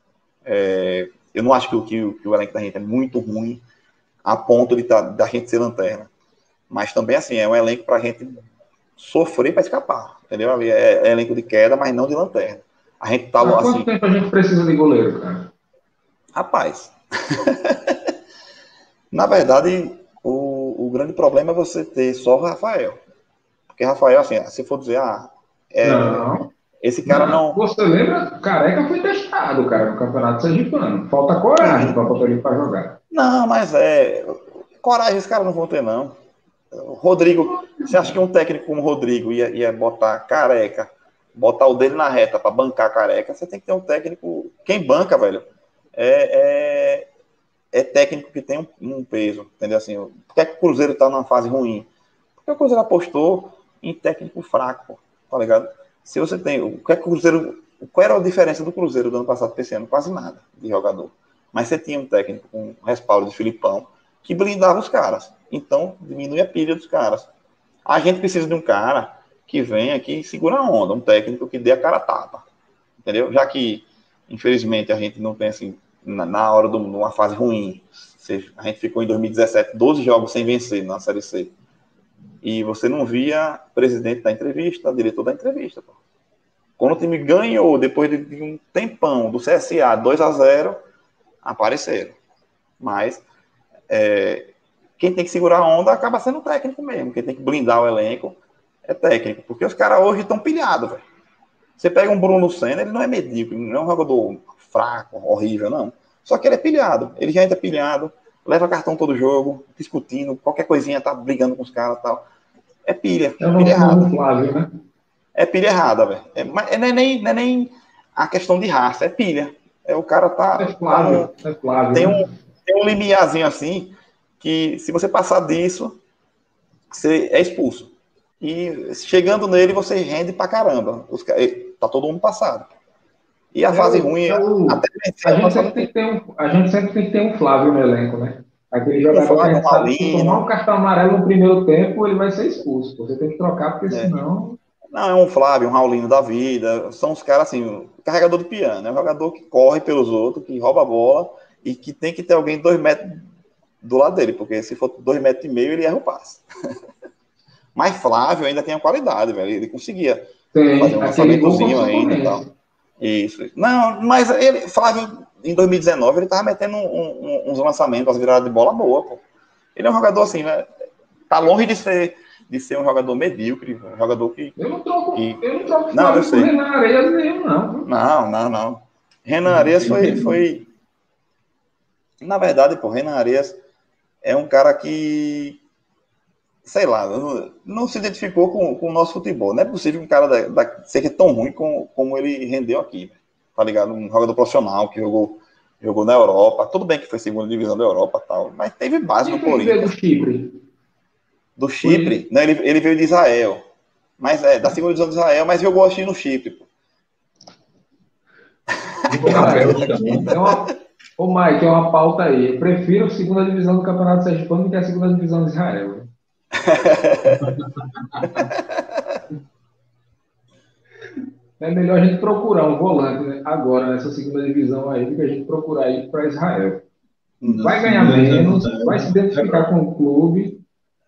É, eu não acho que, que, que o elenco da gente é muito ruim a ponto de tá, da gente ser lanterna. Mas também, assim, é um elenco pra gente sofrer para escapar, entendeu? É, é elenco de queda, mas não de lanterna. A gente tá Há assim... quanto tempo a gente precisa de goleiro, cara? Rapaz, na verdade, o, o grande problema é você ter só o Rafael. Porque Rafael, assim, se for dizer, ah, é, não, esse cara não, não... Você lembra? Careca foi testado, cara, no Campeonato Sergipano. Falta coragem para botar ele para jogar. Não, mas é... Coragem esse cara não vão ter, não. Rodrigo, você acha que um técnico como o Rodrigo ia, ia botar Careca, botar o dele na reta para bancar Careca? Você tem que ter um técnico... Quem banca, velho, é, é, é técnico que tem um, um peso, entendeu? Assim, por que, é que o Cruzeiro tá numa fase ruim? Porque o Cruzeiro apostou em técnico fraco, tá ligado? Se você tem... O que é que o Cruzeiro... Qual era a diferença do Cruzeiro do ano passado para esse ano? Quase nada de jogador. Mas você tinha um técnico com respaldo de Filipão que blindava os caras. Então, diminui a pilha dos caras. A gente precisa de um cara que venha aqui e segura a onda, um técnico que dê a cara a tapa. Entendeu? Já que, infelizmente, a gente não tem, assim, na, na hora de uma fase ruim, seja, a gente ficou em dois mil e dezessete, doze jogos sem vencer na Série C. E você não via presidente da entrevista, diretor da entrevista. Pô. Quando o time ganhou, depois de um tempão, do C S A dois a zero, apareceram. Mas... É, quem tem que segurar a onda acaba sendo o técnico mesmo. Quem tem que blindar o elenco é técnico. Porque os caras hoje estão pilhados, velho. Você pega um Bruno Senna, ele não é medíocre, não é um jogador fraco, horrível, não. Só que ele é pilhado. Ele já entra pilhado, leva cartão todo jogo, discutindo, qualquer coisinha, tá brigando com os caras e tal. É pilha. É o pilha errada. Flávio, né? É pilha errada, velho. É, mas não é, nem, não é nem a questão de raça, é pilha. É, o cara tá... É Flávio. Tá no, é Flávio tem né? um, tem um limiarzinho assim... que se você passar disso, você é expulso. E chegando nele, você rende pra caramba. Os, tá todo mundo passado. E a É fase o, ruim, é o, até a, gente sempre tem que ter um, a gente sempre tem que ter um Flávio no elenco, né? Aquele jogador que a gente sabe que se tomar um cartão amarelo no primeiro tempo, ele vai ser expulso. Você tem que trocar, porque é. senão... Não, é um Flávio, um Raulino da vida. São os caras assim, carregador de piano. É um jogador que corre pelos outros, que rouba a bola e que tem que ter alguém dois metros do lado dele, porque se for dois metros e meio, ele erra o passe. Mas Flávio ainda tem a qualidade, velho. Ele conseguia tem, fazer um lançamentozinho ainda e tal. Isso. Isso. Não, mas ele, Flávio, em dois mil e dezenove, ele tava metendo um, um, uns lançamentos, umas viradas de bola boa, pô. Ele é um jogador assim, né? Tá longe de ser, de ser um jogador medíocre, um jogador que... Eu não troco, que... eu não troco não, eu Flávio por sei. Renan Areias nenhum, não. Não, não, não. Renan Areias foi, foi... Na verdade, pô, Renan Areias é um cara que... sei lá, não, não se identificou com, com o nosso futebol. Não é possível que um cara da, da, seja tão ruim como, como ele rendeu aqui, tá ligado? Um jogador profissional que jogou, jogou na Europa. Tudo bem que foi segunda divisão da Europa e tal, mas teve base no Corinthians. Do Chipre? Do Chipre? Não, ele, ele veio de Israel. Mas é, da segunda divisão de Israel, mas jogou assim no Chipre, pô. É uma... Ô, Mike, é uma pauta aí. Eu prefiro a segunda divisão do Campeonato Sergipano do que a segunda divisão de Israel. É melhor a gente procurar um volante, né, agora nessa segunda divisão aí do que a gente procurar ir para Israel. Vai ganhar menos, vai se identificar com o clube.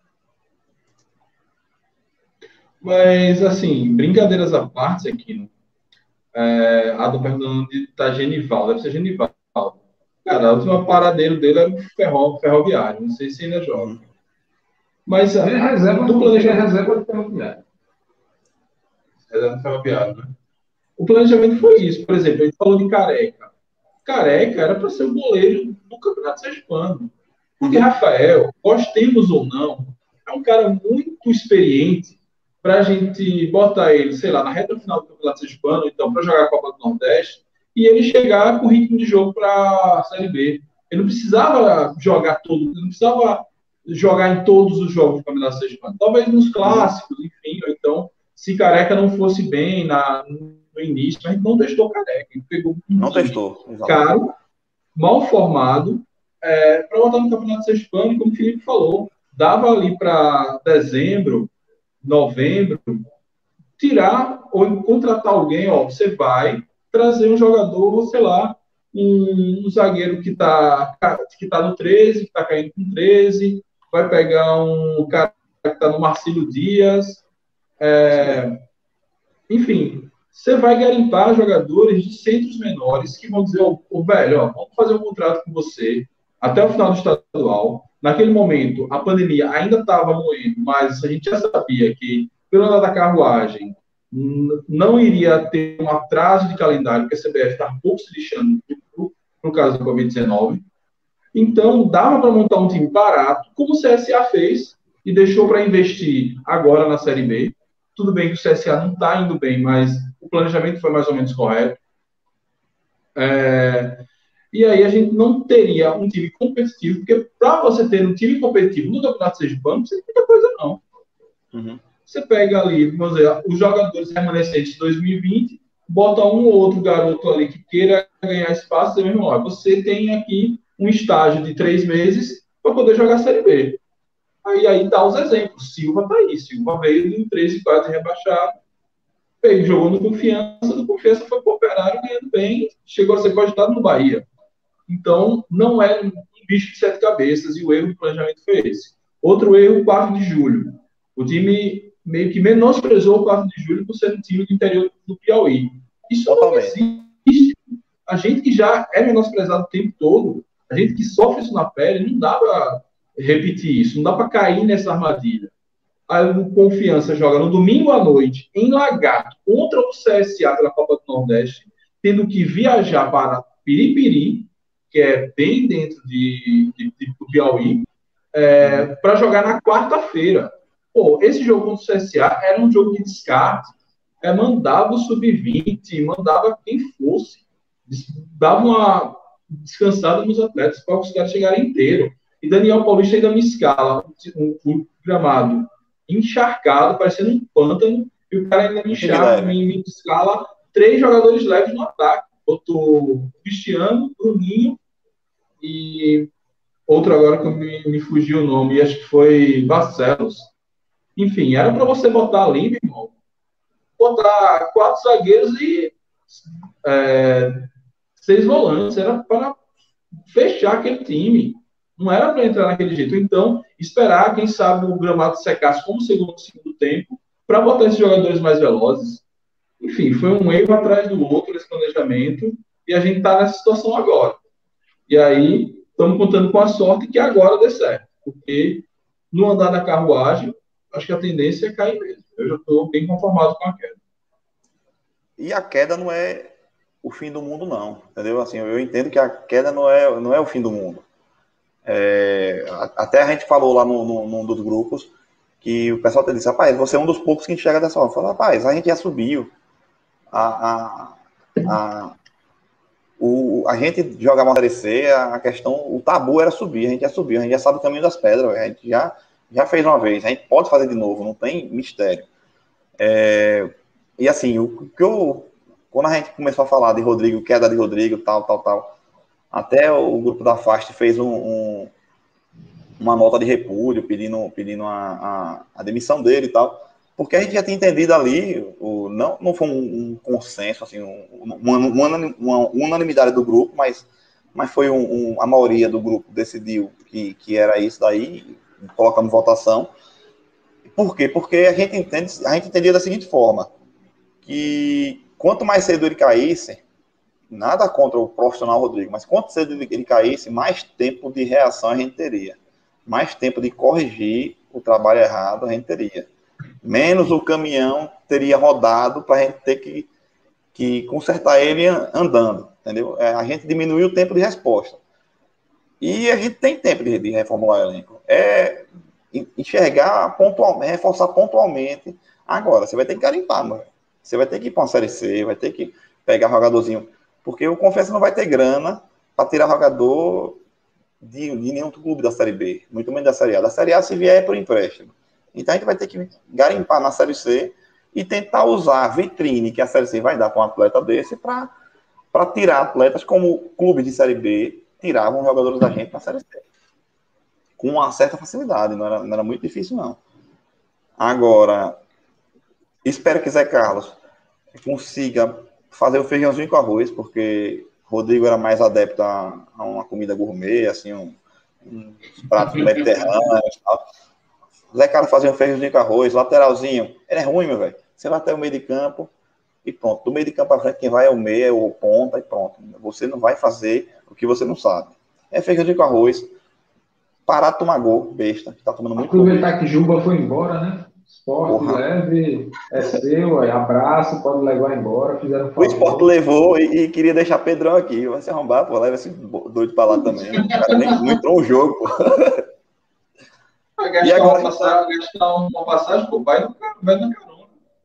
Mas, assim, brincadeiras à parte aqui, é, a do perguntando onde tá Genival, deve ser Genival. Cara, a última paradeiro dele era o ferro, ferroviário, não sei se ainda joga. Mas a, ele é reserva do planejamento. Reserva do ferroviário. Reserva do ferroviário, né? O planejamento foi isso. Por exemplo, a gente falou de Careca. Careca era para ser o goleiro do Campeonato Sergipano. Porque Rafael, gostemos ou não, é um cara muito experiente para a gente botar ele, sei lá, na reta final do Campeonato Sergipano, então, para jogar a Copa do Nordeste, e ele chegar com o ritmo de jogo para a Série B. Ele não precisava jogar todo, ele não precisava jogar em todos os jogos do Campeonato Sergipano. Talvez nos clássicos, enfim, ou então, se Careca não fosse bem na, no início, mas não testou Careca. Ele pegou um não testou, caro, mal formado, é, para botar no Campeonato Sergipano, como o Felipe falou, dava ali para dezembro, novembro, tirar ou contratar alguém, ó, você vai trazer um jogador, sei lá, um, um zagueiro que está que tá no treze, que está caindo com treze, vai pegar um cara que está no Marcílio Dias, é, enfim, você vai garimpar jogadores de centros menores que vão dizer, ô, oh, velho, ó, vamos fazer um contrato com você até o final do estadual. Naquele momento, a pandemia ainda estava moendo, mas a gente já sabia que, pelo andar da carruagem, não iria ter um atraso de calendário, porque a C B F estava um pouco se lixando no caso do covid dezenove. Então, dava para montar um time barato, como o C S A fez, e deixou para investir agora na Série B. Tudo bem que o C S A não está indo bem, mas o planejamento foi mais ou menos correto. É... E aí a gente não teria um time competitivo, porque para você ter um time competitivo no Campeonato Sergipano, não precisa de muita coisa, não. Uhum. Você pega ali, vamos dizer, os jogadores remanescentes de dois mil e vinte, bota um ou outro garoto ali que queira ganhar espaço, e mesmo, ó, você tem aqui um estágio de três meses para poder jogar a Série B. Aí, aí dá os exemplos. Silva tá aí. Silva veio de um treze quase rebaixado. Ele jogou no Confiança. Do Confiança foi pro Operário ganhando bem. Chegou a ser cogitado no Bahia. Então, não é um bicho de sete cabeças. E o erro do planejamento foi esse. Outro erro, o quatro de julho. O time meio que menosprezou o quatro de julho por ser um time do interior do Piauí. Isso Totalmente. Não existe. A gente que já é menosprezado o tempo todo, a gente que sofre isso na pele, não dá para repetir isso, não dá para cair nessa armadilha. Aí o Confiança joga no domingo à noite, em Lagarto, contra o C S A pela Copa do Nordeste, tendo que viajar para Piripiri, que é bem dentro de, de, de, do Piauí, é, para jogar na quarta-feira. Pô, esse jogo contra o C S A era um jogo de descarte, é, mandava o sub vinte, mandava quem fosse, dava uma descansada nos atletas para os caras chegarem inteiros. e Daniel Paulista ainda me escala um, um gramado encharcado, parecendo um pântano, e o cara ainda me, enxarca, me, me escala três jogadores leves no ataque. Botou Cristiano, Bruninho e outro agora que me, me fugiu o nome, acho que foi Barcelos. Enfim, era para você botar ali, meu irmão, botar quatro zagueiros e é, seis volantes, era para fechar aquele time. Não era para entrar naquele jeito. Então, esperar, quem sabe, o gramado secasse como segundo segundo tempo, para botar esses jogadores mais velozes. Enfim, foi um erro atrás do outro esse planejamento, e a gente está nessa situação agora. E aí, estamos contando com a sorte que agora dê certo. Porque no andar da carruagem, acho que a tendência é cair mesmo. Eu já estou bem conformado com a queda. E a queda não é o fim do mundo, não. Entendeu? Assim, eu entendo que a queda não é, não é o fim do mundo. É, até a gente falou lá no, no, num dos grupos que o pessoal disse, rapaz, você é um dos poucos que enxerga dessa forma. Eu falei, rapaz, a gente já subiu. A, a, a, o, a gente jogava uma Série C, a questão, o tabu era subir, a gente já subiu, a gente já sabe o caminho das pedras, a gente já, já fez uma vez, a gente pode fazer de novo, não tem mistério. É, e assim, o que eu, quando a gente começou a falar de Rodrigo, queda de Rodrigo, tal, tal, tal, até o grupo da Fast fez um, um, uma nota de repúdio pedindo, pedindo a, a, a demissão dele e tal, porque a gente já tinha entendido ali, o, não, não foi um, um consenso, assim, um, uma, uma, uma unanimidade do grupo, mas, mas foi um, um, a maioria do grupo decidiu que, que era isso daí, colocamos votação. Por quê? Porque a gente, entende, a gente entendia da seguinte forma, que quanto mais cedo ele caísse, nada contra o profissional Rodrigo, mas quanto cedo ele caísse, mais tempo de reação a gente teria, mais tempo de corrigir o trabalho errado a gente teria. Menos o caminhão teria rodado para a gente ter que, que consertar ele andando, entendeu? É, a gente diminuiu o tempo de resposta. E a gente tem tempo de, de reformular o elenco. É enxergar pontualmente, reforçar pontualmente. Agora, você vai ter que garimpar, mano. Você vai ter que ir para uma Série C, vai ter que pegar jogadorzinho. Porque eu confesso que não vai ter grana para tirar jogador de, de nenhum clube da Série B, muito menos da Série A. Da Série A, se vier, é por empréstimo. Então a gente vai ter que garimpar na Série C e tentar usar a vitrine que a Série C vai dar para um atleta desse para tirar atletas como clubes de Série B tiravam jogadores da gente para a Série C. Com uma certa facilidade, não era, não era muito difícil, não. Agora, espero que Zé Carlos consiga fazer o feijãozinho com arroz, porque Rodrigo era mais adepto a, a uma comida gourmet, assim, um, um prato mediterrâneo e tal. Zé Carlos fazia um feijãozinho com arroz, lateralzinho. Ele é ruim, meu velho. Você vai até o meio de campo e pronto. Do meio de campo para frente, quem vai é o meio, é o ponta e pronto. Você não vai fazer o que você não sabe. É feijãozinho com arroz. Parar de tomar gol, besta. Tá tomando muito gol. Aproveitar que Juba foi embora, né? Esporte Porra. leve, é seu, aí, abraço, pode levar embora. Fizeram um o Esporte levou e, e queria deixar Pedrão aqui. Vai se arrombar, pô. Leva esse doido pra lá também. O cara nem não entrou no jogo, pô. Vai gastar, agora, uma, passagem, gastar uma passagem, pô, vai no, vai no carona.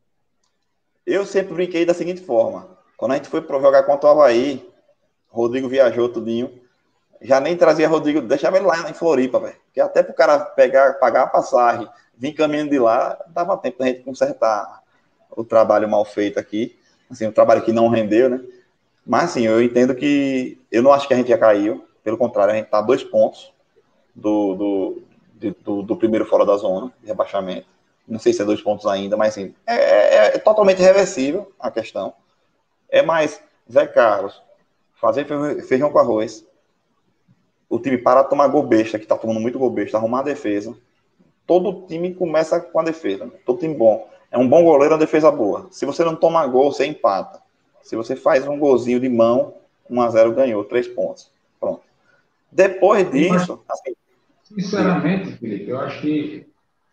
Eu sempre brinquei da seguinte forma. Quando a gente foi para jogar contra o Avaí, Rodrigo viajou tudinho. Já nem trazia Rodrigo, deixava ele lá em Floripa, velho. Porque até pro cara pegar, pagar a passagem, vir caminhando de lá, dava tempo da gente consertar o trabalho mal feito aqui. Assim, o trabalho que não rendeu, né? Mas, assim, eu entendo que... Eu não acho que a gente já caiu. Pelo contrário, a gente tá a dois pontos do... do Do, do primeiro fora da zona de rebaixamento. Não sei se é dois pontos ainda, mas assim, é, é, é totalmente reversível a questão. É mais Zé Carlos fazer feijão com arroz, o time parar de tomar gol besta, que tá tomando muito gol besta, arrumar a defesa. Todo time começa com a defesa, né? Todo time bom. É um bom goleiro, uma defesa boa. Se você não toma gol, você empata. Se você faz um golzinho de mão, um a zero ganhou, três pontos. Pronto. Depois disso, assim, sinceramente, Felipe, eu acho que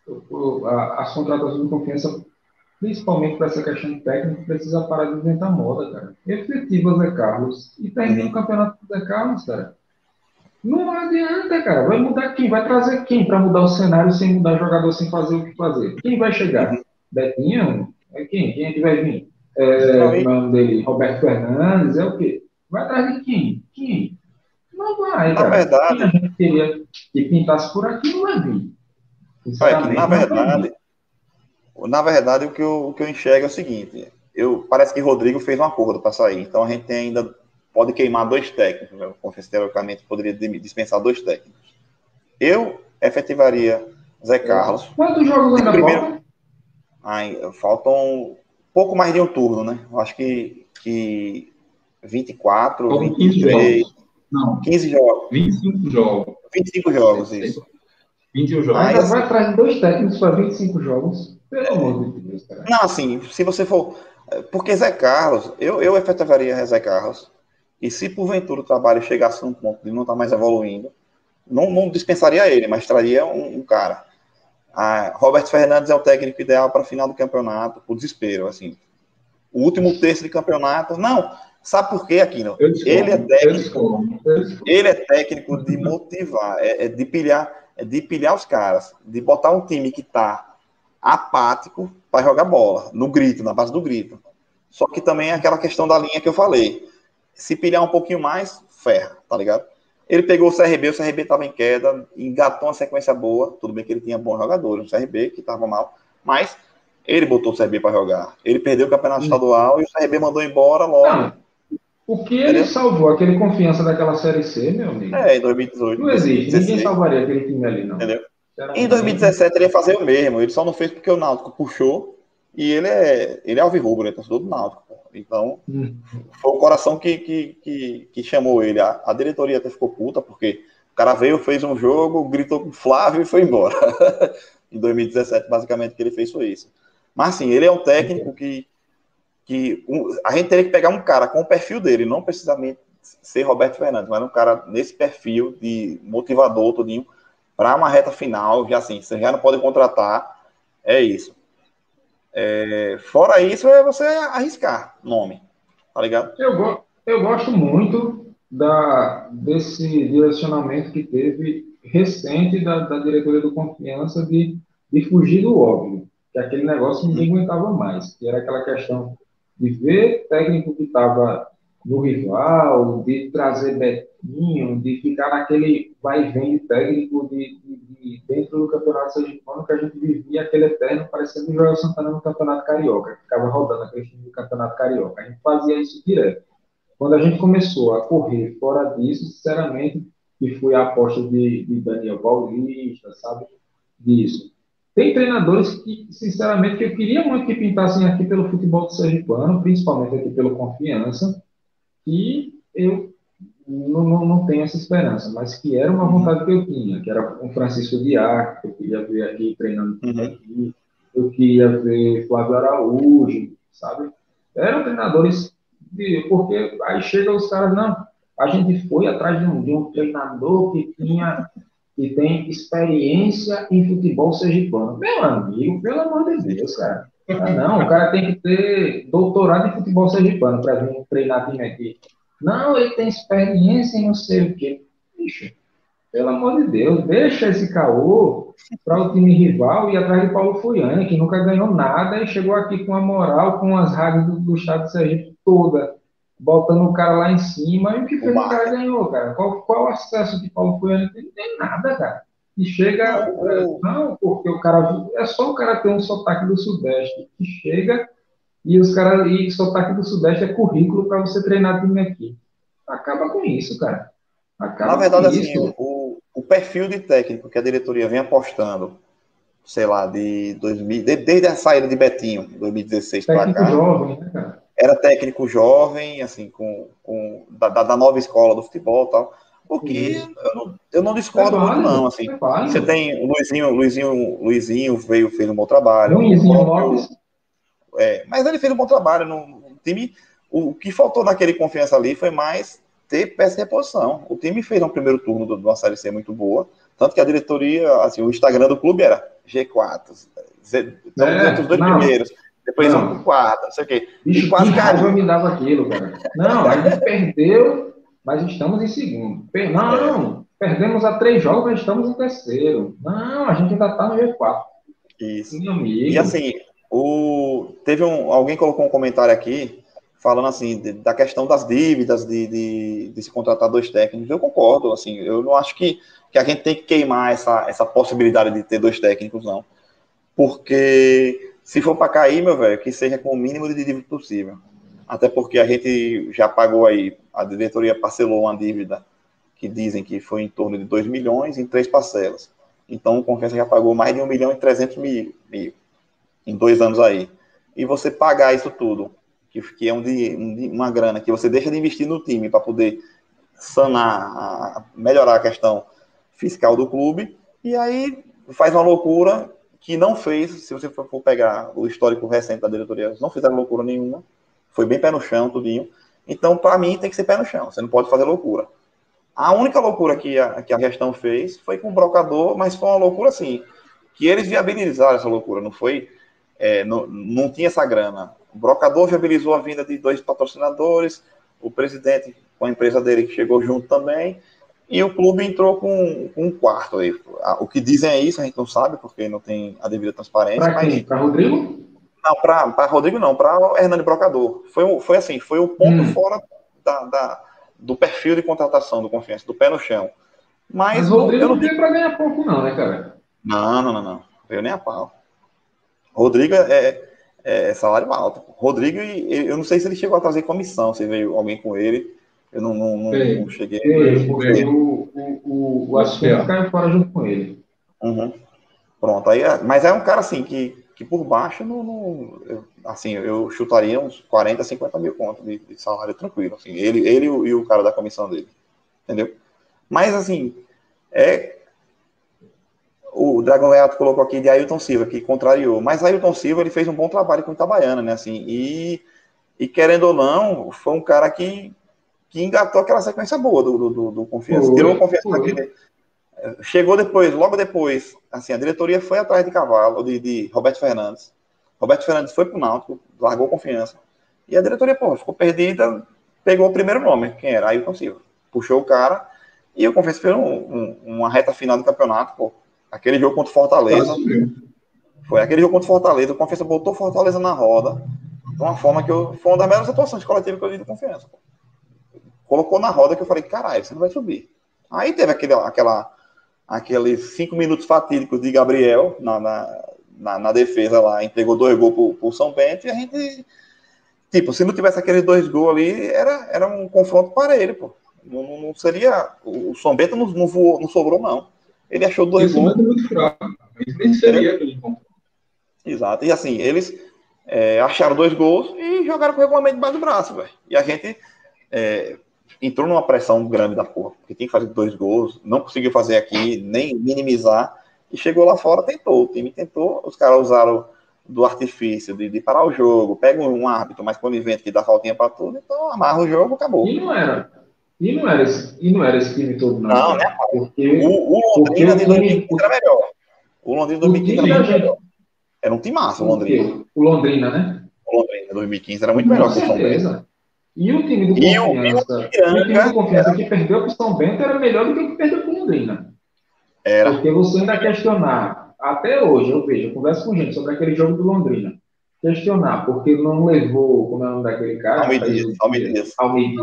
as contratações de confiança, principalmente para essa questão técnica, precisa parar de inventar moda, cara. Efetiva Zé Carlos. E termina o campeonato do Zé Carlos, cara. Não adianta, cara. Vai mudar quem? Vai trazer quem para mudar o cenário sem mudar jogador, sem fazer o que fazer? Quem vai chegar? Uhum. Betinho? É quem? Quem é que vai vir? É, o nome dele? Roberto Fernandes? É o quê? Vai atrás de quem? Quem? Não vai. vai, Na cara. verdade, Quem a gente queria que pintasse por aqui não vai vir. olha, que, na Sinceramente, não vai verdade, vir. na verdade, o que eu, o que eu enxergo é o seguinte: eu, parece que Rodrigo fez um acordo para sair, então a gente tem ainda pode queimar dois técnicos. Né? O Conferência teoricamente poderia dispensar dois técnicos. Eu efetivaria Zé Carlos. Quantos jogos De ainda primeiro, faltam? ai, faltam um pouco mais de um turno, né? Eu acho que, que vinte e quatro, Faltam quinze vinte e três, jogos. Não, quinze jogos. vinte e cinco jogos. vinte e cinco jogos, isso. vinte e um jogos. Aí, Ainda vai assim, atrás de dois técnicos para vinte e cinco jogos. Pelo amor de Deus, cara. não, assim, se você for. Porque Zé Carlos, eu, eu efetivaria Zé Carlos. E se porventura o trabalho chegasse num ponto de não estar mais evoluindo, não, não dispensaria ele, mas traria um, um cara. Ah, Roberto Fernandes é o técnico ideal para a final do campeonato, por desespero, assim. O último terço de campeonato. Não, sabe por quê, Aquino? Eu Ele é discordo. Eu técnico, discordo. Eu discordo. ele é técnico de motivar, é, é de pilhar, é de pilhar os caras, de botar um time que está apático para jogar bola, no grito, na base do grito. Só que também é aquela questão da linha que eu falei. Se pilhar um pouquinho mais, ferra, tá ligado? Ele pegou o C R B, o C R B estava em queda, engatou uma sequência boa. Tudo bem que ele tinha bons jogadores, o C R B, que estava mal, mas ele botou o C R B para jogar. Ele perdeu o campeonato estadual e o C R B mandou embora logo. Não, o que ele Entendeu? salvou, aquele confiança daquela Série C, meu amigo, É, em dois mil e dezoito, não existe. Ninguém dois mil e dezesseis, salvaria aquele time ali, não. entendeu? Em Sinceramente. dois mil e dezessete ele ia fazer o mesmo, ele só não fez porque o Náutico puxou e ele é, ele é alvirrubro, ele é torcedor do Náutico. Pô. Então, Hum. foi o coração que, que, que, que chamou ele. A, a diretoria até ficou puta, porque o cara veio, fez um jogo, gritou com o Flávio e foi embora. Em dois mil e dezessete, basicamente, o que ele fez foi isso. Mas, assim, ele é um técnico que, que um, a gente teria que pegar um cara com o perfil dele, não precisamente ser Roberto Fernandes, mas um cara nesse perfil de motivador, tudinho, para uma reta final, já assim, você já não pode contratar, é isso. É, fora isso, é você arriscar nome, tá ligado? Eu, go eu gosto muito da, desse direcionamento que teve recente da, da diretoria do Confiança de, de fugir do óbvio, que aquele negócio ninguém aguentava mais, que era aquela questão de ver técnico que estava no rival, de trazer Betinho, de ficar naquele vai e vem de técnico de, de, de dentro do Campeonato Sergipano, que a gente vivia aquele eterno parecendo o Joel Santana no Campeonato Carioca, que ficava rodando aquele time do Campeonato Carioca. A gente fazia isso direto. Quando a gente começou a correr fora disso, sinceramente, que foi a aposta de, de Daniel Paulista, sabe? Disso. Tem treinadores que, sinceramente, que eu queria muito que pintassem aqui pelo futebol do Sergipano, principalmente aqui pelo Confiança, e eu não, não, não tenho essa esperança, mas que era uma vontade que eu tinha, que era o Francisco Diá, que eu queria ver aqui treinando Uhum. aqui, eu queria ver Flávio Araújo, sabe? Eram treinadores, de, porque aí chega os caras, não, a gente foi atrás de um, de um treinador que tinha que tem experiência em futebol sergipano. Meu amigo, pelo amor de Deus, cara. Ah, não, o cara tem que ter doutorado em futebol sergipano para vir treinar time aqui. Não, ele tem experiência em não sei o quê. Bicho, pelo amor de Deus, deixa esse caô para o time rival e atrás de Paulo Fuiane, que nunca ganhou nada e chegou aqui com a moral, com as rádios do, do estado de Sergipe toda, botando o cara lá em cima. E o que foi que o cara ganhou, cara? Qual, qual o acesso de Paulo Fuiane? Não tem nada, cara. E chega, Não, não, porque o cara, é só o cara ter um sotaque do Sudeste, que chega e os caras, e sotaque do Sudeste é currículo para você treinar time aqui. Acaba com isso, cara. na Acaba com verdade, assim, isso. o, o perfil de técnico que a diretoria vem apostando, sei lá, de dois mil, de, desde a saída de Betinho, dois mil e dezesseis para Técnico cá, jovem, né, cara? era técnico jovem, assim, com, com da, da nova escola do futebol e tal. O que Isso. eu não, eu não É discordo muito, não. válido, Assim, é você válido. tem o Luizinho, Luizinho, Luizinho veio, fez um bom trabalho. O Ruinzinho próprio. Lopes. É, mas ele fez um bom trabalho. No, no time, o, o que faltou naquele Confiança ali foi mais ter peça de reposição. O time fez um primeiro turno de uma Série C muito boa. Tanto que a diretoria, assim, o Instagram do clube era G quatro. Estamos É, entre os dois não, primeiros. Depois um pro não. quarto, não sei o quê. E Bicho, que quase raiva caiu. me dava aquilo, cara. Não, a gente perdeu, mas estamos em segundo. Per- É, Não, perdemos a três jogos, mas estamos em terceiro. Não, a gente ainda está no G quatro. isso. Meu E amigo. assim, o, teve um, alguém colocou um comentário aqui falando assim, de, da questão das dívidas, de, de, de se contratar dois técnicos, eu concordo, assim, eu não acho que, que a gente tem que queimar essa, essa possibilidade de ter dois técnicos, não. Porque se for para cair, meu velho, que seja com o mínimo de dívida possível. Até porque a gente já pagou aí, a diretoria parcelou uma dívida que dizem que foi em torno de dois milhões em três parcelas. Então, o Confiança já pagou mais de um milhão e trezentos mil, mil em dois anos aí. E você pagar isso tudo, que, que é um de, um de, uma grana que você deixa de investir no time para poder sanar, a, melhorar a questão fiscal do clube, e aí faz uma loucura que não fez, se você for pegar o histórico recente da diretoria, não fizeram loucura nenhuma, foi bem pé no chão, tudinho. Então, para mim, tem que ser pé no chão, você não pode fazer loucura. A única loucura que a, que a gestão fez foi com o brocador, mas foi uma loucura assim, que eles viabilizaram essa loucura, não foi, é, não, não tinha essa grana. O brocador viabilizou a vinda de dois patrocinadores, o presidente com a empresa dele que chegou junto também, e o clube entrou com, com um quarto aí. O que dizem é isso, a gente não sabe, porque não tem a devida transparência. Para quem? Para Rodrigo? Não, para Rodrigo não, para Hernani Brocador. Foi, foi assim, foi o ponto hum. fora da, da, do perfil de contratação do Confiança, do pé no chão. Mas, Mas Rodrigo não veio para ganhar pouco não, né, cara? Não, não, não, não. Veio nem a pau. Rodrigo é, é salário alto. Rodrigo, eu não sei se ele chegou a trazer comissão, se veio alguém com ele. Eu não, não, não, não cheguei. Veio, porque o, o, o assunto caiu fora junto com ele. Uhum. Pronto, aí, mas é um cara assim que, que por baixo, não, não, eu, assim, eu chutaria uns quarenta, cinquenta mil contos de, de salário tranquilo. Assim, ele, ele e o cara da comissão dele. Entendeu? Mas assim, é. O Dragão Leato colocou aqui de Ailton Silva, que contrariou. Mas Ailton Silva ele fez um bom trabalho com o Itabaiana, né? Assim, e, e querendo ou não, foi um cara que, que engatou aquela sequência boa do, do, do Confiança. Foi, Tirou a confiança foi. daquele. Chegou depois, logo depois, assim, a diretoria foi atrás de Cavalo, de, de Roberto Fernandes. Roberto Fernandes foi pro Náutico, largou Confiança. E a diretoria, pô, ficou perdida, pegou o primeiro nome, quem era? Ailton Silva. Puxou o cara, e o Confiança fez um, um, uma reta final do campeonato, pô. Aquele jogo contra o Fortaleza. Foi aquele jogo contra o Fortaleza. O Confiança botou Fortaleza na roda. De uma forma que eu. Foi uma das melhores atuações coletivas que eu vi de Confiança. Pô. Colocou na roda que eu falei, caralho, você não vai subir. Aí teve aquele, aquela, aqueles cinco minutos fatídicos de Gabriel na, na, na, na defesa lá. Entregou dois gols pro, pro São Bento e a gente. Tipo, se não tivesse aqueles dois gols ali, era, era um confronto para ele, pô. Não, não seria. O São Bento não, não, voou, não sobrou, não. Ele achou dois Esse gols. É muito fraco. Ele venceria aquele ponto. Exato. E assim, eles é, acharam dois gols e jogaram com o regulamento debaixo do braço, velho. E a gente é, entrou numa pressão grande da porra, porque tinha que fazer dois gols, não conseguiu fazer aqui, nem minimizar, e chegou lá fora, tentou. O time tentou, os caras usaram do artifício de, de parar o jogo, pega um árbitro mais conivente que dá faltinha pra tudo, então amarra o jogo, acabou. E não era. E não era esse, e não era esse time todo, não. Não, né? Porque, o, o Londrina de dois mil e quinze era melhor. O Londrina de dois mil e quinze era muito melhor. Era um time massa, o Londrina. O Londrina, né? O Londrina de dois mil e quinze era muito melhor que o São Bento. E o time do e Confiança, o, Piranga, o time do Confiança era... que perdeu para o São Bento era melhor do que o que perdeu para o Londrina. Era. Porque você ainda questionar, até hoje, eu vejo, eu converso com gente sobre aquele jogo do Londrina. Questionar, porque não levou, como é o nome daquele cara? Almidias. Almidias.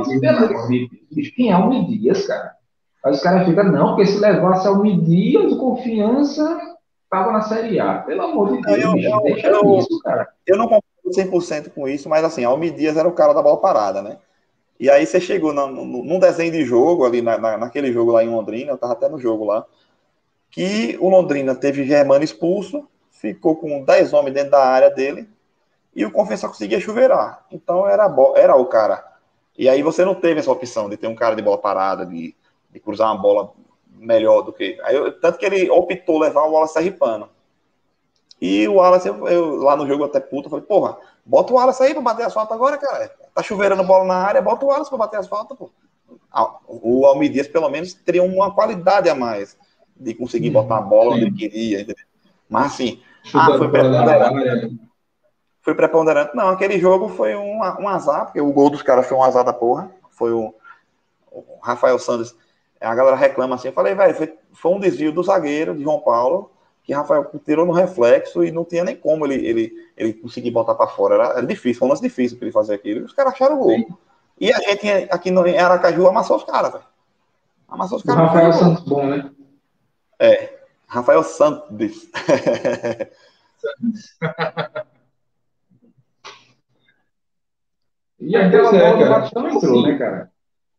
Almidias. Quem é Almidias, cara? Aí os caras ficam, não, porque se levasse Almidias, o Confiança estava na Série A. Pelo amor de Deus, eu, bicho, eu, deixa eu, isso, cara. Eu não concordo cem por cento com isso, mas assim, Almidias era o cara da bola parada, né? E aí você chegou no, no, num desenho de jogo, ali na, na, naquele jogo lá em Londrina, eu tava até no jogo lá, que o Londrina teve Germano expulso, ficou com dez homens dentro da área dele, e o Confiança conseguia chuveirar. Então era, era o cara. E aí você não teve essa opção de ter um cara de bola parada, de, de cruzar uma bola melhor do que... Aí eu, tanto que ele optou levar o Wallace Serripano. E o Wallace, eu, eu, lá no jogo até puta, falei, porra, bota o Wallace aí pra bater as faltas agora, cara. Tá choverando bola na área, bota o Wallace pra bater as faltas, pô. O Almidias, pelo menos, teria uma qualidade a mais de conseguir botar a bola onde ele queria, entendeu? Mas assim, ah, foi preponderante. Foi preponderante. Não, aquele jogo foi um, um azar, porque o gol dos caras foi um azar da porra. Foi o, o Rafael Santos. A galera reclama assim, eu falei, velho, foi, foi um desvio do zagueiro de João Paulo, que Rafael tirou no reflexo e não tinha nem como ele, ele, ele conseguir botar para fora. Era, era difícil, foi um lance difícil para ele fazer aquilo. E os caras acharam o gol. Sim. E a gente aqui no, em Aracaju amassou os caras, velho. Amassou os caras. O Rafael Santos bom, né? É, Rafael Santos. E aquela bola do Batistão entrou, né, cara?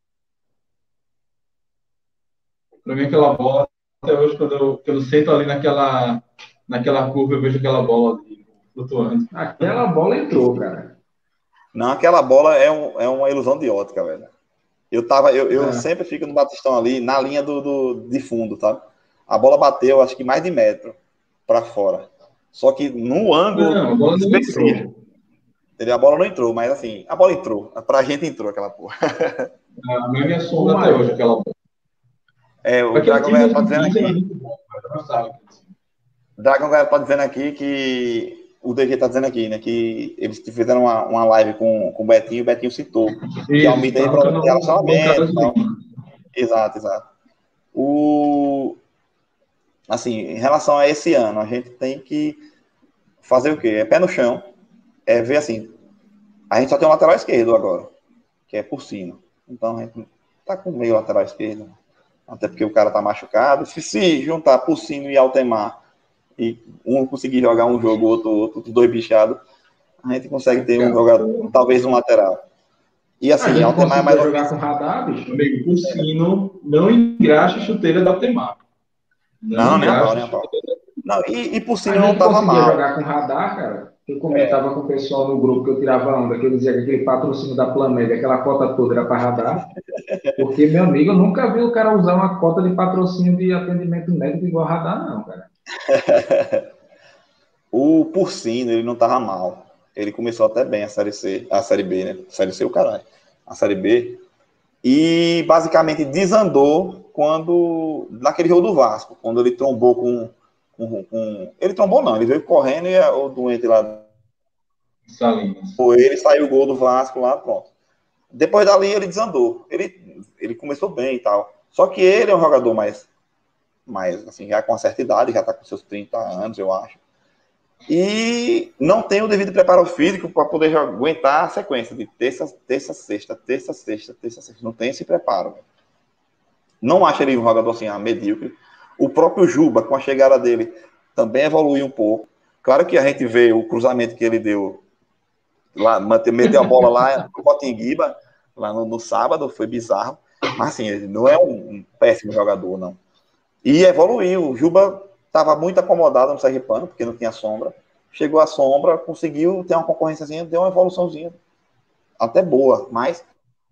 Pra mim, aquela bola, até hoje, quando eu, quando eu sento ali naquela, naquela curva, eu vejo aquela bola ali, flutuando. Aquela bola entrou, cara. Não, aquela bola é, um, é uma ilusão de ótica, velho. Eu, tava, eu, eu é. sempre fico no Batistão ali, na linha do, do, de fundo, tá? A bola bateu, acho que mais de metro para fora. Só que no ângulo não, a bola não específico. Entendeu? A bola não entrou, mas assim, a bola entrou. Pra gente entrou aquela porra. A minha assombra até hoje, aquela bola. É, o Dragon Guerra tá dizendo aqui. Dragon Guerra tá dizendo aqui que. O D G tá dizendo aqui, né? Que eles fizeram uma, uma live com, com o Betinho, o Betinho citou. Isso, que a Almeida tem problema de relacionamento. Então, exato, exato. O. Assim, em relação a esse ano, a gente tem que fazer o quê? É pé no chão. É ver assim. A gente só tem um lateral esquerdo agora, que é por cima. Então a gente tá com meio lateral esquerdo. Até porque o cara tá machucado. Se, se juntar Pulsino e Altemar, e um conseguir jogar um jogo, outro, outro, dois bichados, a gente consegue ter um jogador, talvez um lateral. E assim, Altemar é mais jogar com radar, bicho. Amigo, Pulsino não engraxa a chuteira da Altemar. Não, não nem a pau, nem a pau. Não, e, e Pulsino não tava mal. jogar com radar, cara. Eu comentava é. com o pessoal no grupo que eu tirava onda, que eu dizia que aquele patrocínio da Plamed, aquela cota toda era para radar. Porque, meu amigo, eu nunca vi o cara usar uma cota de patrocínio de atendimento médico igual radar, não, cara. O Porcino, ele não tava mal. Ele começou até bem a Série C, a Série B, né? A Série C, o caralho. A Série B. E, basicamente, desandou quando... Naquele jogo do Vasco, quando ele trombou com... com, com ele trombou, não. Ele veio correndo e o doente lá... Salinas. Foi ele, saiu o gol do Vasco lá, pronto. Depois dali, ele desandou. Ele, ele começou bem e tal. Só que ele é um jogador mais... mais, assim, já com uma certa idade, já tá com seus trinta anos, eu acho. E não tem o devido preparo físico para poder aguentar a sequência de terça, terça, sexta, terça, sexta, terça, sexta. Não tem esse preparo. Véio. Não acho ele um jogador assim, ah, medíocre. O próprio Juba, com a chegada dele, também evoluiu um pouco. Claro que a gente vê o cruzamento que ele deu lá, meteu a bola lá no Botinguiba, lá no, no sábado, foi bizarro. Mas assim, ele não é um, um péssimo jogador, não. E evoluiu. O Juba estava muito acomodado no Sergipano, porque não tinha sombra. Chegou à sombra, conseguiu ter uma concorrênciazinha, deu uma evoluçãozinha. Até boa, mas...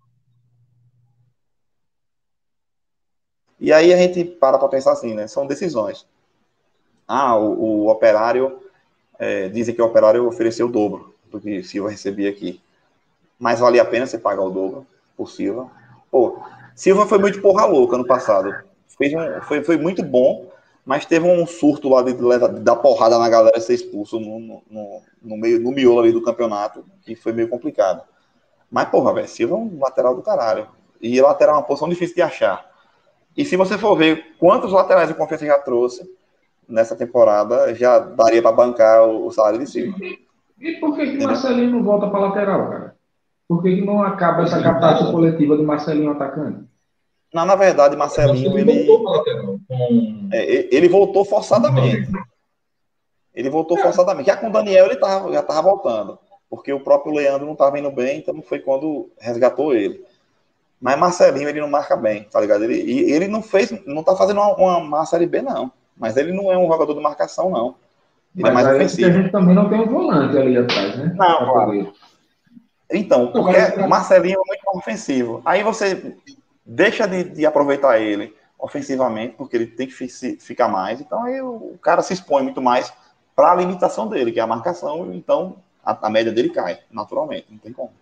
E aí a gente para para pensar assim, né? São decisões. Ah, o, o Operário... É, dizem que o Operário ofereceu o dobro do que Silva recebia aqui. Mas valia a pena você pagar o dobro por Silva. Pô, Silva foi muito porra louca ano passado. Fez um, foi, foi muito bom, mas teve um surto lá de, de dar porrada na galera e ser expulso no, no, no, no, meio, no miolo ali do campeonato, que foi meio complicado. Mas, porra, velho, Silva é um lateral do caralho. E lateral é uma posição difícil de achar. E se você for ver quantos laterais o Confiança já trouxe nessa temporada, já daria para bancar o, o salário de Silva. E, e por que que Marcelinho não volta para lateral, cara? Por que que não acaba essa captação coletiva do Marcelinho atacante? Não, na verdade, Marcelinho, ele... É, ele voltou forçadamente. Ele voltou forçadamente. Já com o Daniel, ele tava, já estava voltando. Porque o próprio Leandro não estava indo bem, então foi quando resgatou ele. Mas Marcelinho, ele não marca bem, tá ligado? Ele, ele não fez, não tá fazendo uma, uma, uma Série B, não. Mas ele não é um jogador de marcação, não. Ele mas é mais aí ofensivo. A gente também não tem um volante ali atrás, né? Não, claro. Então, porque Marcelinho é muito ofensivo. Aí você deixa de, de aproveitar ele ofensivamente, porque ele tem que ficar mais. Então, aí o cara se expõe muito mais para a limitação dele, que é a marcação. Então, a, a média dele cai, naturalmente. Não tem como.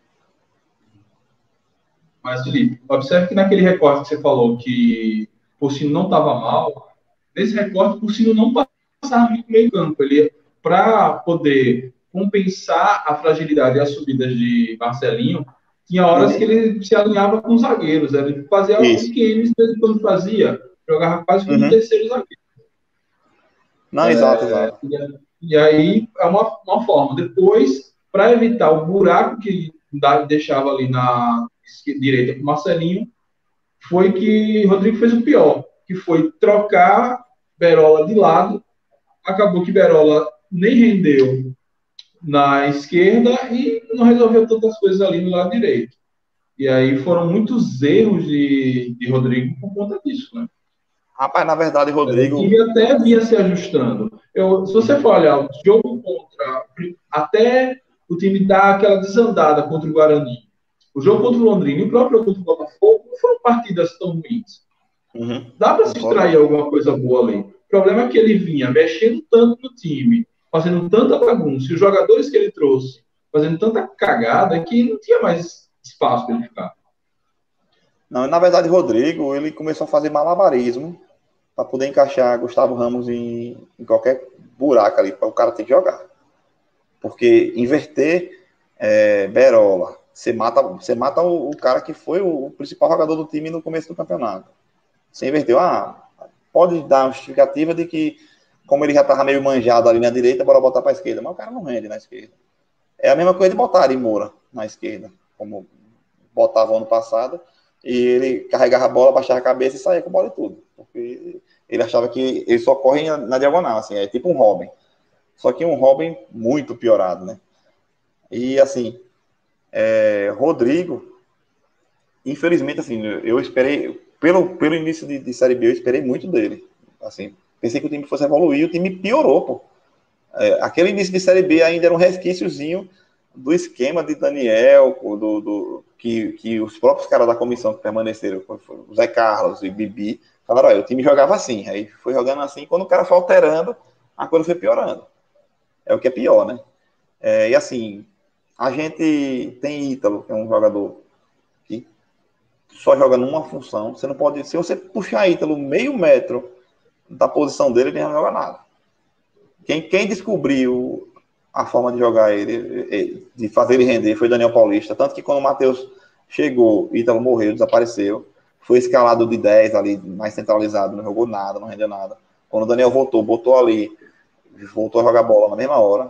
Mas, Felipe, observe que naquele recorte que você falou que Porcino não estava mal, nesse recorte, Porcino não passava muito meio campo. Ele, para poder compensar a fragilidade e as subidas de Marcelinho, tinha horas que ele se alinhava com os zagueiros. Ele fazia os games quando fazia, jogava quase como uhum. terceiro zagueiro. Não, exato, exato. E, e aí é uma, uma forma. Depois, para evitar o buraco que da, deixava ali na direita com o Marcelinho, foi que Rodrigo fez o pior, que foi trocar Berola de lado. Acabou que Berola nem rendeu na esquerda e não resolveu tantas coisas ali no lado direito. E aí foram muitos erros de, de Rodrigo por conta disso, né? Rapaz, na verdade, Rodrigo... O time até vinha se ajustando. Eu, se você for olhar o jogo contra... Até o time dar aquela desandada contra o Guarani. O jogo contra o Londrina e o próprio jogo contra o Botafogo não foram partidas tão ruins. Uhum. Dá para se extrair alguma coisa boa ali. O problema é que ele vinha mexendo tanto no time, fazendo tanta bagunça, e os jogadores que ele trouxe fazendo tanta cagada que não tinha mais espaço para ele ficar. Não, na verdade, Rodrigo, ele começou a fazer malabarismo para poder encaixar Gustavo Ramos em, em qualquer buraco ali, para o cara ter que jogar. Porque inverter é, Berola, você mata, você mata o, o cara que foi o, o principal jogador do time no começo do campeonato. Você inverteu, ah, pode dar uma justificativa de que, como ele já estava meio manjado ali na direita, bora botar para a esquerda. Mas o cara não rende na esquerda. É a mesma coisa de botar Ari Moura na esquerda, como botava ano passado, e ele carregava a bola, baixava a cabeça e saía com a bola e tudo. Porque ele achava que ele só corre na, na diagonal, assim, é tipo um Robin. Só que um Robin muito piorado, né? E, assim, é, Rodrigo, infelizmente, assim, eu esperei, pelo, pelo início de, de Série B, eu esperei muito dele. Assim, pensei que o time fosse evoluir, o time piorou, pô. É, aquele início de Série B ainda era um resquíciozinho do esquema de Daniel, do, do, que, que os próprios caras da comissão que permaneceram, o Zé Carlos e Bibi, falaram, olha, o time jogava assim. Aí foi jogando assim, quando o cara foi alterando, a coisa foi piorando. É o que é pior, né? É, e assim, a gente tem Ítalo, que é um jogador que só joga numa função. Você não pode, se você puxar Ítalo meio metro da posição dele, ele não joga nada. Quem, quem descobriu a forma de jogar ele, de fazer ele render, foi Daniel Paulista. Tanto que quando o Matheus chegou, Ítalo morreu, desapareceu. Foi escalado de dez ali, mais centralizado, não jogou nada, não rendeu nada. Quando o Daniel voltou, botou ali, voltou a jogar bola na mesma hora.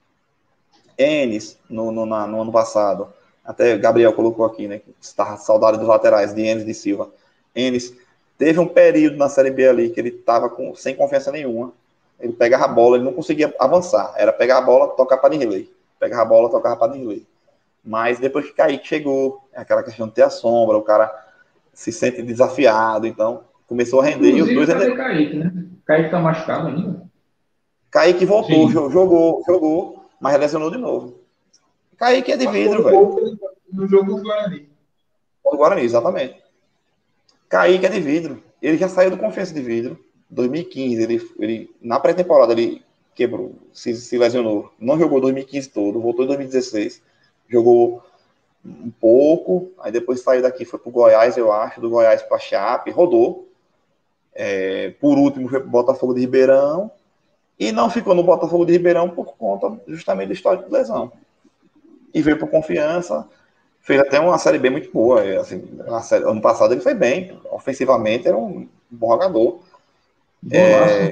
Enes, no, no, na, no ano passado, até Gabriel colocou aqui, né, que estava saudade dos laterais, de Enes de Silva. Enes teve um período na Série B ali que ele estava sem confiança nenhuma. Ele pegava a bola, ele não conseguia avançar. Era pegar a bola, tocar para Nirley. Pegava a bola, tocava para Nirley. Mas depois que Kaique chegou, aquela questão de ter a sombra, o cara se sente desafiado, então começou a render. Inclusive, e os dois cadê render... Kaique, né? Kaique tá machucado ainda. Kaique voltou, Sim. jogou, jogou, mas lesionou de novo. Kaique é de vidro, velho. No jogo do Guarani. Do Guarani, exatamente. Kaique é de vidro. Ele já saiu do Confiança de Vidro. dois mil e quinze, ele, ele, na pré-temporada ele quebrou, se, se lesionou. Não jogou dois mil e quinze todo, voltou em dois mil e dezesseis. Jogou um pouco, aí depois saiu daqui, foi pro Goiás, eu acho, do Goiás pra Chape, rodou. É, por último foi pro Botafogo de Ribeirão. E não ficou no Botafogo de Ribeirão por conta justamente do histórico de lesão. E veio por Confiança, fez até uma Série B muito boa. Assim, série, ano passado ele foi bem, ofensivamente era um bom jogador. É,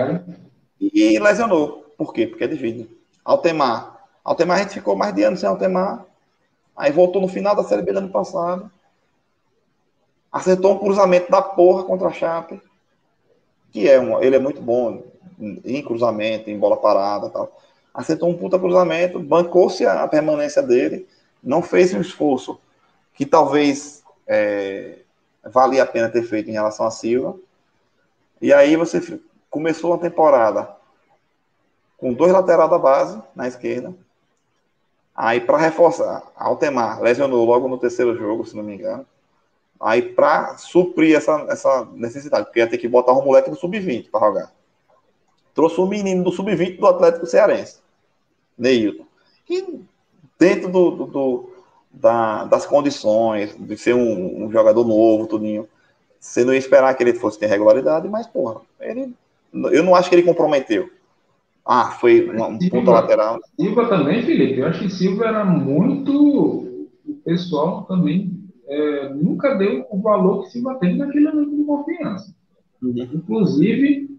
e lesionou. Por quê? Porque é de vidro. Altemar. Altemar a gente ficou mais de ano sem Altemar. Aí voltou no final da Série B do ano passado. Acertou um cruzamento da porra contra a Chape. Que é um, ele é muito bom em cruzamento, em bola parada e tal. Acertou um puta cruzamento, bancou-se a permanência dele, não fez um esforço que talvez é, valia a pena ter feito em relação a Silva. E aí você começou a temporada com dois laterais da base na esquerda. Aí para reforçar, Altemar lesionou logo no terceiro jogo, se não me engano. Aí para suprir essa, essa necessidade, porque ia ter que botar um moleque do sub vinte para jogar. Trouxe um menino do sub vinte do Atlético Cearense, Neilton. E dentro do, do, do, da, das condições de ser um, um jogador novo, tudinho, você não ia esperar que ele fosse ter regularidade, mas, porra, ele, eu não acho que ele comprometeu. Ah, foi uma, um ponto lateral. Silva também, Felipe, eu acho que Silva era muito... O pessoal também é, nunca deu o valor que Silva teve naquele ano de Confiança. Uhum. Inclusive,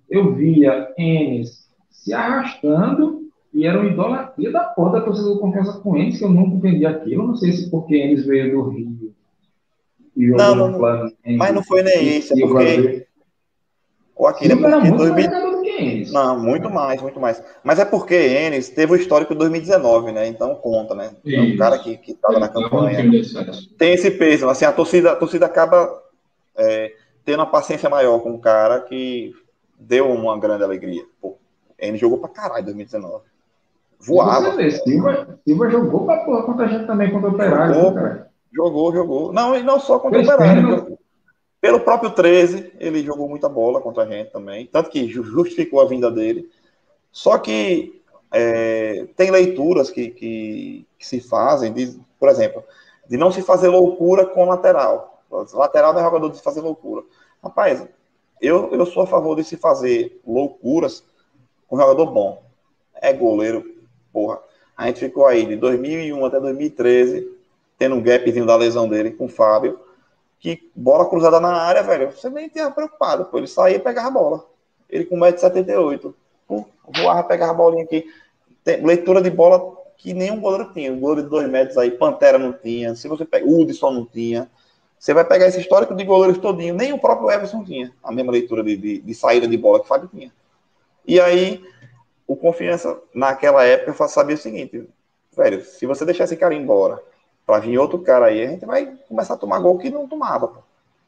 eu via Enes se arrastando e era uma idolatria da porra da torcida do Confiança com Enes, que eu nunca entendi aquilo. Não sei se porque Enes veio do Rio e Não, jogou não, no não. Mas Flamengo não foi nem isso, é e o porque. brasileiro. Ou aquilo, é Silva era porque muito mais dois mil. jogador do que Enes. Não, muito mais, muito mais. Mas é porque Enes teve o histórico de dois mil e dezenove, né? Então conta, né? É um cara Isso. que, que tava Ele na estava no campanha. time de acesso. Tem esse peso, assim, a torcida, a torcida acaba é, tendo uma paciência maior com um cara que deu uma grande alegria. Pô, Enes jogou pra caralho em dois mil e dezenove. E você Voava. vê, Silva, Silva jogou pra porra contra a gente também, contra o Operário, viu, Jogou, pô. cara? Jogou, jogou. Não, e não só contra o Fez Operário. Ele pênalti. jogou. Pelo próprio treze, ele jogou muita bola contra a gente também. Tanto que justificou a vinda dele. Só que é, tem leituras que, que, que se fazem, de, por exemplo, de não se fazer loucura com lateral. Lateral não é jogador de fazer loucura. Rapaz, eu, eu sou a favor de se fazer loucuras com jogador bom. É goleiro, porra. A gente ficou aí de dois mil e um até dois mil e treze, tendo um gapzinho da lesão dele com o Fábio, que bola cruzada na área, velho, você nem tinha preocupado, pô. Ele saía e pegava a bola. Ele com um metro e setenta e oito. Pô, voava, pegava a bolinha aqui. Tem leitura de bola que nenhum goleiro tinha. O goleiro de dois metros aí, Pantera não tinha. Se você pega, Hudson não tinha. Você vai pegar esse histórico de goleiros todinho. Nem o próprio Everson tinha a mesma leitura de, de, de saída de bola que o Fábio tinha. E aí, o Confiança, naquela época, eu sabia o seguinte, velho, se você deixar esse cara embora pra vir outro cara aí, a gente vai começar a tomar gol que não tomava, pô.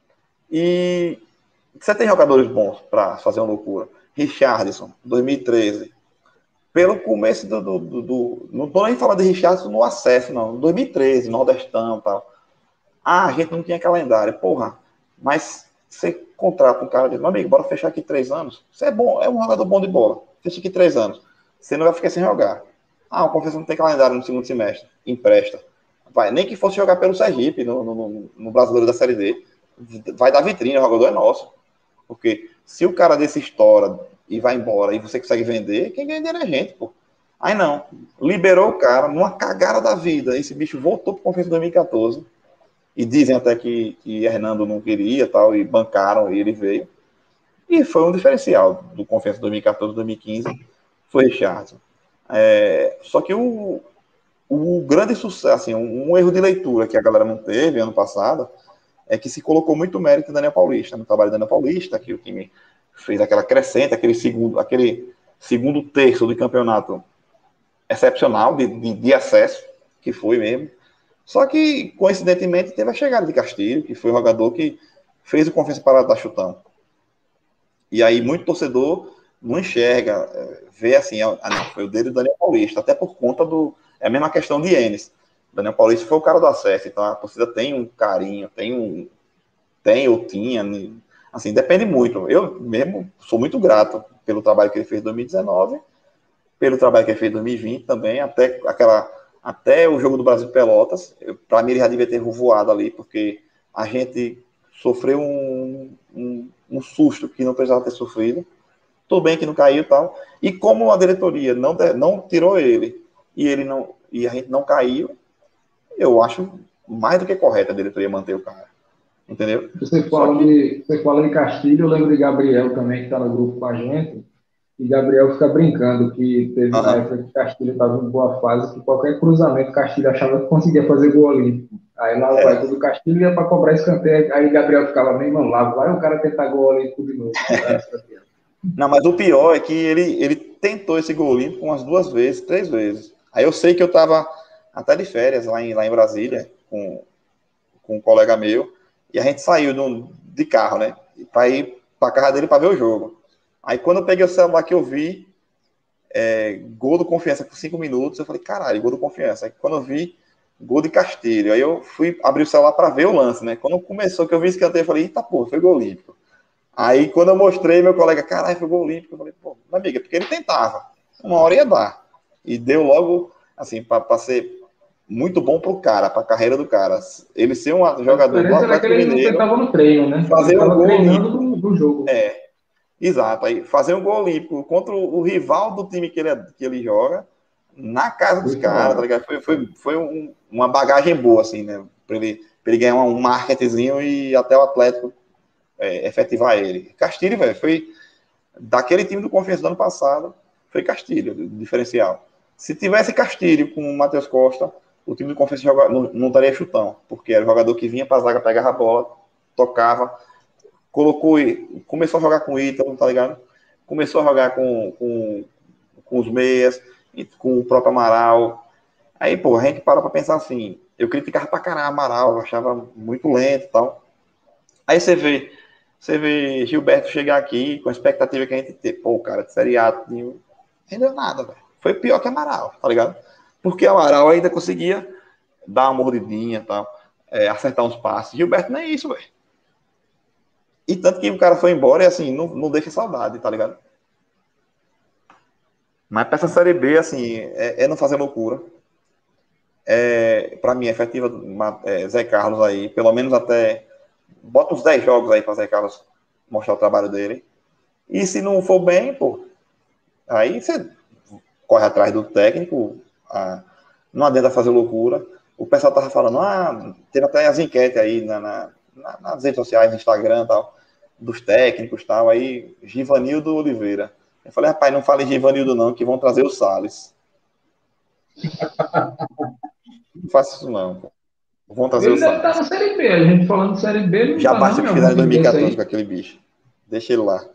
E você tem jogadores bons para fazer uma loucura. Richarlison, dois mil e treze. Pelo começo do, do, do, do. Não tô nem falando de Richarlison no acesso, não. dois mil e treze, Nordestão e tal. Ah, a gente não tinha calendário. Porra, mas você contrata um cara e diz, meu amigo, bora fechar aqui três anos. Você é bom, é um jogador bom de bola. Fecha aqui três anos. Você não vai ficar sem jogar. Ah, o Confiança não tem calendário no segundo semestre. Empresta. Vai, nem que fosse jogar pelo Sergipe, no, no, no Brasileiro da Série D. Vai dar vitrine, o jogador é nosso. Porque se o cara desse estoura e vai embora e você consegue vender, quem ganha dinheiro é a gente, pô. Aí não. Liberou o cara, numa cagada da vida. Esse bicho voltou pro Confiança em dois mil e quatorze. E dizem até que, que Hernando não queria tal, e bancaram, e ele veio. E foi um diferencial do Confiança dois mil e quatorze, dois mil e quinze. Foi Richardson. É, só que o, o grande sucesso, assim, um, um erro de leitura que a galera não teve ano passado, é que se colocou muito mérito no Daniel Paulista, no trabalho do Daniel Paulista, que o time fez aquela crescente, aquele segundo, aquele segundo terço do campeonato excepcional de, de, de acesso, que foi mesmo. Só que, coincidentemente, teve a chegada de Castilho, que foi o jogador que fez o Confiança parar de dar chutão. E aí, muito torcedor não enxerga, vê assim, ah, não, foi o dele do Daniel Paulista, até por conta do... É a mesma questão de Enes. O Daniel Paulista foi o cara do acesso, então a torcida tem um carinho, tem um... Tem ou tinha... Assim, depende muito. Eu mesmo sou muito grato pelo trabalho que ele fez em dois mil e dezenove, pelo trabalho que ele fez em dois mil e vinte também, até aquela... Até o jogo do Brasil de Pelotas, para mim ele já devia ter voado ali, porque a gente sofreu um, um, um susto que não precisava ter sofrido. Tudo bem que não caiu e tal. E como a diretoria não, não tirou ele e, ele não, e a gente não caiu, eu acho mais do que correto a diretoria manter o cara. Entendeu? Você fala, que... de, você fala de Castilho, eu lembro de Gabriel também, que está no grupo com a gente. E Gabriel fica brincando que teve uma uhum. época que Castilho estava em boa fase, que qualquer cruzamento Castilho achava que conseguia fazer gol olímpico. Aí lá é. vai tudo Castilho ia para cobrar escanteio, aí Gabriel ficava meio mano, lá vai o cara tentar gol olímpico de novo. Não, mas o pior é que ele, ele tentou esse gol olímpico umas duas vezes, três vezes. Aí eu sei que eu estava até de férias lá em, lá em Brasília com, com um colega meu, e a gente saiu do, de carro, né? Para ir para a casa dele para ver o jogo. Aí quando eu peguei o celular que eu vi, é, gol do Confiança por cinco minutos, eu falei, caralho, gol do Confiança. Aí quando eu vi, gol de Castilho. Aí eu fui abrir o celular para ver o lance, né? Quando começou, que eu vi escanteio, eu falei, eita porra, foi gol olímpico. Aí quando eu mostrei, meu colega, caralho, foi gol olímpico. Eu falei, pô, minha amiga, porque ele tentava. Uma hora ia dar. E deu logo, assim, para ser muito bom pro cara, pra carreira do cara. Ele ser um jogador do Atlético Mineiro. Ele tentava no treino, né? Fazer um gol treinando do, do jogo. É. Exato, aí fazer um gol olímpico contra o, o rival do time que ele, que ele joga, na casa dos caras, tá ligado? Foi, foi, foi um, uma bagagem boa, assim, né? Pra ele, pra ele ganhar um marketingzinho e até o Atlético é, efetivar ele. Castilho, velho, foi daquele time do Confiança do ano passado, foi Castilho, o diferencial. Se tivesse Castilho com o Matheus Costa, o time do Confiança joga, não, não estaria chutão, porque era o jogador que vinha para a zaga, pegava a bola, tocava, colocou, começou a jogar com o Ítalo, tá ligado? Começou a jogar com, com, com os meias, com o próprio Amaral. Aí, pô, a gente para pra pensar assim, eu criticava pra caralho Amaral, eu achava muito lento e tal. Aí você vê, você vê Gilberto chegar aqui com a expectativa que a gente tem, pô, cara, de Série A, não rendeu nada, velho. Foi pior que Amaral, tá ligado? Porque Amaral ainda conseguia dar uma mordidinha e tal, é, acertar uns passes. Gilberto não é isso, velho. E tanto que o cara foi embora e assim, não, não deixa saudade, tá ligado? Mas pra essa Série B, assim, é, é não fazer loucura. É, pra mim, é efetiva é, Zé Carlos aí, pelo menos até. Bota uns dez jogos aí pra Zé Carlos mostrar o trabalho dele. E se não for bem, pô, aí você corre atrás do técnico. Ah, não adianta fazer loucura. O pessoal tava falando, ah, teve até as enquetes aí na, na, na, nas redes sociais, no Instagram e tal, dos técnicos e tal. Aí, Givanildo Oliveira. Eu falei, rapaz, não fale Givanildo não, que vão trazer o Salles. Não faça isso não, pô. Vão trazer Ele o deve Salles. estar na Série B. A gente falando de Série B, ele não Já está basta não, o em que algum fizeram em time desse dois mil e quatorze aí. com aquele bicho. Deixa ele lá.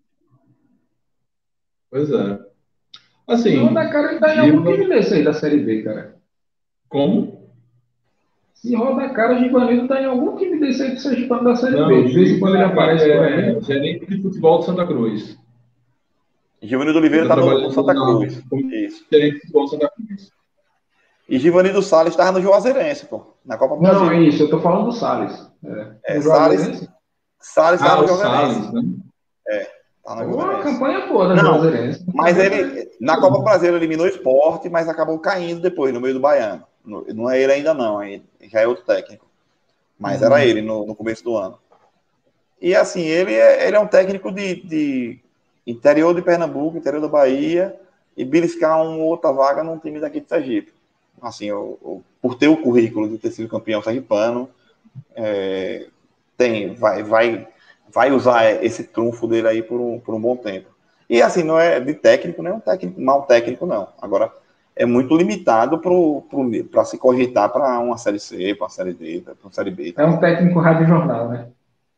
Pois é. Se rodar a Assim, cara, ele está em algum Giva, time desse aí da Série B, cara. como? Se rodar a cara, o Givanildo está em algum time desse aí do Sergipano da Série Não, B. De vez em quando Giva ele aparece por é aí. gerente de futebol de Santa Cruz. Givanildo Ele Oliveira está tá no, no trabalhando Santa na, Cruz. como Isso. gerente de futebol de Santa Cruz. E Givanildo Salles estava no Juazeirense, pô. Na Copa do Não, é Brasil. isso. Eu estou falando do Salles. É. É, No Salles, Juazeirense? Salles estava Ah, no o Juazeirense. Salles, né? Tá no Pô, a Juazeirense. campanha boa da Não, Juazeirense. Não mas sabia que ele, na Copa do Brasil, ele eliminou o Sport, mas acabou caindo depois, no meio do Baiano. No- Não é ele ainda não, aí já é outro técnico. Mas era Uhum. ele no, no começo do ano. E assim, ele é, ele é um técnico de, de interior de Pernambuco, interior da Bahia, e beliscar uma outra vaga num time daqui de Sergipe. Assim, o, o, por ter o currículo de ter sido campeão sergipano, é, tem, vai, vai, vai usar esse trunfo dele aí por um, por um bom tempo. E assim, não é de técnico, não é um técnico, mal técnico, não. Agora, é muito limitado para se cogitar para uma série C, para uma série D, para uma série B. Tá? É um técnico rádio jornal, né?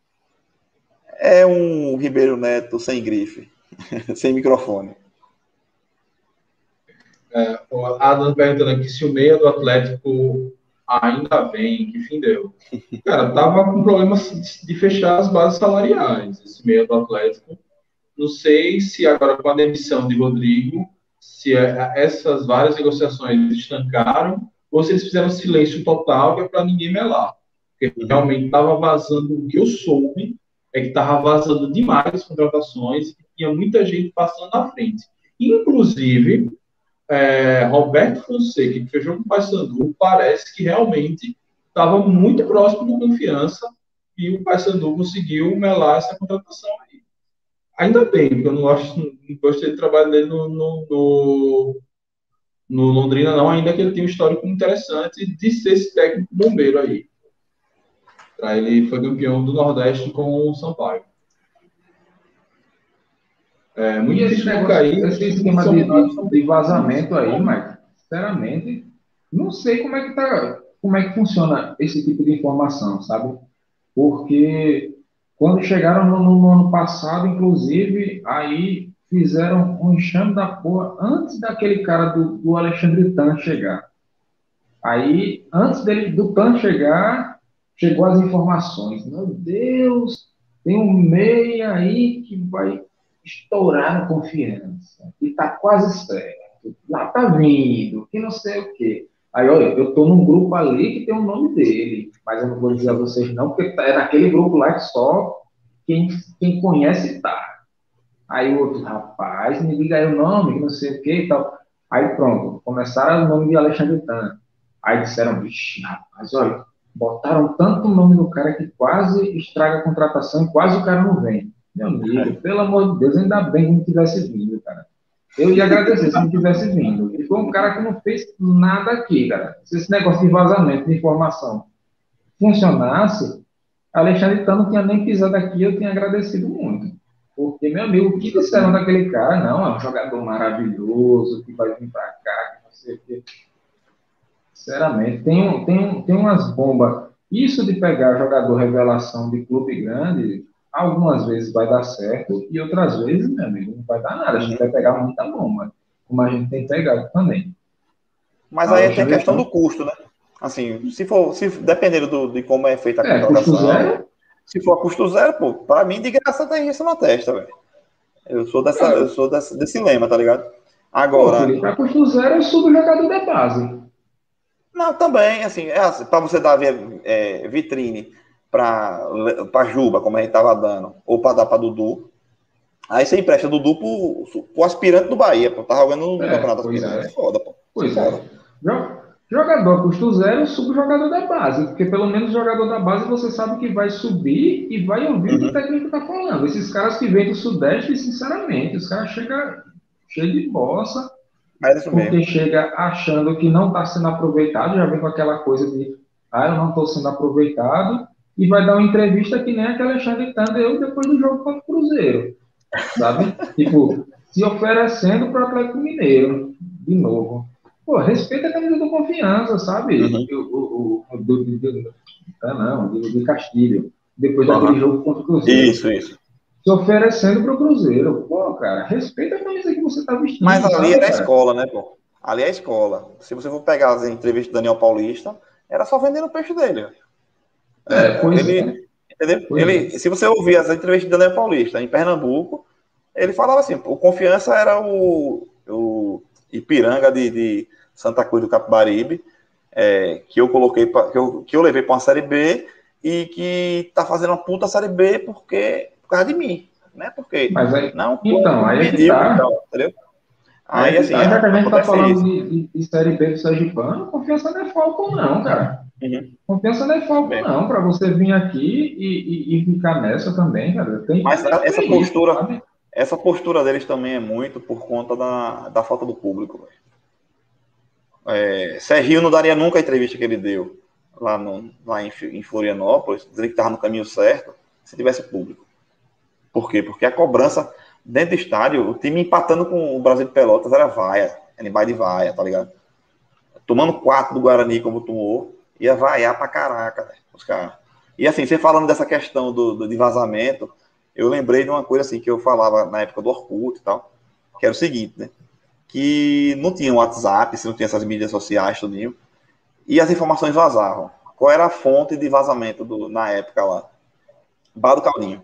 É um Ribeiro Neto sem grife, sem microfone. É, o Adam perguntando aqui se o meia do Atlético ainda vem, que fim deu. Cara, tava com problemas de fechar as bases salariais, esse meia do Atlético. Não sei se agora com a demissão de Rodrigo, se é- essas várias negociações estancaram, ou se eles fizeram silêncio total, que é para ninguém melar. Porque Uhum. realmente estava vazando, o que eu soube é que estava vazando demais as contratações, e tinha muita gente passando à frente. Inclusive, é, Roberto Fonseca, que fechou com o Paysandu, parece que realmente estava muito próximo do Confiança e o Paysandu conseguiu melar essa contratação aí. Ainda bem, porque eu não, gosto, não gostei do trabalho dele no, no, no, no Londrina, não, ainda que ele tem um histórico interessante de ser esse técnico bombeiro aí. Pra ele foi campeão do Nordeste com o Sampaio. É muito E esse difícil não negócio, cair. esse Os times de esquema São de, Paulo de, são de bem vazamento aí, bons. Mike, sinceramente, não sei como é que tá, como é que funciona esse tipo de informação, sabe? Porque quando chegaram no, no ano passado, inclusive, aí fizeram um enxame da porra antes daquele cara do, do Alexandre Tan chegar. Aí, antes dele, do Tan chegar, chegou as informações. Meu Deus, tem um meia aí que vai estourar na Confiança. E tá quase certo. Lá tá vindo, que não sei o quê. Aí, olha, eu tô num grupo ali que tem o nome dele, mas eu não vou dizer a vocês não, porque é naquele grupo lá que só quem, quem conhece tá. Aí o outro, rapaz, me diga aí o nome, que não sei o que e tal. Aí pronto, começaram o nome de Alexandre Tan. Aí disseram, vixe, rapaz, olha, botaram tanto nome no cara que quase estraga a contratação e quase o cara não vem. Meu amigo, pelo amor de Deus, ainda bem que não tivesse vindo, cara. Eu ia agradecer se não tivesse vindo. E foi um cara que não fez nada aqui, cara. Se esse negócio de vazamento de informação funcionasse, Alexandre Tan não tinha nem pisado aqui, eu tinha agradecido muito. Porque, meu amigo, o que disseram daquele cara? Não, é um jogador maravilhoso, que vai vir pra cá, que não sei o quê. Sinceramente, tem, um- tem, um- tem umas bombas. Isso de pegar jogador revelação de clube grande, algumas vezes vai dar certo e outras vezes, meu amigo, não vai dar nada. A gente Uhum. vai pegar muita bomba, como a gente tem pegado também. Mas aí tem a Alexandre questão do Pato. custo, né? Assim, se for, se, dependendo do, de como é feita a É, custo contratação, zero. se for a custo zero, pô, pra mim de graça tem isso na testa, velho. Eu sou dessa, eu sou dessa, desse lema, tá ligado? Pô, Agora, Felipe, a custo zero eu subo o jogador da base. não, também, assim, é assim, para você dar é, vitrine para Juba, como a gente tava dando, ou para dar para Dudu, aí você empresta Dudu pro, pro aspirante do Bahia, pô, tá jogando no, no É, campeonato pois aspirante. é. Se foda, pô. Se Pois foda. é. Jo- Jogador a custo zero, subo o jogador da base, porque pelo menos o jogador da base você sabe que vai subir e vai ouvir o que o Uhum. técnico está falando. Esses caras que vêm do Sudeste, sinceramente, os caras chegam cheios de bossa, Mas é isso porque mesmo. chega achando que não está sendo aproveitado, já vem com aquela coisa de, ah, eu não estou sendo aproveitado, e vai dar uma entrevista que nem aquele Alexandre Tandeu depois do jogo contra o Cruzeiro, sabe? Tipo, se oferecendo para o Atlético Mineiro, de novo. Pô, respeita a camisa do Confiança, sabe? Uhum. O, o, o, do, do, do, ah, não, do, do Castilho, depois daquele Uhum. jogo contra o Cruzeiro. Isso, isso. Se oferecendo para o Cruzeiro. Pô, cara, respeita a camisa que você está Mas vestindo, ali sabe, era a cara? escola, né, pô? Ali é a escola. Se você for pegar as entrevistas do Daniel Paulista, era só vendendo o peixe dele. É, pois Ele, é, entendeu? pois é. Ele, se você ouvir as entrevistas do Daniel Paulista em Pernambuco, ele falava assim, o Confiança era o, o Ipiranga de, de Santa Cruz do Capibaribe, é, que eu coloquei pra, que, eu, que eu levei para uma série B e que tá fazendo uma puta série B porque por causa de mim, né? Porque Mas aí, não, pô, então, me aí é que mediu e tá. tal, entendeu? Aí é Aí que assim, tá. Já a, que a gente tá acontece falando isso. de, de, de Série B do Sergipano, confiança não é falta, não, cara. Uhum, Confiança não é isso falta, mesmo. não, para você vir aqui e, e, e ficar nessa também, cara. Tem que Mas a- ver essa isso, postura, sabe? essa postura deles também é muito por conta da, da falta do público. Véio. É, Serginho não daria nunca a entrevista que ele deu lá, no, lá em, em Florianópolis, dizendo que estava no caminho certo, se tivesse público. Por quê? Porque a cobrança dentro do estádio, o time empatando com o Brasil de Pelotas era vaia, era embaixo de vaia, tá ligado? Tomando quatro do Guarani como tomou, ia vaiar pra caraca, véio, os caras. E assim, você falando dessa questão do, do, de vazamento, eu lembrei de uma coisa assim que eu falava na época do Orkut e tal, que era o seguinte, né? Que não tinha WhatsApp, se não tinha essas mídias sociais, tudinho, e as informações vazavam. Qual era a fonte de vazamento do, na época lá? Bar do Caldinho.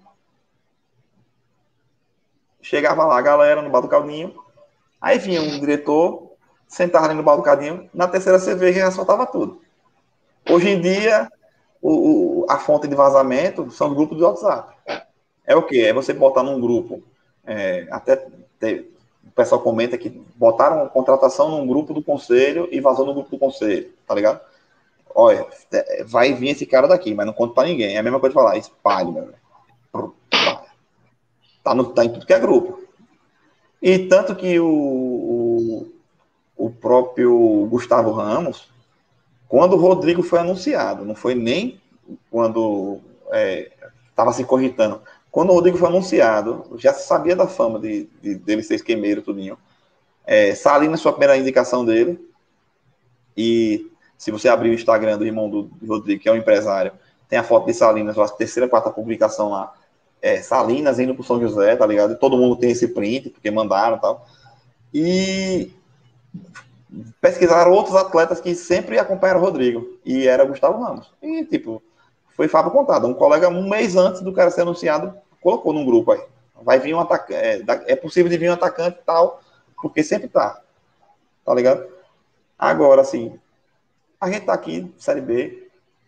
Chegava lá a galera no Bar do Caldinho, aí vinha um diretor, sentava ali no Bar do Caldinho, na terceira cerveja já soltava tudo. Hoje em dia, o, o, a fonte de vazamento são os grupos de WhatsApp. É o quê? É você botar num grupo, é, até te, o pessoal comenta que botaram contratação num grupo do conselho e vazou no grupo do conselho, tá ligado? Olha, vai vir esse cara daqui, mas não conta pra ninguém. É a mesma coisa de falar, espalhe, meu velho. Tá, no, tá em tudo que é grupo. E tanto que o, o, o próprio Gustavo Ramos, quando o Rodrigo foi anunciado, não foi nem quando estava é, se cogitando. Quando o Rodrigo foi anunciado, já se sabia da fama de, de, dele ser esquemeiro, tudinho. É, Salinas foi a primeira indicação dele. E se você abrir o Instagram do irmão do, do Rodrigo, que é um empresário, tem a foto de Salinas, a terceira, quarta publicação lá. É, Salinas indo pro São José, tá ligado? E todo mundo tem esse print, porque mandaram e tal. E pesquisaram outros atletas que sempre acompanharam o Rodrigo. E era Gustavo Ramos. E, tipo, foi Fábio Contado. Um colega, um mês antes do cara ser anunciado, colocou num grupo aí. Vai vir um atacante. É, é possível de vir um atacante e tal, porque sempre tá. Tá ligado? Agora, assim, a gente tá aqui, Série B.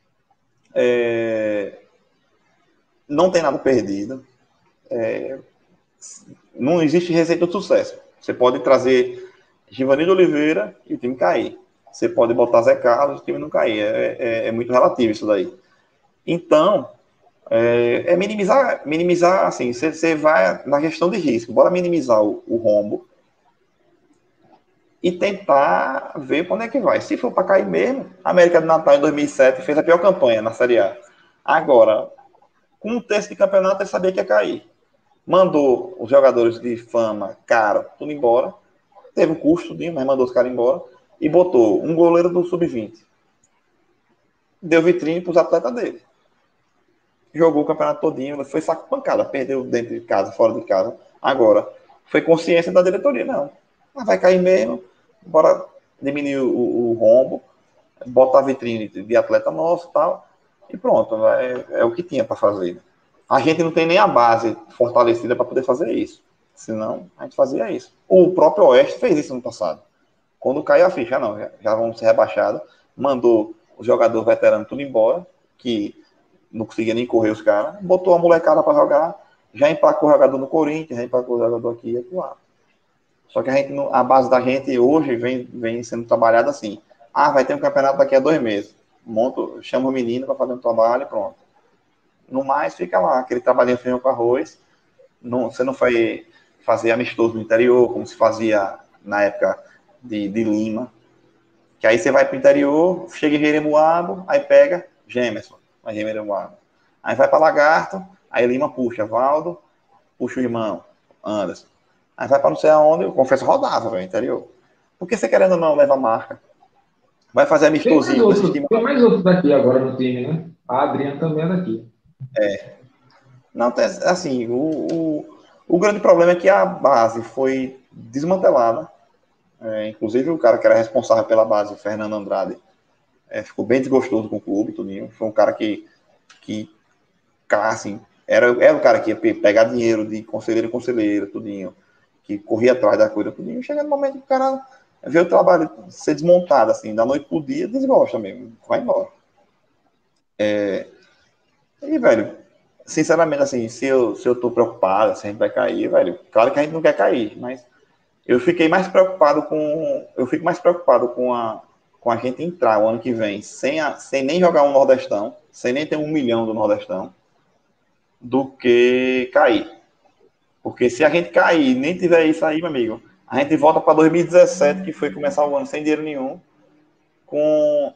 É, não tem nada perdido. É, não existe receita de sucesso. Você pode trazer Givanildo Oliveira e o time cair. Você pode botar Zé Carlos e o time não cair. É, é, é muito relativo isso daí. Então, é, é minimizar, minimizar, assim, você, você vai na gestão de risco. Bora minimizar o, o rombo e tentar ver para onde é que vai. Se for para cair mesmo, a América do Natal em dois mil e sete fez a pior campanha na Série A. Agora, com um terço de campeonato, ele sabia que ia cair. mandou os jogadores de fama, cara, tudo embora, teve um custo, mas mandou os caras embora, e botou um goleiro do sub vinte. Deu vitrine para os atletas dele. Jogou o campeonato todinho, foi saco pancada, perdeu dentro de casa, fora de casa. Agora, foi consciência da diretoria, não. Mas vai cair mesmo, bora diminuir o, o, o rombo, botar a vitrine de atleta nosso e tal, e pronto, é, é o que tinha para fazer. A gente não tem nem a base fortalecida para poder fazer isso. Senão, a gente fazia isso. O próprio Oeste fez isso no passado. Quando caiu a ficha, não, já, já vamos ser rebaixados, mandou o jogador veterano tudo embora, que não conseguia nem correr os caras, botou a molecada para jogar, já empacou o jogador no Corinthians, já empacou o jogador aqui e aqui lá. Só que a, gente, a base da gente hoje vem, vem sendo trabalhada assim. Ah, vai ter um campeonato daqui a dois meses. Monto, chama o menino para fazer um trabalho e pronto. No mais, fica lá, aquele trabalhinho feijão com arroz. Não, você não vai fazer amistoso no interior, como se fazia na época de, de Lima. Que aí você vai para o interior, chega em Jeremoabo, aí pega Gemerson, vai Jeremoabo. Aí vai para Lagarto, aí Lima puxa Valdo, puxa o irmão, Anderson. Aí vai para não sei aonde, eu confesso, rodava, velho, interior. Porque você querendo ou não leva marca. Vai fazer amistosinho. Tem mais outro, tem mais outro daqui agora no time, né? A Adriana também é daqui. É. Não, assim, o, o, o grande problema é que a base foi desmantelada. É, inclusive o cara que era responsável pela base, o Fernando Andrade, é, ficou bem desgostoso com o clube, tudinho. Foi um cara que, que assim, era, era o cara que ia pegar dinheiro de conselheiro em conselheiro, tudinho, que corria atrás da coisa, tudinho. Chega no momento que o cara vê o trabalho ser desmontado, assim, da noite pro dia, desgosta mesmo, vai embora. É, e, velho, sinceramente, assim, se eu, se eu tô preocupado, se a gente vai cair, velho, claro que a gente não quer cair, mas eu fiquei mais preocupado com. Eu fico mais preocupado com a, com a gente entrar o ano que vem sem, a, sem nem jogar um Nordestão, sem nem ter um milhão do Nordestão, do que cair. Porque se a gente cair e nem tiver isso aí, meu amigo, a gente volta para dois mil e dezessete, que foi começar o ano sem dinheiro nenhum, com.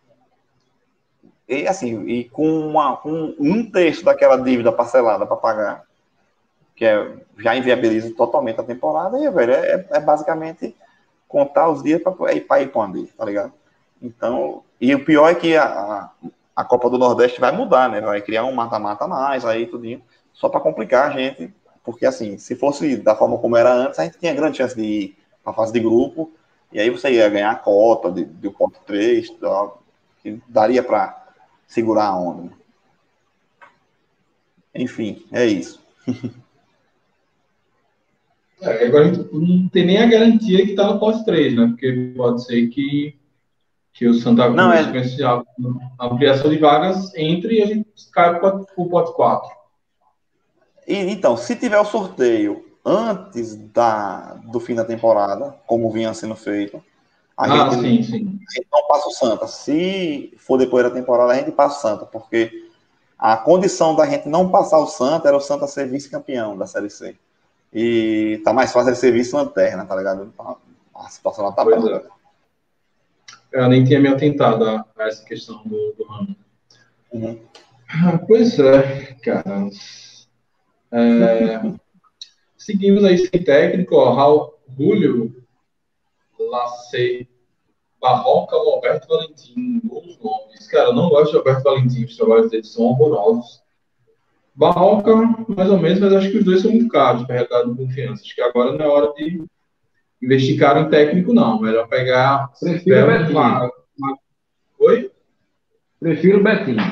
E assim, e com, uma, com um terço daquela dívida parcelada para pagar, que é, já inviabiliza totalmente a temporada, e, velho, é, é basicamente contar os dias para ir para ir para onde, tá ligado? Então, e o pior é que a, a Copa do Nordeste vai mudar, né? Vai criar um mata-mata a mais, aí tudinho, só para complicar a gente, porque assim, se fosse da forma como era antes, a gente tinha grande chance de ir para a fase de grupo, e aí você ia ganhar a cota de, de pote três, tal, que daria para segurar a onda. Enfim, é isso. É, agora a gente não tem nem a garantia que está no pote três, né? Porque pode ser que, que o Santa Não, Cruz, é... com essa ampliação de vagas, entre e a gente cai para o pote quatro. E, então, se tiver o sorteio antes da, do fim da temporada, como vinha sendo feito, a, Ah, gente, sim, sim. a gente não passa o Santa. Se for depois da temporada, a gente passa o Santa, porque a condição da gente não passar o Santa era o Santa ser vice-campeão da Série C. E tá mais fácil ele ser vice-lanterna, tá ligado? A situação lá tá Pois brava. é. Eu nem tinha me atentado a, a essa questão do, do ramo. Uhum. Ah, pois é, cara. É, seguimos aí sem técnico, ó, Raul, Julio, Lacei, Barroca, o Alberto Valentim, bons nomes. Cara, eu não gosto de Alberto Valentim, os trabalhos dele são horrorosos. Barroca, mais ou menos, mas acho que os dois são muito caros para realidade de confiança. Acho que agora não é hora de investir caro em técnico, não. Melhor pegar. Prefiro o Betinho. Uma, uma... Oi? Prefiro o Betinho.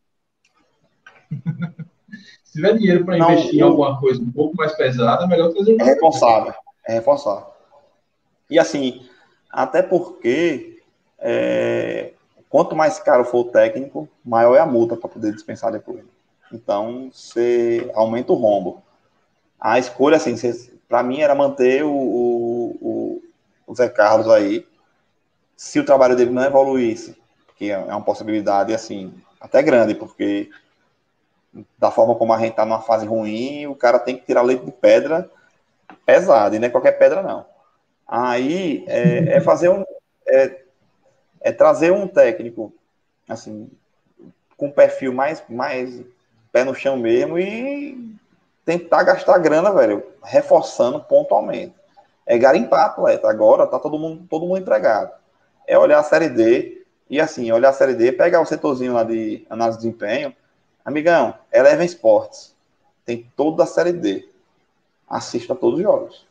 Se tiver dinheiro para investir em alguma coisa um pouco mais pesada, é melhor fazer um. É responsável. É responsável. E assim, até porque é, quanto mais caro for o técnico, maior é a multa para poder dispensar depois. Então, você aumenta o rombo. A escolha, assim, para mim era manter o, o, o Zé Carlos aí, se o trabalho dele não evoluísse, que é uma possibilidade, assim, até grande, porque da forma como a gente está numa fase ruim, o cara tem que tirar leite de pedra pesado, e não é qualquer pedra, não. Aí é, é fazer um. É, é trazer um técnico, assim, com perfil mais, mais pé no chão mesmo e tentar gastar grana, velho, reforçando pontualmente. É garimpar atleta. Agora tá todo mundo, todo mundo empregado. É olhar a Série D e, assim, olhar a Série D, pegar o setorzinho lá de análise de desempenho. Amigão, Eleven Sports. Tem toda a Série D. Assista a todos os jogos.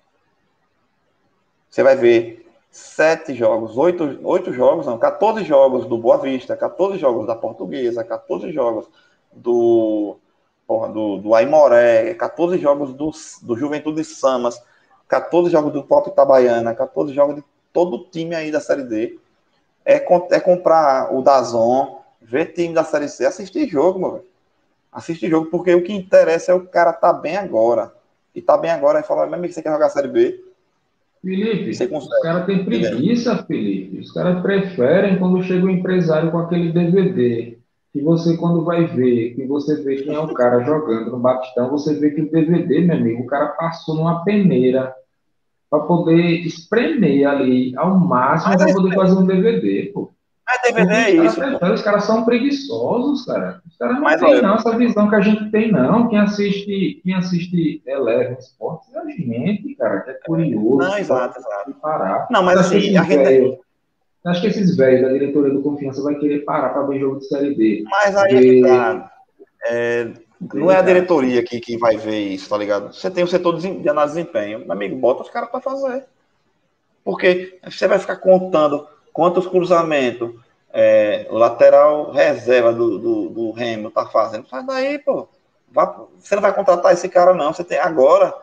Você vai ver sete jogos, oito, oito jogos, não, quatorze jogos do Boa Vista, quatorze jogos da Portuguesa, quatorze jogos do, porra, do, do Aimoré, quatorze jogos do, do Juventude Samas, quatorze jogos do próprio Itabaiana, quatorze jogos de todo o time aí da Série D. É, é comprar o Dazon, ver time da Série C, assistir jogo, mano. Assistir jogo, porque o que interessa é o cara tá bem agora. E tá bem agora, aí fala, meu amigo, você quer jogar a Série B? Felipe, os caras têm preguiça, Felipe. Os caras preferem quando chega o empresário com aquele D V D. Que você, quando vai ver, que você vê quem é o cara jogando no Batistão, você vê que o D V D, meu amigo, o cara passou numa peneira para poder espremer ali ao máximo para poder fazer um D V D, pô. Mas D V D é isso. Cara, os caras são preguiçosos, cara. Os caras não têm, não, essa visão que a gente tem, não. Quem assiste, quem assiste Eleven Sports é a gente, cara, que é curioso. Não, exato, exato. Parar. Não, mas assim, a gente... Acho que esses velhos da diretoria do Confiança vai querer parar para ver jogo de Série D. Mas aí Porque... tá. É, não é a diretoria que, que vai ver isso, tá ligado? Você tem o setor de análise de desempenho. Meu amigo, bota os caras para fazer. Porque você vai ficar contando quantos cruzamentos é, lateral reserva do, do, do Remo tá fazendo. Faz daí, pô. Vá, você não vai contratar esse cara, não. Você tem agora.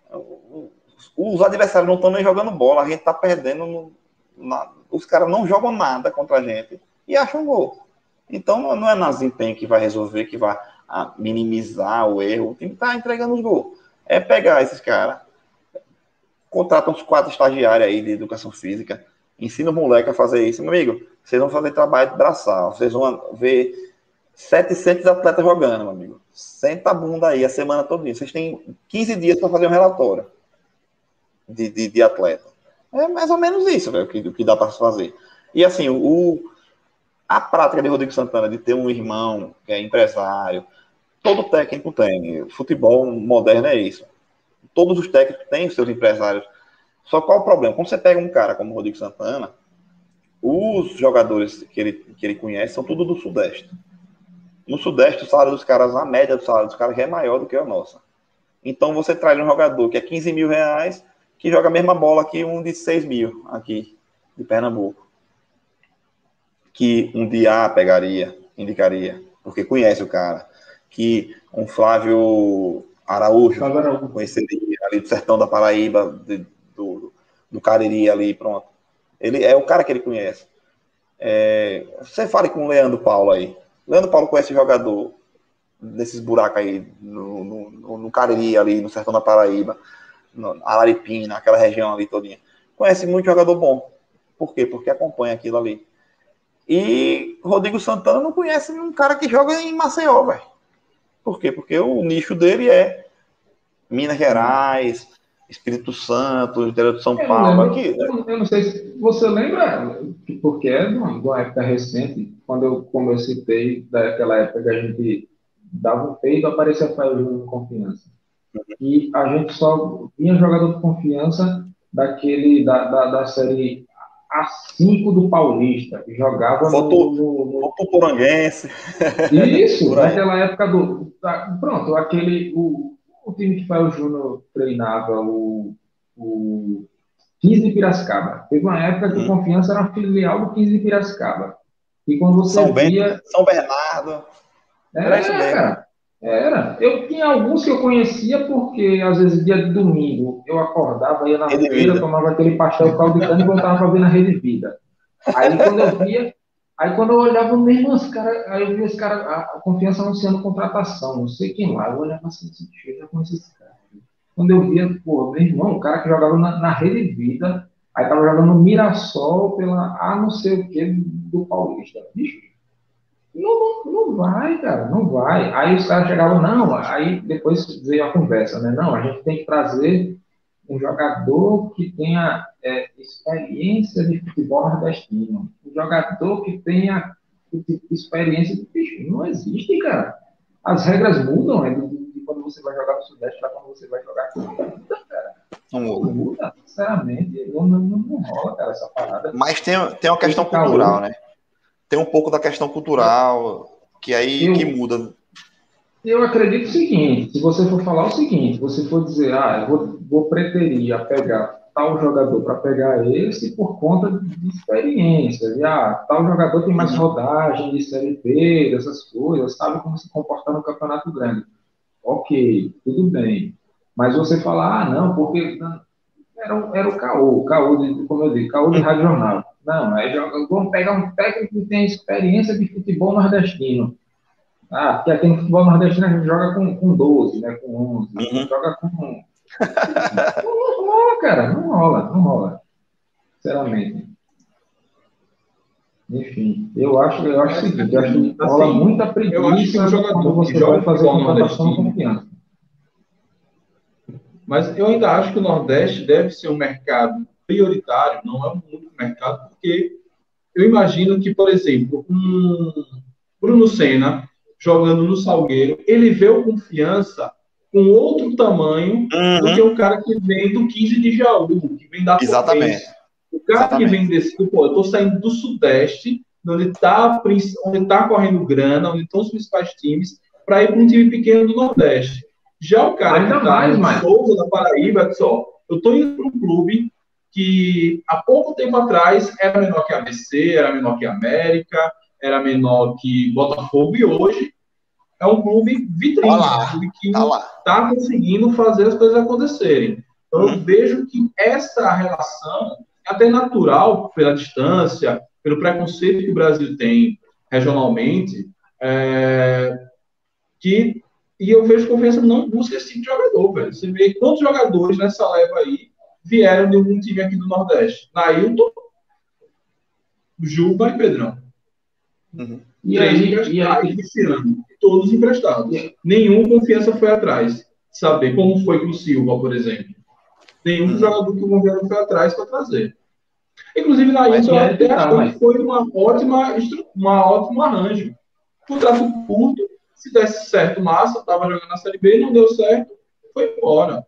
Os adversários não estão nem jogando bola. A gente tá perdendo. No, na, os caras não jogam nada contra a gente e acham um gol. Então não é na desempenho que vai resolver, que vai minimizar o erro. O time tá entregando os gols. É pegar esses caras, contrata uns quatro estagiários aí de educação física, ensina o moleque a fazer isso. Meu amigo, vocês vão fazer trabalho de braçal, vocês vão ver setecentos atletas jogando, meu amigo. Senta a bunda aí a semana toda. Vocês têm quinze dias para fazer um relatório de, de, de atleta. É mais ou menos isso, velho, que, que dá para fazer. E assim, o, a prática de Rodrigo Santana de ter um irmão que é empresário, todo técnico tem. Futebol moderno é isso. Todos os técnicos têm os seus empresários. Só qual o problema? Quando você pega um cara como o Rodrigo Santana, os jogadores que ele, que ele conhece são tudo do Sudeste. No Sudeste, o salário dos caras, a média do salário dos caras é maior do que a nossa. Então você traz um jogador que é quinze mil reais, que joga a mesma bola que um de seis mil aqui, de Pernambuco. Que um dia pegaria, indicaria, porque conhece o cara. Que um Flávio Araújo, Araújo. conheceria ali do sertão da Paraíba, de, do, do Cariri ali, pronto. Ele é o cara que ele conhece. É, você fale com o Leandro Paulo aí. Leandro Paulo conhece jogador desses buracos aí, no, no, no Cariri ali, no sertão da Paraíba, no Araripina, aquela região ali todinha. Conhece muito jogador bom. Por quê? Porque acompanha aquilo ali. E Rodrigo Santana não conhece um cara que joga em Maceió, velho. Por quê? Porque o nicho dele é Minas Gerais, Espírito Santo, interior de São eu Paulo. Lembro, aqui, né? eu, eu não sei se você lembra, porque é de uma, de uma época recente, quando eu, como eu citei, daquela época que a gente dava um peito, aparecia Rafael Júnior de Confiança. E a gente só vinha jogador de confiança daquele, da, da, da série A cinco do Paulista, que jogava Foto, no... no, no... Poranguense. Isso, naquela época do... Da, pronto, aquele... O, o time que Rafael Júnior treinava, o, o quinze de Piracicaba. Teve uma época que o hum. Confiança era uma filial do quinze de Piracicaba. E quando você São via... Bento, São Bernardo. Era, era isso mesmo. Cara, era. Eu tinha alguns que eu conhecia porque, às vezes, dia de domingo, eu acordava, ia na feira, tomava aquele pastel caldo de cana e voltava para ver na Rede Vida. Aí, quando eu via... Aí, quando eu olhava mesmo, os caras... Aí eu via esse cara, a, a Confiança anunciando contratação, não sei quem lá. Eu olhava assim, eu já conheci esse cara. Quando eu via, pô, meu irmão, o cara que jogava na, na Rede Vida, aí tava jogando no Mirassol pela A não sei o que do Paulista. Bicho, não, não, não vai, cara, não vai. Aí os caras chegavam, não, aí depois veio a conversa, né? Não, a gente tem que trazer um jogador que tenha é, experiência de futebol nordestino. Um jogador que tenha experiência de bicho. Não existe, cara. As regras mudam, é, de, de quando você vai jogar no Sudeste para quando você vai jogar aqui. Muda, cara. Não muda. Muda, sinceramente, não, não, não rola, cara, essa parada. Mas tem, tem uma questão cultural, né? Tem um pouco da questão cultural, que aí eu, que muda. Eu acredito o seguinte, se você for falar o seguinte, você for dizer, ah, eu vou, vou preterir a pegar tal jogador para pegar esse por conta de experiência, e, ah, tal jogador tem mais rodagem de Série B, dessas coisas, sabe como se comportar no campeonato grande. Ok, tudo bem. Mas você falar, ah, não, porque era, era o caô, o caô de, como eu digo, caô de rádio jornal. Não, aí joga, vamos pegar um técnico que tem experiência de futebol nordestino. Ah, porque aqui no futebol nordestino a gente joga com, com doze, né? Com onze. Uhum. Joga com. Não, não rola, cara. Não rola, não rola. Sinceramente. Enfim, eu acho, eu acho o seguinte, eu acho que assim, rola muita preguiça eu acho que o jogador quando você que joga vai fazer contratação com confiança. Mas eu ainda acho que o Nordeste deve ser um mercado prioritário, não é um único mercado, porque eu imagino que, por exemplo, um Bruno Senna jogando no Salgueiro, ele vê o Confiança com outro tamanho uhum. do que o cara que vem do quinze de Jaú, que vem da Exatamente. Potência. O cara Exatamente. que vem desse, pô, eu tô saindo do Sudeste, onde está onde tá correndo grana, onde estão os principais times, para ir para um time pequeno do Nordeste. Já o cara Ainda que está no mais, Souza, da Paraíba, só, eu estou indo para um clube que há pouco tempo atrás era menor que a A B C, era menor que a América, era menor que Botafogo, e hoje é um clube vitrine, Olá, um clube que está conseguindo fazer as coisas acontecerem. Então, hum. eu vejo que essa relação é até natural, pela distância, pelo preconceito que o Brasil tem regionalmente, é, que, e eu vejo que a Confiança não busca esse tipo de jogador, velho. Você vê quantos jogadores nessa leva aí vieram de algum time aqui do Nordeste. Nailton, Juba e Pedrão. Uhum. E aí, e aí esse ano, todos emprestados. E nenhum Confiança foi atrás. Saber como foi com o Silva, por exemplo. Nenhum uhum. jogador que o Confiança foi atrás para trazer. Inclusive, Nailton, eu até tá, achou mas... que foi uma ótima, uma ótimo arranjo. Contrato curto, se desse certo, massa, estava jogando na Série B, não deu certo, foi embora.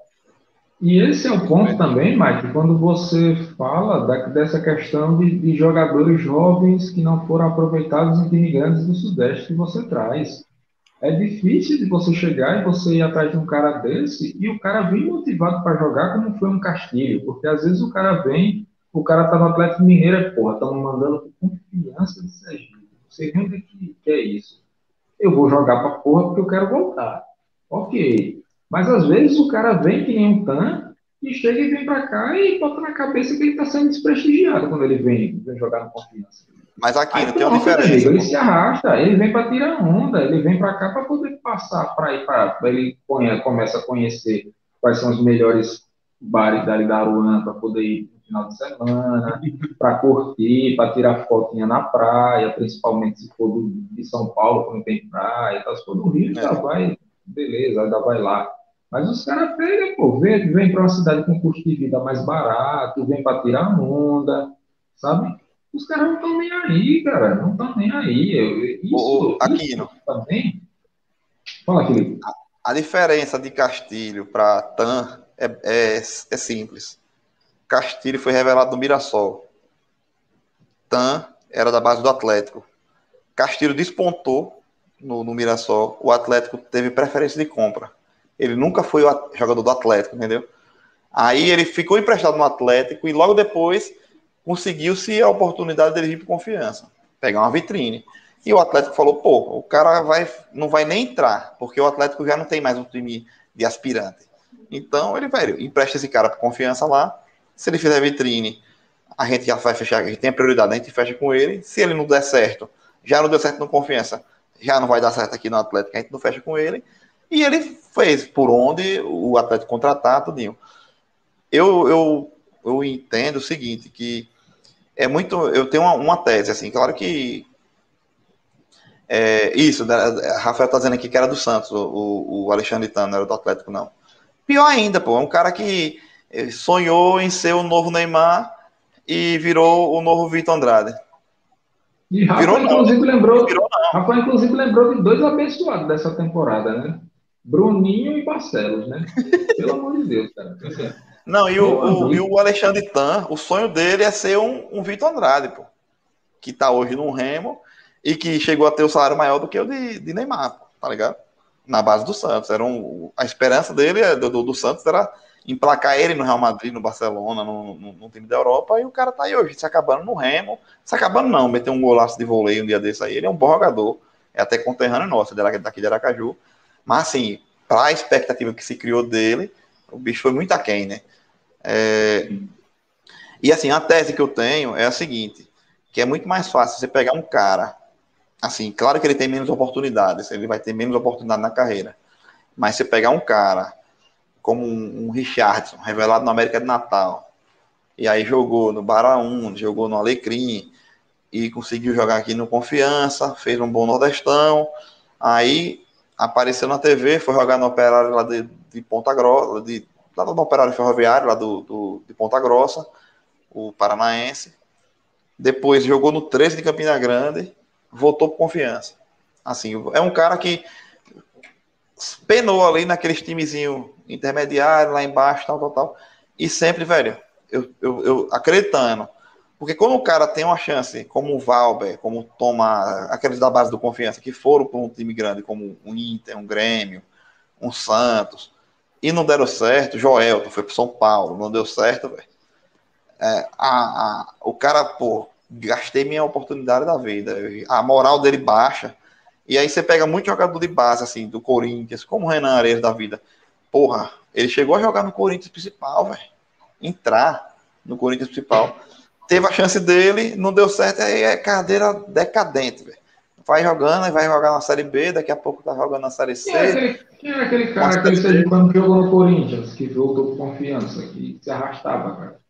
E esse é o ponto também, Mike, quando você fala da, dessa questão de, de jogadores jovens que não foram aproveitados em times grandes do Sudeste que você traz. É difícil de você chegar e você ir atrás de um cara desse e o cara vem motivado para jogar como foi um Castilho, porque às vezes o cara vem, o cara tá no Atlético Mineiro, porra, estão mandando com confiança de Sergipe. Não sei nem o que, que é isso. Eu vou jogar pra porra porque eu quero voltar. Ok. Mas às vezes o cara vem que nem um tan e chega e vem pra cá e bota na cabeça que ele tá sendo desprestigiado quando ele vem, vem jogar no Confiança. Mas aqui Aí, não pronto, tem uma diferença. Amigo, ele se arrasta, ele vem para tirar onda, ele vem para cá para poder passar, para ir para. Ele conhece, começa a conhecer quais são os melhores bares dali da Aruana para poder ir no final de semana, para curtir, para tirar fotinha na praia, principalmente se for do, de São Paulo, quando tem praia, tá? Se for do Rio, já é. vai, beleza, ainda vai lá. Mas os caras pegam, pô, vem, vem para uma cidade com custo de vida mais barato, vem para tirar onda, sabe? Os caras não estão nem aí, cara. Não estão nem aí. Isso, Ô, Aquino, isso também. Fala, Felipe. A, a diferença de Castilho para Tan é, é, é simples. Castilho foi revelado no Mirassol. Tan era da base do Atlético. Castilho despontou no, no Mirassol. O Atlético teve preferência de compra. Ele nunca foi o jogador do Atlético, entendeu? Aí ele ficou emprestado no Atlético e logo depois conseguiu-se a oportunidade dele vir para Confiança, pegar uma vitrine. E o Atlético falou, pô, o cara vai, não vai nem entrar, porque o Atlético já não tem mais um time de aspirante. Então, ele vai, empresta esse cara para Confiança lá, se ele fizer vitrine, a gente já vai fechar, a gente tem a prioridade, a gente fecha com ele. Se ele não der certo, já não deu certo no Confiança, já não vai dar certo aqui no Atlético, a gente não fecha com ele. E ele fez por onde o Atlético contratar, tudinho. Eu, eu, eu entendo o seguinte, que é muito. Eu tenho uma, uma tese, assim, claro que. É, isso, a Rafael tá dizendo aqui que era do Santos, o, o Alexandre Tano, não era do Atlético, não. Pior ainda, pô, é um cara que sonhou em ser o novo Neymar e virou o novo Vitor Andrade. E Rafa, virou inclusive, não, lembrou, virou não. Rafa, inclusive, lembrou de dois abençoados dessa temporada, né? Bruninho e Barcelos, né? Pelo amor de Deus, cara. Não, e o, o, e o Alexandre Tan, o sonho dele é ser um, um Vitor Andrade, pô, que tá hoje no Remo e que chegou a ter o salário maior do que o de, de Neymar, pô, tá ligado? Na base do Santos. Era um, a esperança dele, do, do, do Santos, era emplacar ele no Real Madrid, no Barcelona, no, no, no time da Europa, e o cara tá aí hoje, se acabando no Remo. Se acabando não, meteu um golaço de vôlei um dia desse aí. Ele é um bom jogador, é até conterrâneo nosso, daqui de Aracaju. Mas assim, para a expectativa que se criou dele, o bicho foi muito aquém, né? É... E assim, a tese que eu tenho é a seguinte, que é muito mais fácil você pegar um cara, assim, claro que ele tem menos oportunidades, ele vai ter menos oportunidade na carreira, mas você pegar um cara como um, um Richardson, revelado na América de Natal, e aí jogou no Baraúna, jogou no Alecrim, e conseguiu jogar aqui no Confiança, fez um bom Nordestão, aí apareceu na T V, foi jogar no Operário lá de, de Ponta Grossa, de, lá no Operário Ferroviário, lá do, do, de Ponta Grossa, o paranaense. Depois jogou no treze de Campina Grande, voltou para Confiança. Assim, é um cara que penou ali naqueles timezinho intermediário, lá embaixo, tal, tal, tal. E sempre, velho, eu, eu, eu acreditando. Porque quando o cara tem uma chance, como o Valber, como toma aqueles da base do Confiança, que foram para um time grande, como um Inter, um Grêmio, um Santos, e não deram certo, Joelton foi para São Paulo, não deu certo, velho. É, a, a, o cara, pô, gastei minha oportunidade da vida. A moral dele baixa. E aí você pega muito jogador de base, assim, do Corinthians, como o Renan Areias da vida. Porra, ele chegou a jogar no Corinthians principal, velho. Entrar no Corinthians principal. Teve a chance dele, não deu certo, aí é cadeira decadente, velho. Vai jogando, e vai jogar na Série B, daqui a pouco tá jogando na Série C. Quem é aquele, quem é aquele cara, aquele sergipano que jogou no Corinthians, que voltou com Confiança, que se arrastava, cara?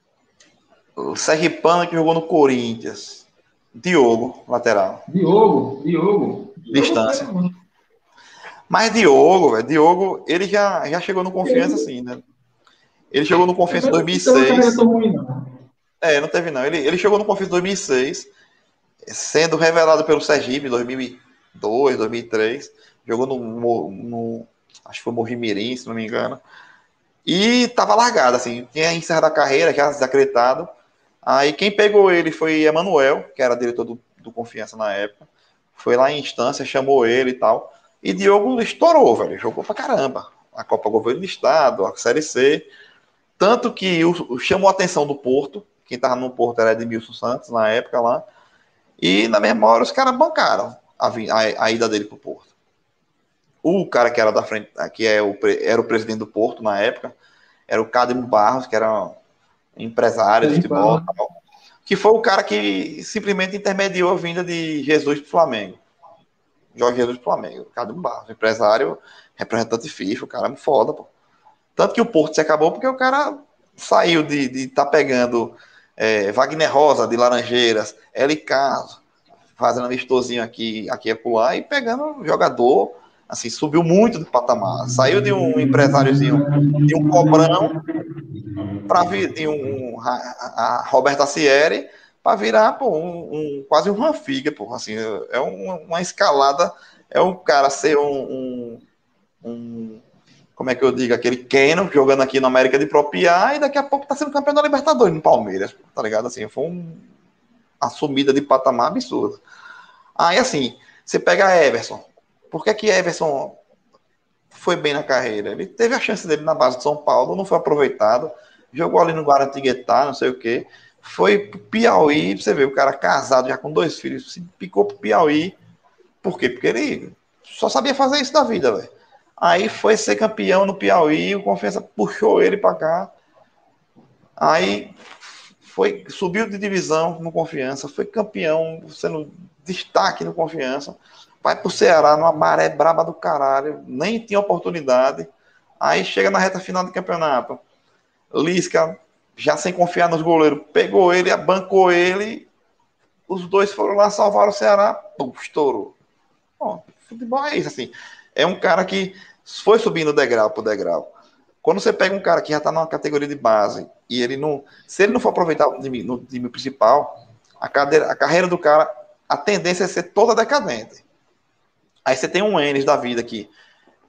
O Sergipano que jogou no Corinthians. Diogo, lateral. Diogo, Diogo. Distância. Diogo, Mas Diogo, velho, Diogo, ele já, já chegou no Confiança, assim, né? Ele chegou no Confiança em dois mil e seis. Não ruim, não. É, não teve não. Ele, ele chegou no Confiança em dois mil e seis, sendo revelado pelo Sergipe em dois mil e dois, dois mil e três. Jogou no, no acho que foi Mojimirim, se não me engano. E tava largado, assim, tinha encerrado a carreira, já desacreditado. Aí quem pegou ele foi Emanuel, que era diretor do, do Confiança na época. Foi lá em instância, chamou ele e tal. E Diogo estourou, velho. Jogou pra caramba. A Copa Governo do Estado, a Série C. Tanto que o, chamou a atenção do Porto. Quem tava no Porto era Edmilson Santos, na época lá. E na mesma hora os caras bancaram a, a, a ida dele pro Porto. O cara que era da frente, que é o, era o presidente do Porto na época, era o Cadmo Barros, que era um empresário de futebol, tal, que foi o cara que simplesmente intermediou a vinda de Jesus pro Flamengo. Jorge Jesus pro Flamengo, Cadmo Barros, empresário, representante FIFA, o cara é muito foda, pô. Tanto que o Porto se acabou porque o cara saiu de estar tá pegando é, Wagner Rosa de Laranjeiras, Eli Carlos, fazendo amistosinho aqui, aqui e acolá, e pegando jogador, assim, subiu muito de patamar. Saiu de um empresáriozinho, de um Cobrão, para vir de um, a, a Roberta Sieri, para virar, pô, um, um, quase um Ranfiga, pô, assim, é uma, uma escalada, é um cara ser um, um, um como é que eu digo, aquele Keno jogando aqui na América de Propiar, e daqui a pouco tá sendo campeão da Libertadores no Palmeiras, tá ligado? Assim, foi um, uma subida de patamar absurda. Aí, assim, você pega Everson. Por que que Everson foi bem na carreira? Ele teve a chance dele na base de São Paulo, não foi aproveitado, jogou ali no Guaratinguetá, não sei o quê, foi pro Piauí, você vê, o cara casado já com dois filhos, se picou pro Piauí. Por quê? Porque ele só sabia fazer isso da vida, velho. Aí foi ser campeão no Piauí, o Confiança puxou ele para cá. Aí foi, subiu de divisão no Confiança, foi campeão, sendo destaque no Confiança. Vai pro Ceará numa maré braba do caralho, nem tinha oportunidade. Aí chega na reta final do campeonato. Lisca, já sem confiar nos goleiros, pegou ele, bancou ele. Os dois foram lá, salvaram o Ceará, pum, estourou. Bom, futebol é isso, assim. É um cara que foi subindo degrau por degrau. Quando você pega um cara que já está numa categoria de base e ele não, se ele não for aproveitar no time, no time principal, a, cadeira, a carreira do cara, a tendência é ser toda decadente. Aí você tem um Enes da vida que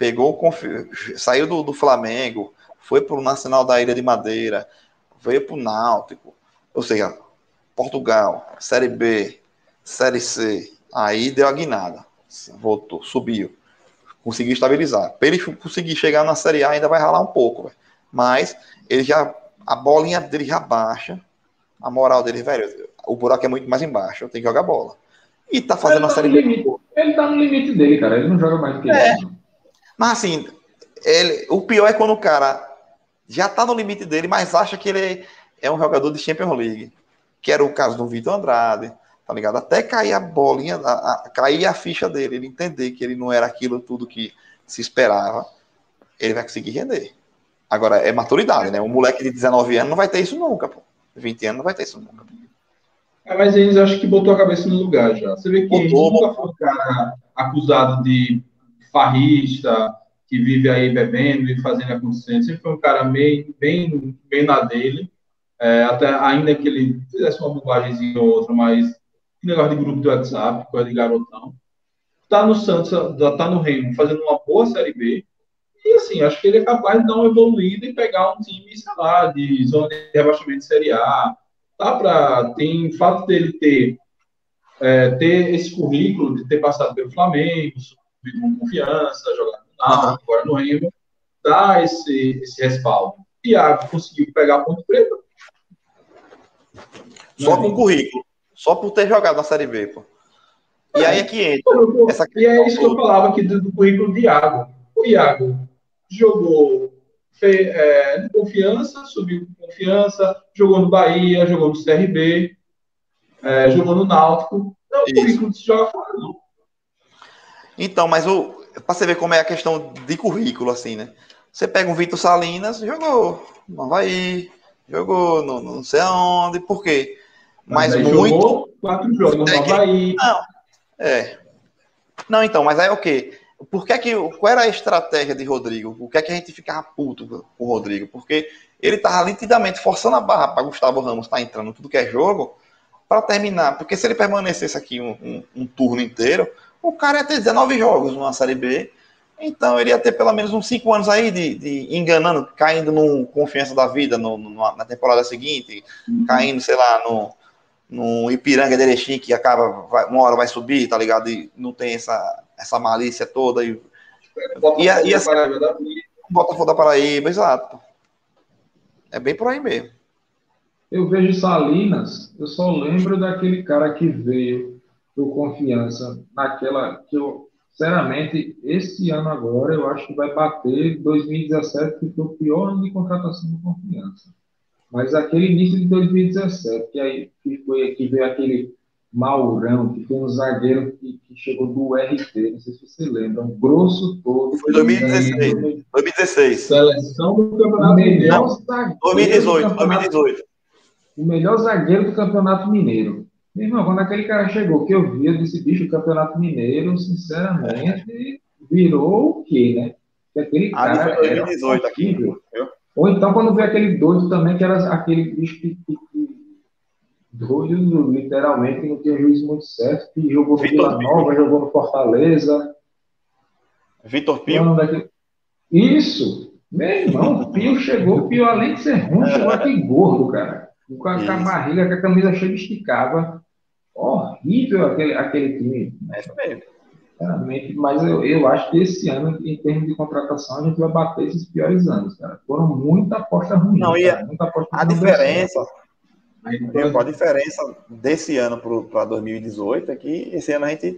pegou, saiu do, do Flamengo, foi para o Nacional da Ilha de Madeira, veio para o Náutico, ou seja, Portugal, Série B, Série C, aí deu a guinada, voltou, subiu, conseguiu estabilizar. Para ele conseguir chegar na Série A ainda vai ralar um pouco, véio. Mas ele já, a bolinha dele já baixa, a moral dele, velho, o buraco é muito mais embaixo, eu tenho que jogar bola. E tá fazendo ele a tá Série B. B. Ele tá no limite dele, cara, ele não joga mais do que é. isso. Não. Mas assim, ele, o pior é quando o cara já tá no limite dele, mas acha que ele é um jogador de Champions League, que era o caso do Vitor Andrade, tá ligado? Até cair a bolinha, a, a, cair a ficha dele, ele entender que ele não era aquilo tudo que se esperava, ele vai conseguir render. Agora, é maturidade, né? Um moleque de dezenove anos não vai ter isso nunca, pô. vinte anos não vai ter isso nunca. É, mas eles acho que botou a cabeça no lugar já. Você vê que Botou, ele nunca botou. foi um cara acusado de farrista, que vive aí bebendo e fazendo acontecer. Sempre foi um cara meio, bem, bem na dele. É, até ainda que ele fizesse uma bobagemzinha ou outra, mas que negócio de grupo de WhatsApp, coisa de garotão. Tá no Santos, tá no Remo, fazendo uma boa Série B. E assim, acho que ele é capaz de dar uma evoluída e pegar um time, sei lá, de zona de rebaixamento de Série A. Tá pra, tem o fato dele ter, é, ter esse currículo, de ter passado pelo Flamengo, subido com confiança, jogado no Náutico, agora no Remo, dá esse, esse respaldo. O Thiago conseguiu pegar a Ponte Preta. Só com currículo. Só por ter jogado na Série B, pô. E é. aí é que entra. Pô, essa e é isso que eu falava aqui do, do currículo do Iago. O Iago jogou fez, é, de confiança, subiu com confiança, jogou no Bahia, jogou no C R B, é, jogou no Náutico. Não é um currículo que se joga fora, não. Então, mas o, pra você ver como é a questão de currículo, assim, né? Você pega um Vitor Salinas, jogou no Havaí, jogou no não sei aonde, por quê? Mas, mas muito... Jogou quatro jogos no Havaí. Não, é. Não, então, mas aí é o quê? Por que que, qual era a estratégia de Rodrigo? O que é que a gente ficava puto com o Rodrigo? Porque ele tava nitidamente forçando a barra para Gustavo Ramos estar tá entrando tudo que é jogo para terminar. Porque se ele permanecesse aqui um, um, um turno inteiro, o cara ia ter dezenove jogos numa Série B. Então ele ia ter pelo menos uns cinco anos aí de, de enganando, caindo no confiança da vida no, no, na temporada seguinte, uhum. caindo, sei lá, no, no Ipiranga de Erechim, que acaba, vai, uma hora vai subir, tá ligado? E não tem essa, essa malícia toda. E, e, a, e assim, Botafogo da Paraíba, exato. É bem por aí mesmo. Eu vejo Salinas, eu só lembro daquele cara que veio do Confiança, naquela que eu, sinceramente, esse ano agora, eu acho que vai bater dois mil e dezessete, que foi o pior ano de contratação do Confiança. Mas aquele início de dois mil e dezessete, que aí que foi que veio aquele Maurão, que foi um zagueiro que, que chegou do R T, não sei se você lembra, um grosso todo. Foi dois mil e dezesseis. dois mil e dezesseis. Seleção do Campeonato Mineiro. dois mil e dezoito, dois mil e dezoito. O melhor zagueiro do Campeonato Mineiro. Meu irmão, quando aquele cara chegou, que eu vi, eu disse, bicho, o Campeonato Mineiro, sinceramente, virou o quê, né? Porque aquele ah, cara dois mil e dezoito aqui, viu? Ou então quando veio aquele doido também, que era aquele bicho que, que, que doido, literalmente, que não tinha juízo muito certo, que jogou no Vila Nova, jogou no Fortaleza. Vitor Pio? Isso! Meu irmão, o Pio chegou, o Pio, além de ser ruim, chegou aqui gordo, cara. Com a, com a barriga, com a camisa cheia de esticava. Horrível aquele, aquele time. É isso mesmo. Sinceramente, mas eu, eu acho que esse ano, em termos de contratação, a gente vai bater esses piores anos, cara. Foram muita aposta ruim. Não, e a, muita aposta a diferença, viu, a diferença desse ano para dois mil e dezoito é que esse ano a gente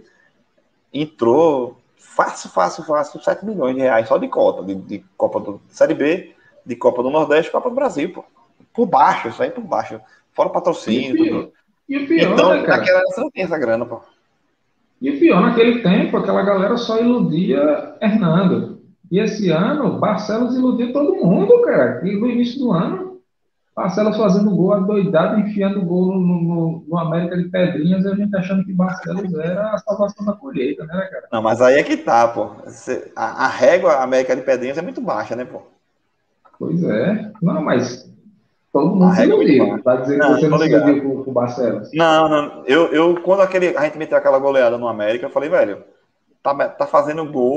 entrou fácil, fácil, fácil, sete milhões de reais só de cota, de, de Copa do Série B, de Copa do Nordeste, Copa do Brasil, pô. Por baixo, isso aí por baixo. Fora o patrocínio. E o pior, e o pior então, né, cara? naquela você não tem essa grana, pô. E o pior, naquele tempo, aquela galera só iludia Hernando. E esse ano, Barcelos iludiu todo mundo, cara. E no início do ano, Barcelos fazendo gol adoidado, enfiando gol no, no, no América de Pedrinhas, e a gente achando que Barcelos era a salvação da colheita, né, cara? Não, mas aí é que tá, pô. A, a régua América de Pedrinhas é muito baixa, né, pô? Pois é. Não, mas todo mundo se iludiu. Vai dizer que você não se iludiu com, com o Barcelos. Não, não. Eu, eu, quando aquele, a gente meteu aquela goleada no América, eu falei, velho, tá, tá fazendo gol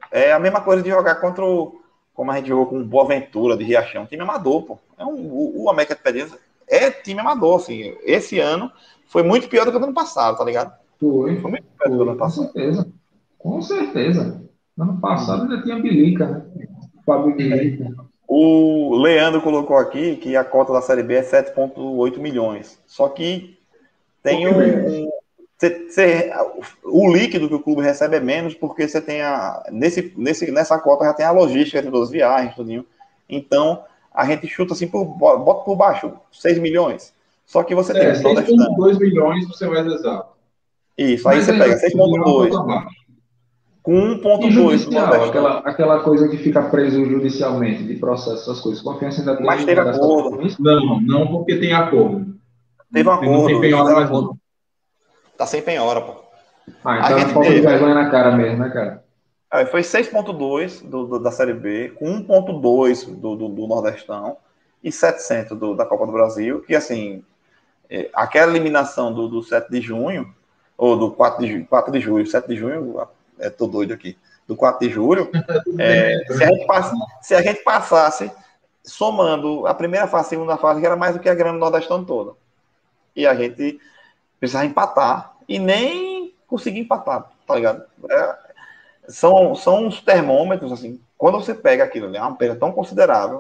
É a mesma coisa de jogar contra o, como a gente jogou com o Boaventura de Riachão, time amador, pô. É um, o, o América de Pedreiras é time amador, assim. Esse ano foi muito pior do que o ano passado, tá ligado? Foi, Foi muito pior do que o foi, ano com passado. certeza. Com certeza. Ano passado ainda tinha Bilica, né? Fábio Bilica. O Leandro colocou aqui que a cota da Série B é sete vírgula oito milhões. Só que tem Pouco menos. um. um cê, cê, o líquido que o clube recebe é menos, porque você tem a. Nesse, nesse, nessa cota já tem a logística de todas as viagens, tudinho. Então, a gente chuta assim, por, bota por baixo, seis milhões. Só que você tem É, o seis vírgula Nordestão. dois milhões, para ser mais exato. Isso, aí Mas você ainda pega assim é uma seis vírgula dois cota baixa. com E um vírgula dois do judicial, Nordestão. aquela, aquela coisa que fica preso judicialmente, de processo, essas coisas. Confiança ainda Mas tem teve gasto acordo. com isso? Não, não porque tem acordo. Teve um Não tem acordo, eles penhora fizeram um mais acordo. não. Tá sem penhora, pô. Ah, A então é gente falta de teve. vergonha na cara mesmo, né, cara? Aí foi seis vírgula dois do, do, da Série B, com um vírgula dois do, do, do Nordestão e setecentos do, da Copa do Brasil, que assim, é, aquela eliminação do, do sete de junho, ou do quatro de, quatro de julho, sete de junho, é, tô doido aqui, do quatro de julho, é, se, a gente pass, se a gente passasse somando a primeira fase, a segunda fase, que era mais do que a grana do Nordestão toda. E a gente precisava empatar, e nem conseguir empatar, tá ligado? É, São, são uns termômetros, assim, quando você pega aquilo, é uma perda tão considerável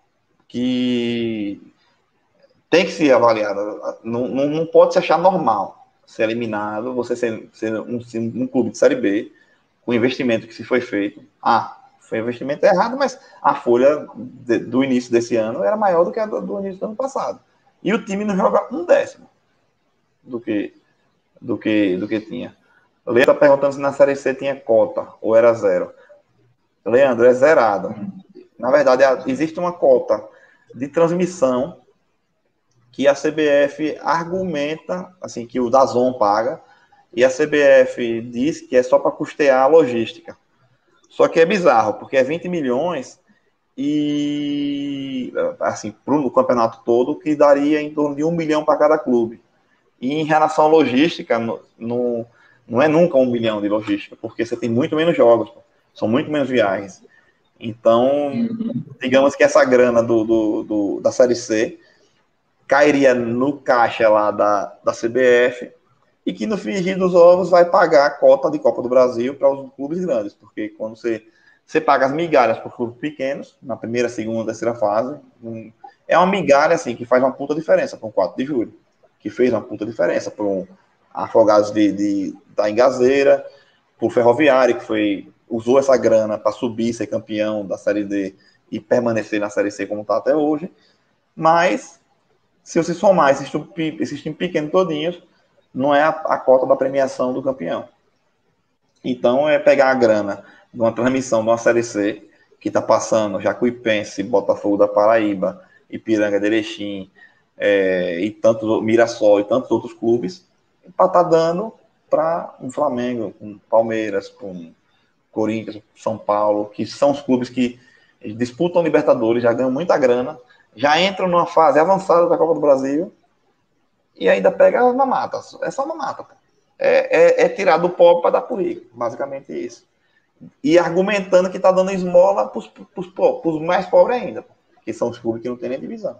que tem que ser avaliada. Não, não, não pode se achar normal ser eliminado, você ser, ser um, um clube de Série B, com o investimento que se foi feito. Ah, foi um investimento errado, mas a folha de, do início desse ano era maior do que a do, do início do ano passado. E o time não joga um décimo do que, do que, do que tinha. O Leandro está perguntando se na Série C tinha cota ou era zero. Leandro, é zerado. Na verdade, existe uma cota de transmissão que a C B F argumenta, assim, que o DAZN paga, e a C B F diz que é só para custear a logística. Só que é bizarro, porque é vinte milhões e, assim, para o campeonato todo, que daria em torno de um milhão para cada clube. E em relação à logística, no, no, não é nunca um milhão de logística, porque você tem muito menos jogos, são muito menos viagens. Então, digamos que essa grana do, do, do, da Série C cairia no caixa lá da, da C B F e que no frigir dos ovos vai pagar a cota de Copa do Brasil para os clubes grandes, porque quando você, você paga as migalhas para os clubes pequenos, na primeira, segunda, terceira fase, um, é uma migalha assim, que faz uma puta diferença para um quatro de julho, que fez uma puta diferença para um Afogados de, de, da Engazeira, para o Ferroviário, que foi, usou essa grana para subir, ser campeão da Série D e permanecer na Série C como está até hoje. Mas, se você somar esses, esses times pequenos todinhos, não é a, a cota da premiação do campeão. Então, é pegar a grana de uma transmissão de uma Série C, que está passando Jacuipense, Botafogo da Paraíba, Ipiranga de Erechim, é, e tantos, Mirassol e tantos outros clubes, para estar tá dando para um Flamengo, um Palmeiras, um Corinthians, São Paulo, que são os clubes que disputam Libertadores, já ganham muita grana, já entram numa fase avançada da Copa do Brasil e ainda pega as mamatas. É só mamata. É, é, é tirar do pobre para dar pro rico, basicamente isso. E argumentando que está dando esmola para os mais pobres ainda, que são os clubes que não têm nem divisão.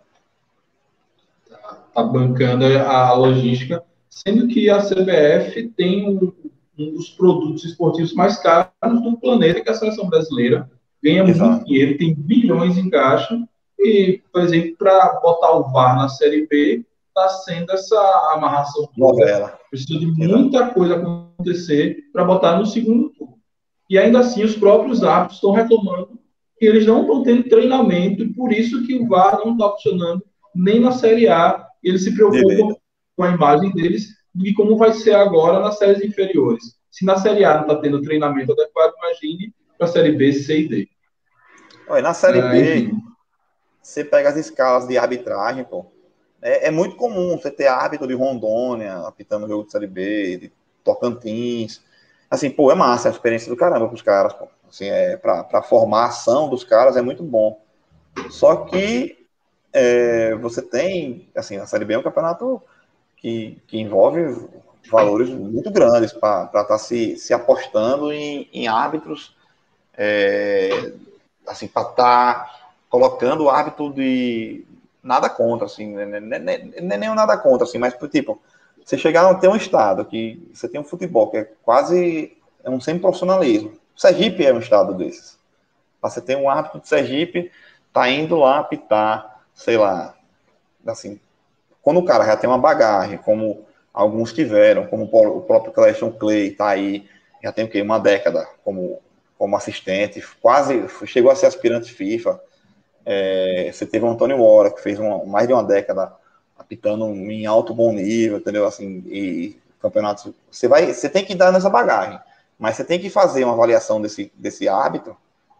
Está bancando a logística, sendo que a C B F tem um, um dos produtos esportivos mais caros do planeta, que é a seleção brasileira. Ganha Exato. muito dinheiro, tem bilhões em caixa, e, por exemplo, para botar o V A R na Série B, está sendo essa amarração toda. Novela. Precisa de muita Exato. coisa acontecer para botar no segundo turno. E ainda assim, os próprios árbitros estão reclamando que eles não estão tendo treinamento, e por isso que o V A R não está funcionando nem na Série A. Eles se preocupam Beleza. com a imagem deles e como vai ser agora nas séries inferiores. Se na Série A não está tendo treinamento adequado, imagine para a Série B, C e D. Olha, na Série ah, B, enfim. Você pega as escalas de arbitragem, pô. É, é muito comum você ter árbitro de Rondônia apitando o jogo de Série B, de Tocantins. Assim, pô, é massa a experiência do caramba para os caras, pô. Assim, é, para a formação dos caras é muito bom. Só que é, você tem, assim, a Série B é um campeonato que, que envolve valores muito grandes para estar tá se, se apostando em, em árbitros é, assim, para estar tá colocando o árbitro de nada contra, assim, nem, nem, nem, nem nada contra, assim, mas, tipo, você chegar a ter um estado que você tem um futebol que é quase é um semi-profissionalismo. Sergipe é um estado desses. Você tem um árbitro de Sergipe, tá indo lá apitar, sei lá, assim, quando o cara já tem uma bagagem, como alguns tiveram, como o próprio Cleston Clay tá aí, já tem o quê? Uma década como, como assistente, quase chegou a ser aspirante FIFA. É, você teve o Antônio Mora, que fez uma, mais de uma década apitando em alto bom nível, entendeu? Assim, e campeonatos. Você vai, você tem que dar nessa bagagem, mas você tem que fazer uma avaliação desse, desse árbitro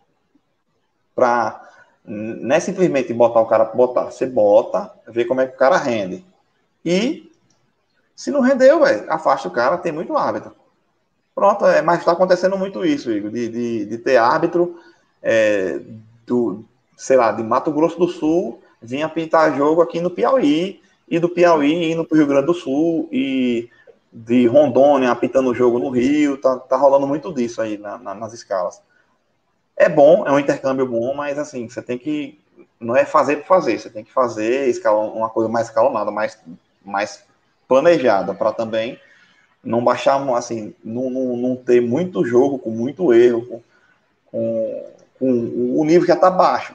para não é simplesmente botar o cara para botar. Você bota, vê como é que o cara rende. E se não rendeu, véio, afasta o cara, tem muito árbitro. Pronto, é, mas está acontecendo muito isso, Igor, de, de, de ter árbitro é, do, sei lá, de Mato Grosso do Sul, vinha pintar jogo aqui no Piauí, e do Piauí indo para o Rio Grande do Sul, e de Rondônia apitando o jogo no Rio, tá, tá rolando muito disso aí na, na, nas escalas. É bom, é um intercâmbio bom, mas assim, você tem que, não é fazer por fazer, você tem que fazer escala, uma coisa mais escalonada, mais, mais planejada, para também não baixar, assim, não, não, não ter muito jogo, com muito erro, com, com, com o nível já está baixo.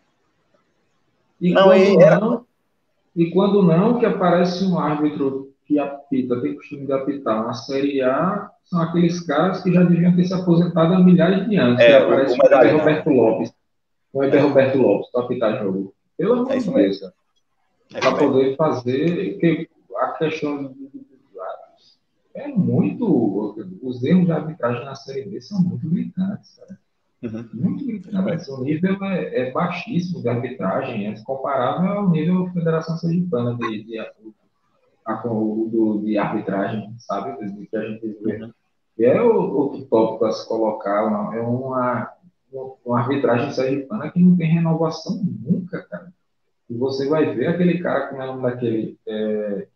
E não, quando e era... não, e quando não, que aparece um árbitro que apita, tem costume de apitar uma Série A, são aqueles caras que já deviam ter se aposentado há milhares de anos, que É, o, o aparece o Weber medalhão. Roberto Lopes. O Weber É, Roberto Lopes para apitar jogo. Pelo amor é de isso Deus, mesmo. cara. É Para isso mesmo. poder fazer, que a questão é muito, os erros de arbitragem na Série B são muito gritantes, cara. Uhum. Muito gritantes. O nível é, é baixíssimo de arbitragem, é comparável ao nível da Federação Sergipana de, de, a, do, de arbitragem, sabe? De, que a gente vê. Uhum. E é outro tópico a se colocar, uma, é uma, uma arbitragem sergipana que não tem renovação nunca, cara. E você vai ver aquele cara, como é o nome daquele. É,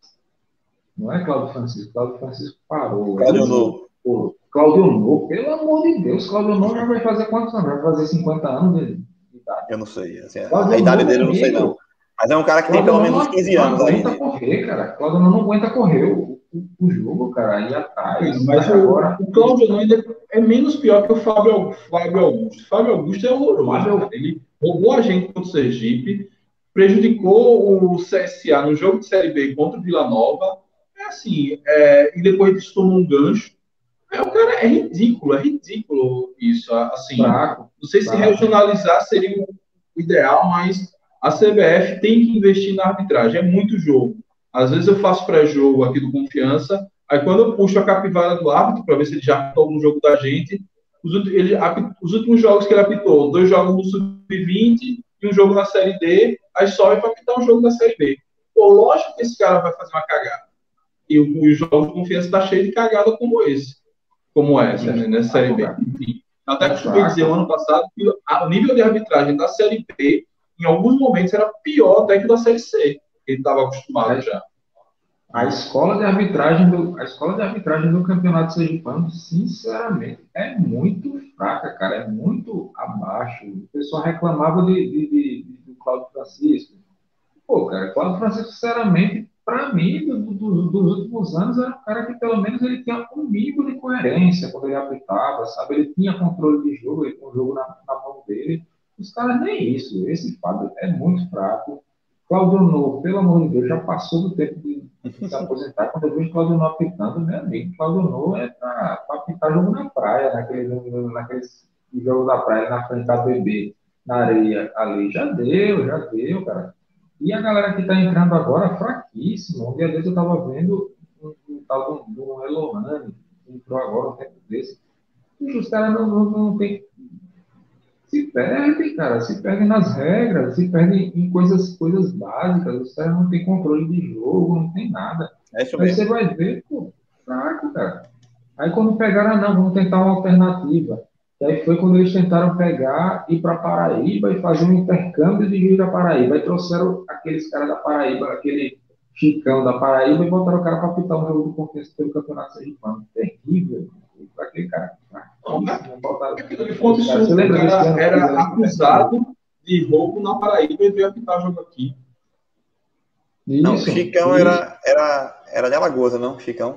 não é Cláudio Francisco, Cláudio Francisco parou. Cláudio Novo. Pô, Cláudio Novo, pelo amor de Deus, Cláudio Novo já vai fazer quantos anos? Vai fazer cinquenta anos de, de idade. Eu não sei. Assim, a, a Cláudio idade Novo é dele eu não sei, não. negro. Mas é um cara que tem Cláudio pelo Novo menos uns não, quinze não anos aí. aguenta correr, cara. Cláudio Novo não aguenta correr o, o, o jogo, cara. Aí atrás. Mas Aí o, agora. o Cláudio não ainda é menos pior que o Fábio, Fábio Augusto. Fábio Augusto é horroroso. Fábio... Ele roubou a gente contra o Sergipe, prejudicou o C S A no jogo de Série B contra o Vila Nova. É assim, é, e depois disso tomou um gancho. É, o cara é ridículo, é ridículo isso. Assim, Fraco. não sei se Fraco. regionalizar seria o ideal, mas a C B F tem que investir na arbitragem. É muito jogo. Às vezes eu faço pré-jogo aqui do Confiança, aí quando eu puxo a capivara do árbitro para ver se ele já apitou algum jogo da gente, os, ele, os últimos jogos que ele apitou, dois jogos no sub vinte e um jogo na Série D, aí sobe para apitar um jogo da Série B. Pô, lógico que esse cara vai fazer uma cagada. E os jogos de Confiança está cheio de cagada como esse. Como essa, né, nessa Série B. Enfim, até costumei dizer no ano passado que o nível de arbitragem da Série B, em alguns momentos, era pior até que da Série C. Ele estava acostumado já. A escola de arbitragem do, a escola de arbitragem do Campeonato Sergipano, sinceramente, é muito fraca, cara. É muito abaixo. O pessoal reclamava de, de, de, de do Cláudio Francisco. Pô, cara, Cláudio Francisco, sinceramente, para mim, do, do, dos últimos anos, era um cara que pelo menos ele tinha um mínimo de coerência quando ele apitava, sabe? Ele tinha controle de jogo, ele tinha o jogo na, na mão dele. Os caras nem isso. Esse Fábio é muito fraco. Cláudio Novo, pelo amor de Deus, já passou do tempo de, de se aposentar. Quando eu vejo Cláudio Novo apitando, meu amigo, Cláudio Novo é para apitar jogo na praia, naquele, naquele jogo da praia, na frente da B B, na areia ali. Já deu, já deu, cara. E a galera que está entrando agora, fraquíssimo. Um dia desse eu estava vendo um, um tal do, do Elohane, que entrou agora, um tempo desse. E os caras não, não, não tem. Se perdem, cara, se perdem nas regras, se perdem em coisas, coisas básicas. Os caras não têm controle de jogo, não tem nada. É isso Aí mesmo. você vai ver, pô, fraco, cara. Aí quando pegaram, ah, não, vamos tentar uma alternativa. E aí foi quando eles tentaram pegar, ir para Paraíba e fazer um intercâmbio de juiz da Paraíba. Aí trouxeram aqueles caras da Paraíba, aquele Chicão da Paraíba, e botaram o cara para apitar um jogo do Confiança pelo Campeonato Sergipano. Terrível. Aquele cara. Não, mas Aquilo ali foi um absurdo. O cara era acusado de roubo na Paraíba e veio apitar o jogo aqui. Isso, não, o Chicão era, era, era de Alagoas, não? Chicão.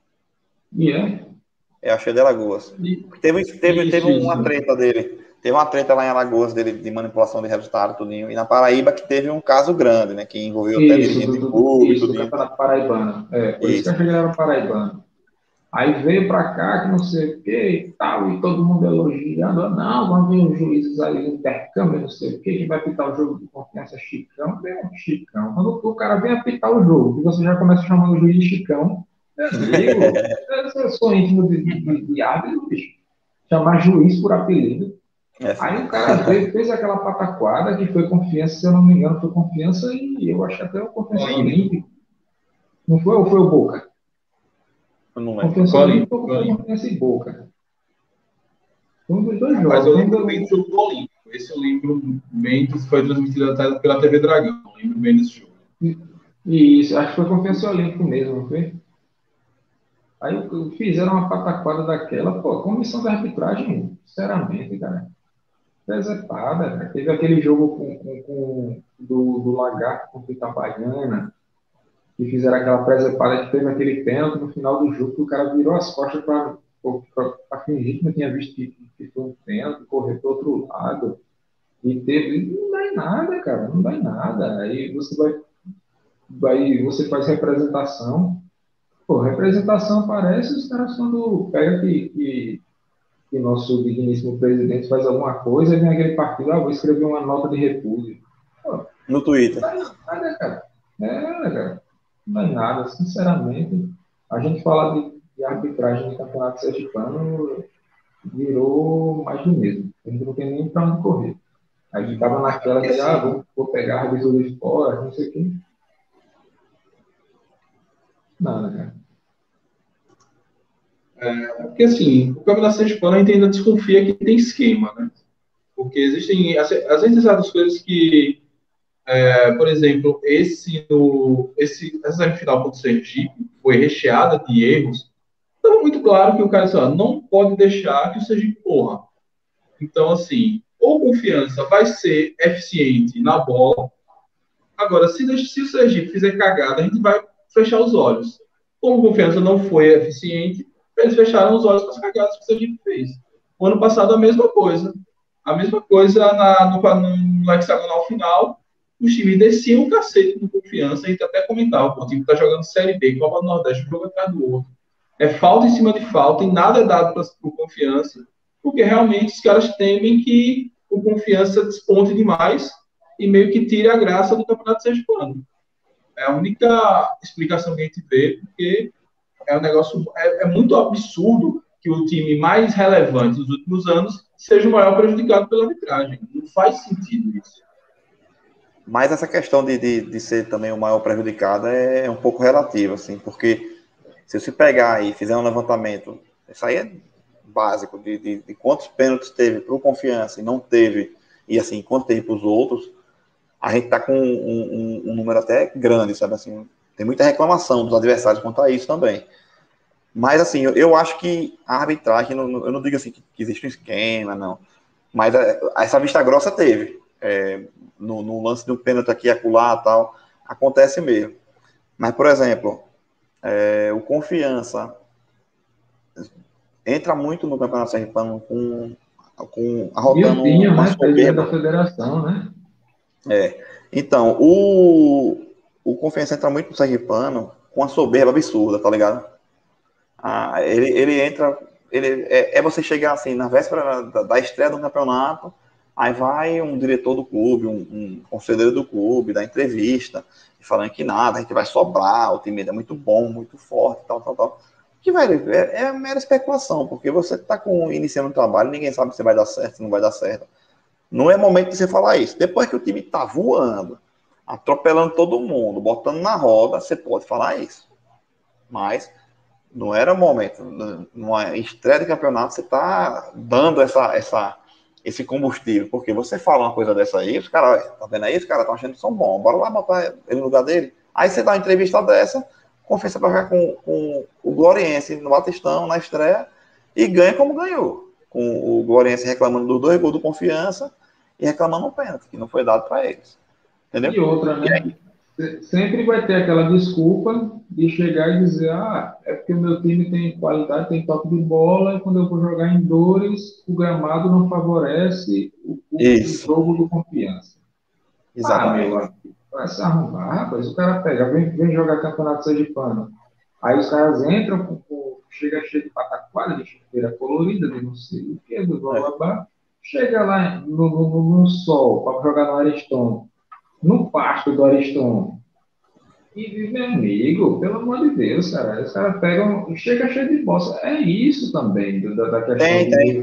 E é? Eu achei de Alagoas. E, teve teve, isso, teve uma isso. treta dele. Teve uma treta lá em Alagoas dele de manipulação de resultado, tudinho. E na Paraíba que teve um caso grande, né? Que envolveu isso, até dirigente do, público. Isso, do campeonato paraibano. É, por isso, isso que eu achei que ele era paraibano. Aí veio pra cá, que não sei o que e tal, e todo mundo elogiando. Não, vamos ver os juízes aí no intercâmbio, não sei o que, quem vai apitar o jogo de confiança é Chicão. Vem um Chicão. Quando o cara vem apitar o jogo, que você já começa chamando o juiz de Chicão, meu amigo, eu sou íntimo de, de, de árbitro, bicho. Chamar juiz por apelido. É, aí o cara veio, fez aquela pataquada que foi confiança, se eu não me engano, foi confiança e eu acho até o confiança olímpico. Não foi ou foi o Boca? Não é. Confiança olímpica ou foi confiança em Boca? Um dos dois jogos. Mas eu lembro bem do jogo do Olímpico. Esse eu lembro bem que foi transmitido até pela T V Dragão. Eu lembro bem desse jogo. E isso, acho que foi confiança olímpico mesmo, não foi? Aí fizeram uma pataquada daquela, pô, comissão da arbitragem, sinceramente, cara, presepada, cara. Teve aquele jogo com, com, com do, do Lagarto contra o Itabaiana, que fizeram aquela presepada que teve aquele pênalti no final do jogo, que o cara virou as costas para fingir que não tinha visto que, que foi um pênalti, correr para o outro lado, e teve, não dá em nada, cara, não dá em nada. Aí você vai, vai você faz representação. Pô, representação aparece os caras quando pega que, que, que nosso digníssimo presidente faz alguma coisa e vem aquele partido, ah, vou escrever uma nota de repúdio. Pô, no Twitter. Não dá nada, cara. É, cara. Não é nada, sinceramente. A gente fala de, de arbitragem de campeonato sergipano virou mais do mesmo. A gente não tem nem pra onde correr. A gente tava naquela de, ah, vou, vou pegar árbitro de fora, não sei o quê. Nada, cara. É, porque assim, o campeonato sergipano a gente ainda desconfia que tem esquema, né? Porque existem, às vezes, certas coisas que, é, por exemplo, esse, no, esse, essa semifinal contra o Sergipe foi recheada de erros. Então, muito claro que o cara assim, não pode deixar que o Sergipe corra. Então, assim, ou Confiança vai ser eficiente na bola. Agora, se, se o Sergipe fizer cagada, a gente vai fechar os olhos. Como Confiança não foi eficiente, eles fecharam os olhos com as cagadas que o Sergipe fez. O ano passado, a mesma coisa. A mesma coisa na, no, no hexagonal final, os times desciam o cacete com Confiança. A gente até comentava, o time está jogando Série B, Copa do Nordeste, um jogo atrás do outro. É falta em cima de falta e nada é dado para o Confiança, porque realmente os caras temem que o Confiança desponte demais e meio que tire a graça do Campeonato Sergipano. É a única explicação que a gente vê, porque é um negócio, é, é muito absurdo que o time mais relevante dos últimos anos seja o maior prejudicado pela arbitragem. Não faz sentido isso. Mas essa questão de, de, de ser também o maior prejudicado é um pouco relativa, assim, porque se você pegar e fizer um levantamento, isso aí é básico, de, de, de quantos pênaltis teve para o Confiança e não teve, e assim, quanto teve para os outros, a gente está com um, um, um número até grande, sabe, assim, tem muita reclamação dos adversários quanto a isso também. Mas, assim, eu, eu acho que a arbitragem, eu não, eu não digo assim que, que existe um esquema, não, mas a, essa vista grossa teve, é, no, no lance de um pênalti aqui, acolá, tal, acontece mesmo. Mas, por exemplo, é, o Confiança entra muito no Campeonato Sergipano com, com arrotando Pinho, uma né? soberba. Da federação, né? É. Então, o, o Confiança entra muito no Sergipano com uma soberba absurda, tá ligado? Ah, ele, ele entra... Ele, é, é você chegar assim, na véspera da, da estreia do campeonato, aí vai um diretor do clube, um, um conselheiro do clube, dar entrevista, falando que nada, a gente vai sobrar, o time é muito bom, muito forte, tal, tal, tal. Que, velho, é, é mera especulação, porque você está com, iniciando um trabalho, ninguém sabe se vai dar certo, se não vai dar certo. Não é momento de você falar isso. Depois que o time está voando, atropelando todo mundo, botando na roda, você pode falar isso. Mas não era o momento. Numa estreia de campeonato, você está dando essa, essa, esse combustível. Porque você fala uma coisa dessa aí, os caras, tá vendo aí? Os caras estão achando que são bons. Bora lá botar ele no lugar dele. Aí você dá uma entrevista dessa, Confiança para jogar com, com o Gloriense no Batistão, na estreia, e ganha como ganhou. com o Gloriense reclamando dos dois gols do Confiança e reclamando o pênalti, que não foi dado para eles. Entendeu? E outra, né? Sempre vai ter aquela desculpa de chegar e dizer, ah, é porque o meu time tem qualidade, tem toque de bola, e quando eu vou jogar em Dores, o gramado não favorece o, o, o jogo do Confiança. Exatamente. Ah, meu amigo, vai se arrumar, rapaz. O cara pega, vem, vem jogar campeonato sergipano. Aí os caras entram, com, com, chega cheio de pataquada, de chuteira colorida, de não sei o que, do blá blá blá. Chega lá no, no, no sol, para jogar no Ariston, no pasto do Ariston. E, meu amigo, pelo amor de Deus, cara, os caras pegam, chega cheio de bosta. É isso também, da, da questão tem, do... Tem,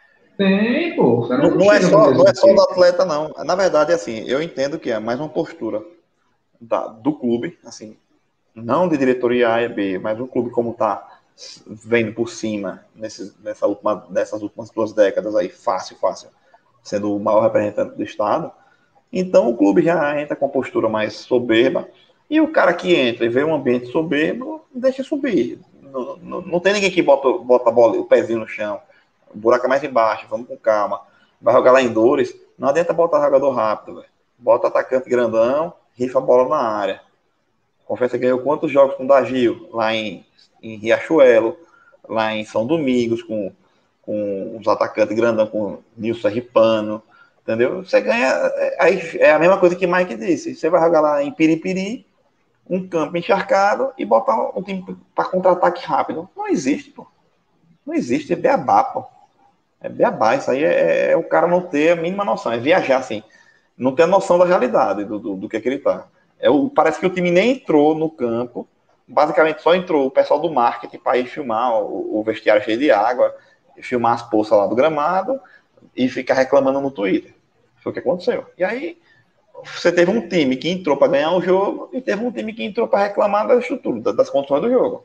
tem, pô. Não, não, não, é só, não é só do atleta, não. Na verdade, assim, eu entendo que é mais uma postura da, do clube, assim, não de diretoria A e B, mas o clube como está vendo por cima nesses, nessa última, nessas últimas duas décadas aí, fácil, fácil, sendo o maior representante do Estado. Então o clube já entra com a postura mais soberba, e o cara que entra e vê um ambiente soberbo, deixa subir. Não, não, não tem ninguém que bota, bota a bola, o pezinho no chão, o buraco é mais embaixo, vamos com calma. Vai jogar lá em Dores, não adianta botar jogador rápido, véio. Bota atacante grandão, rifa a bola na área. Confessa que ganhou quantos jogos com o Dagil, lá em, em Riachuelo, lá em São Domingos, com, com os atacantes grandão, com Nilson Ripano, entendeu? Você ganha, é, é a mesma coisa que Mike disse, você vai jogar lá em Piripiri, um campo encharcado, e botar um time para contra-ataque rápido. Não existe, pô. Não existe, é beabá, pô. É beabá, isso aí é, é o cara não ter a mínima noção, é viajar, assim, não ter a noção da realidade do, do, do que é que ele tá. É o, parece que o time nem entrou no campo, basicamente só entrou o pessoal do marketing para ir filmar o, o vestiário cheio de água, filmar as poças lá do gramado e ficar reclamando no Twitter. Foi o que aconteceu. E aí, você teve um time que entrou para ganhar o jogo e teve um time que entrou para reclamar da estrutura, das condições do jogo.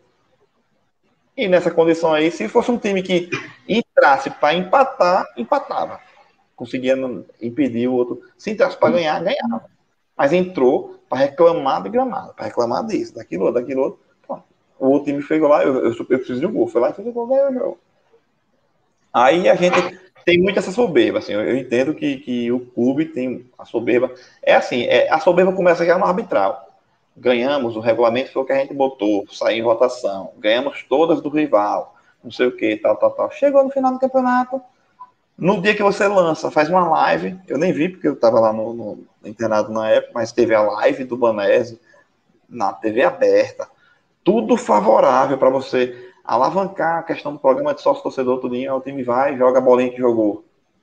E nessa condição aí, se fosse um time que entrasse para empatar, empatava. Conseguia impedir o outro. Se entrasse para ganhar, ganhava. Mas entrou para reclamar de gramado, para reclamar disso, daquilo, daquilo outro. Pô, o outro time chegou lá, eu, eu, eu preciso de um gol. Foi lá e fez o gol, ganhou o jogo. Aí a gente tem muito essa soberba, assim, eu, eu entendo que, que o clube tem a soberba. É assim, é, a soberba começa já no arbitral. Ganhamos, o regulamento foi o que a gente botou, saiu em votação, ganhamos todas do rival, não sei o que, tal, tal, tal. Chegou no final do campeonato, no dia que você lança, faz uma live, eu nem vi porque eu estava lá no, no internado na época, mas teve a live do Banese, na T V aberta, tudo favorável para você alavancar a questão do programa de sócio-torcedor, tudinho, aí o time vai e joga a bolinha que jogou.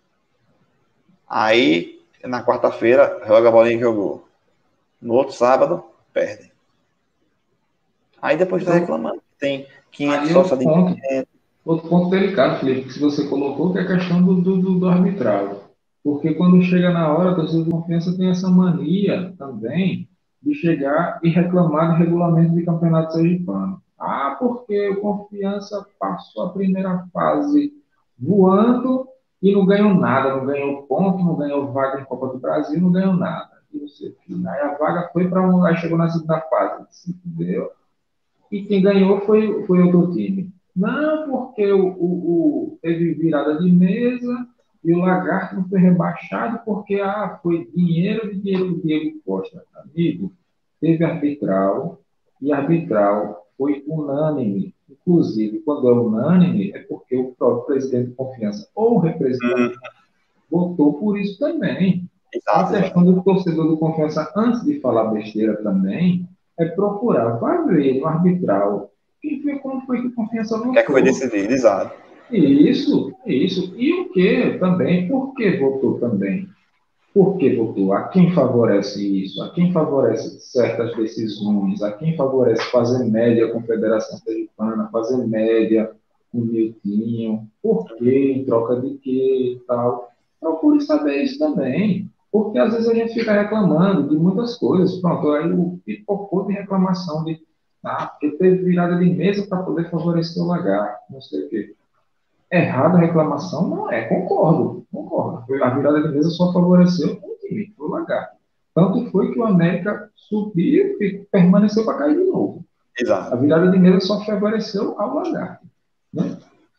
Aí, na quarta-feira, joga a bolinha que jogou. No outro sábado, perde. Aí depois está reclamando. Tem quinhentos sócios ali. Outro ponto delicado, Felipe, que você colocou, que é a questão do, do, do arbitral. Porque quando chega na hora, a torcida de Confiança tem essa mania também de chegar e reclamar do regulamento de campeonato sergipano. Ah, porque o Confiança passou a primeira fase voando e não ganhou nada, não ganhou ponto, não ganhou vaga em Copa do Brasil, não ganhou nada. E você, aí a vaga foi para um, aí chegou na segunda fase, se deu, e quem ganhou foi, foi outro time. Não, porque o, o, o, teve virada de mesa e o Lagarto não foi rebaixado porque ah, foi dinheiro de dinheiro do Diego Costa. Amigo, teve arbitral e arbitral foi unânime. Inclusive, quando é unânime, é porque o próprio presidente de Confiança ou o representante votou por isso também. Exato, a questão do torcedor do Confiança, antes de falar besteira também, é procurar, vai ver no arbitral, quem foi, como foi que a Confiança votou. O que é que foi decidido, exato. Isso, isso. E o que também? Por que votou também? Por que votou? A quem favorece isso? A quem favorece certas decisões? A quem favorece fazer média com a Federação Sergipana, fazer média com o Miltinho? Por quê? Em troca de quê e tal? Procure saber isso também. Porque às vezes a gente fica reclamando de muitas coisas. Pronto, aí o pipocou de reclamação de ah, porque teve virada de mesa para poder favorecer o lagarto, não sei o quê. Errado a reclamação não é, concordo, concordo. A virada de mesa só favoreceu o time, o lagarto. Tanto foi que o América subiu e permaneceu para cair de novo. Exato. A virada de mesa só favoreceu ao lagarto. Né?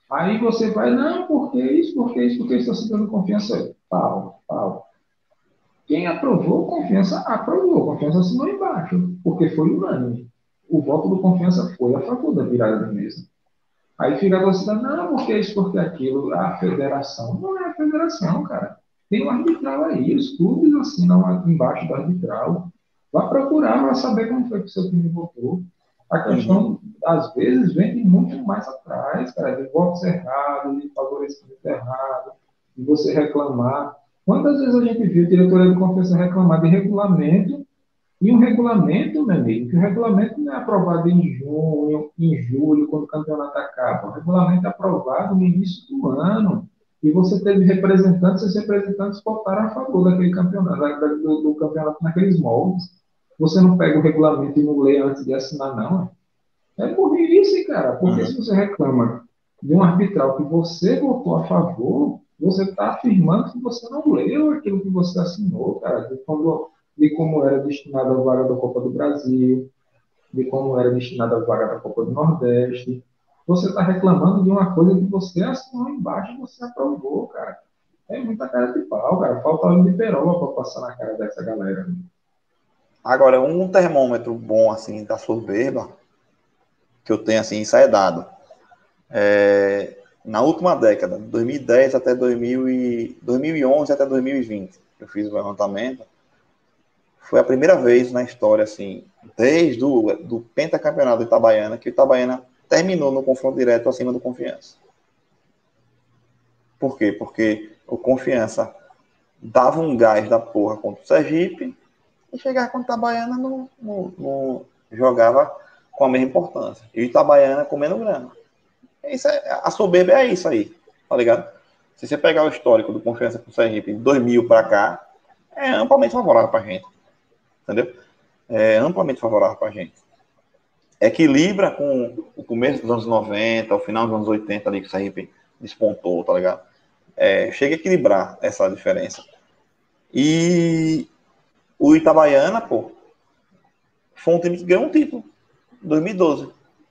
Aí você vai, não, por que isso, por que isso, por que isso, está se dando confiança? Pau, pau. Quem aprovou, confiança aprovou, confiança assinou embaixo, porque foi unânime. O voto do confiança foi a favor da virada da mesa. Aí fica a torcida, não, porque isso, porque aquilo, a federação. Não é a federação, cara. Tem um arbitral aí, os clubes assinam embaixo do arbitral. Vá procurar, vai saber como foi que o seu time votou. A Uhum. questão, às vezes, vem de muito mais atrás, cara, de votos errados, de favorecimento errado, de você reclamar. Quantas vezes a gente viu diretoria de confiança reclamar de regulamento e um regulamento, meu amigo, que o regulamento não é aprovado em junho, em julho, quando o campeonato acaba. O regulamento é aprovado no início do ano. E você teve representantes, esses representantes votaram a favor daquele campeonato, da- da- do, do campeonato naqueles moldes. Você não pega o regulamento e não lê antes de assinar, não. É burrice, cara. Porque se Uhum. você reclama de um arbitral que você votou a favor, você está afirmando que você não leu aquilo que você assinou, cara, de, quando, de como era destinada a vaga da Copa do Brasil, de como era destinada a vaga da Copa do Nordeste. Você está reclamando de uma coisa que você assinou embaixo e você aprovou, cara. É muita cara de pau, cara. Falta óleo de peroba para passar na cara dessa galera. Agora, um termômetro bom, assim, da soberba, que eu tenho, assim, isso é dado. É, na última década, de dois mil e dez até dois mil e, dois mil e onze até dois mil e vinte, eu fiz o levantamento, foi a primeira vez na história, assim, desde o do pentacampeonato do Itabaiana, que o Itabaiana terminou no confronto direto acima do Confiança. Por quê? Porque o Confiança dava um gás da porra contra o Sergipe e chegava contra o Itabaiana não, não, não jogava com a mesma importância. E o Itabaiana comendo grana. Isso é, a soberba é isso aí, tá ligado? Se você pegar o histórico do Confiança com o Sergipe de dois mil para cá, é amplamente favorável pra gente, entendeu? É amplamente favorável pra gente. Equilibra com o começo dos anos noventa, o final dos anos oitenta ali que o Sergipe despontou, tá ligado? É, chega a equilibrar essa diferença. E o Itabaiana, pô, foi um time que ganhou um título em dois mil e doze.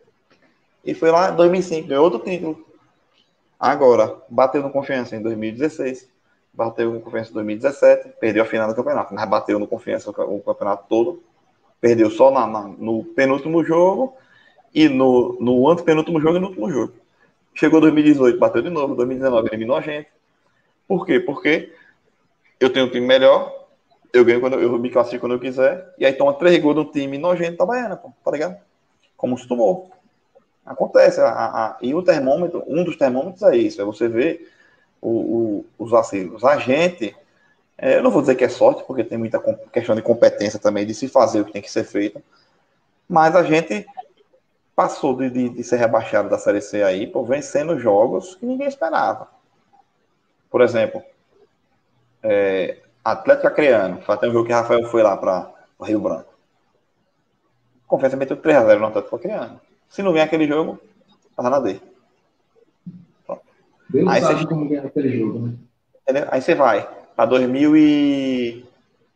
E foi lá em dois mil e cinco, ganhou outro título. Agora, bateu no Confiança em dois mil e dezesseis, bateu no Confiança em dois mil e dezessete, perdeu a final do campeonato, mas bateu no Confiança o campeonato todo, perdeu só na, na, no penúltimo jogo e no, no antepenúltimo jogo e no último jogo. Chegou dois mil e dezoito, bateu de novo, dois mil e dezenove eliminou a gente. Por quê? Porque eu tenho um time melhor, eu ganho quando eu me classifico quando eu quiser, e aí toma três gols de um time nojento da Baiana, pô, tá ligado? Como se tomou. Acontece. A, a, e o termômetro, um dos termômetros é isso, é você ver o, o, os vacilos. A gente, é, eu não vou dizer que é sorte, porque tem muita questão de competência também, de se fazer o que tem que ser feito, mas a gente passou de, de, de ser rebaixado da Série C aí, por vencendo jogos que ninguém esperava. Por exemplo, é, Atlético Acreano, foi até um jogo que Rafael foi lá para o Rio Branco. Confiança meteu três a zero no Atlético Acreano. Se não ganhar aquele jogo, passa na D. Pronto. Deus Aí você, sabe como ganhar aquele jogo, né? entendeu? Aí você vai para dois mil e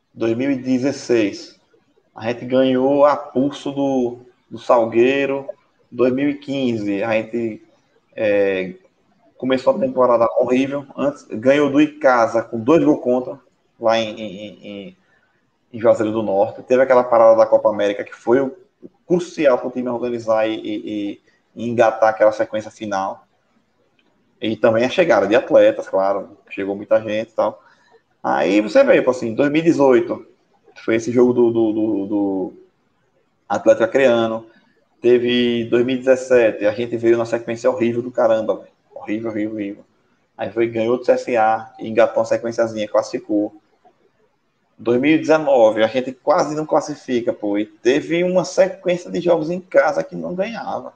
dezesseis. A gente ganhou a pulso do, do Salgueiro. dois mil e quinze, a gente é, começou a temporada horrível. Antes, ganhou do Icasa com dois gols contra, lá em, em, em, em Juazeiro do Norte. Teve aquela parada da Copa América que foi o, crucial para o time organizar e, e, e engatar aquela sequência final. E também a chegada de atletas, claro. Chegou muita gente e tal. Aí você vê, assim, dois mil e dezoito, foi esse jogo do, do, do, do Atlético Acreano. Teve dois mil e dezessete, a gente veio na sequência horrível do caramba, véio. Horrível, horrível, horrível. Aí foi, ganhou do C S A, engatou uma sequenciazinha, classificou. dois mil e dezenove, a gente quase não classifica, pô, e teve uma sequência de jogos em casa que não ganhava.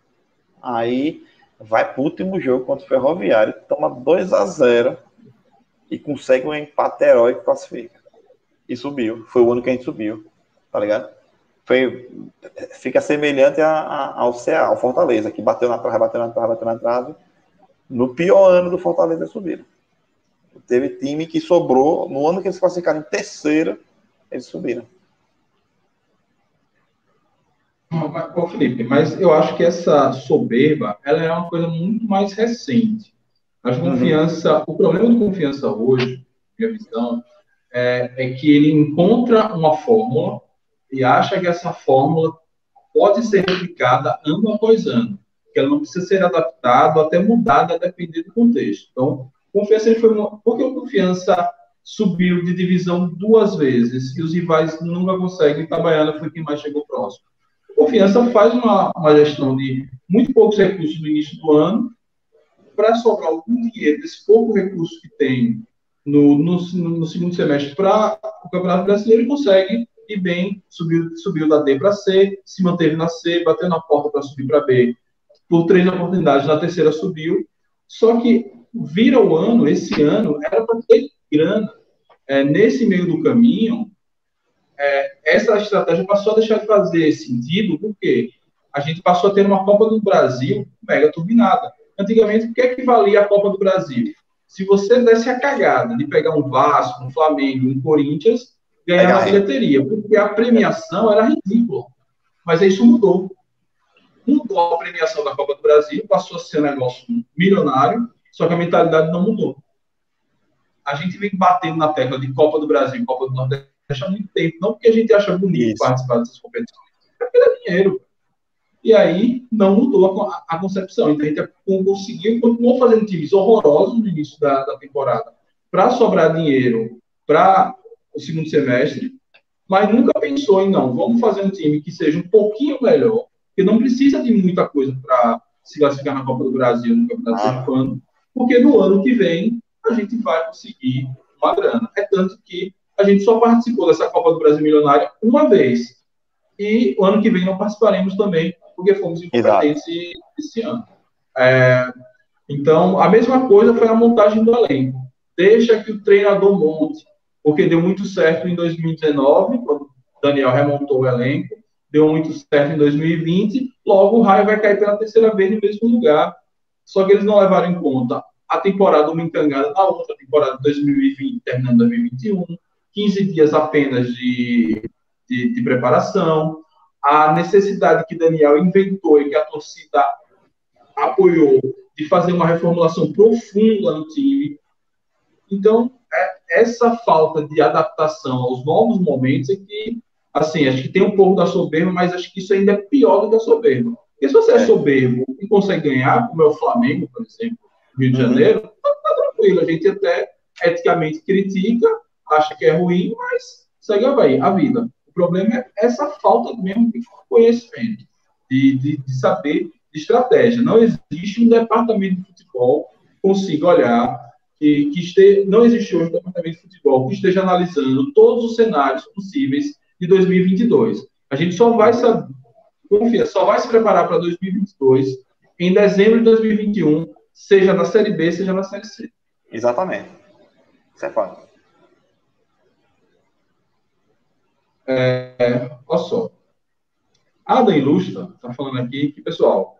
Aí vai pro último jogo contra o Ferroviário, toma dois a zero e consegue um empate heróico e classifica. E subiu. Foi o ano que a gente subiu, tá ligado? Foi, fica semelhante a, a, ao C A, ao Fortaleza, que bateu na trave, bateu na trave, bateu na trave. No pior ano do Fortaleza subiram. Teve time que sobrou, no ano que eles classificaram em terceiro, eles subiram. Ô, Felipe, mas eu acho que essa soberba, ela é uma coisa muito mais recente. A Uhum. confiança, o problema de confiança hoje, minha visão, é, é que ele encontra uma fórmula e acha que essa fórmula pode ser replicada ano após ano, que ela não precisa ser adaptada, até mudada, a depender do contexto. Então, confiança ele foi uma, porque o confiança subiu de divisão duas vezes e os rivais nunca conseguem. Itabaiana foi quem mais chegou próximo. Confiança faz uma, uma gestão de muito poucos recursos no início do ano, para sobrar algum dinheiro desse pouco recurso que tem no, no, no segundo semestre para o Campeonato Brasileiro e consegue ir bem, subiu, subiu da D para C, se manteve na C, bateu na porta para subir para B. Por três oportunidades, na terceira subiu. Só que vira o ano, esse ano, era para ter grana. É, nesse meio do caminho, essa estratégia passou a deixar de fazer sentido, porque a gente passou a ter uma Copa do Brasil mega turbinada. Antigamente, o que é que valia a Copa do Brasil? Se você desse a cagada de pegar um Vasco, um Flamengo, um Corinthians, ganhar Pegar na renda. bilheteria, porque a premiação era ridícula. Mas isso mudou. Mudou a premiação da Copa do Brasil, passou a ser um negócio milionário, só que a mentalidade não mudou. A gente vem batendo na tecla de Copa do Brasil e Copa do Nordeste há muito tempo, não porque a gente acha bonito Isso. participar dessas competições, é porque dá dinheiro. E aí não mudou a, a concepção. Então a gente conseguiu, continuou fazendo times horrorosos no início da, da temporada para sobrar dinheiro para o segundo semestre, mas nunca pensou em não, vamos fazer um time que seja um pouquinho melhor, que não precisa de muita coisa para se classificar na Copa do Brasil, no Campeonato Ah, não. Pernambucano, porque no ano que vem a gente vai conseguir uma grana. É tanto que a gente só participou dessa Copa do Brasil Milionária uma vez. E o ano que vem não participaremos também, porque fomos Exato. incompetentes esse ano. É, então, a mesma coisa foi a montagem do elenco. Deixa que o treinador monte, porque deu muito certo em dois mil e dezenove, quando o Daniel remontou o elenco, deu muito certo em dois mil e vinte, logo o Raio vai cair pela terceira vez no mesmo lugar. Só que eles não levaram em conta a temporada uma entangada na outra, temporada de dois mil e vinte, terminando dois mil e vinte e um, quinze dias apenas de, de, de preparação, a necessidade que Daniel inventou e que a torcida apoiou de fazer uma reformulação profunda no time. Então, é, essa falta de adaptação aos novos momentos é que, assim, acho que tem um pouco da soberba, mas acho que isso ainda é pior do que a soberba. Porque se você é É. soberbo e consegue ganhar, como é o Flamengo, por exemplo, no Rio de Uhum. Janeiro, tá, tá tranquilo. A gente até eticamente critica, acha que é ruim, mas segue a vida. O problema é essa falta mesmo de conhecimento, de, de, de saber de estratégia. Não existe um departamento de futebol que consiga olhar, que, que esteja, não existe hoje um departamento de futebol que esteja analisando todos os cenários possíveis de dois mil e vinte e dois. A gente só vai saber, confia, só vai se preparar para dois mil e vinte e dois em dezembro de dois mil e vinte e um, seja na Série B, seja na Série C. Exatamente. Isso é fato. É, olha só. Ada Ilustra está falando aqui que, pessoal,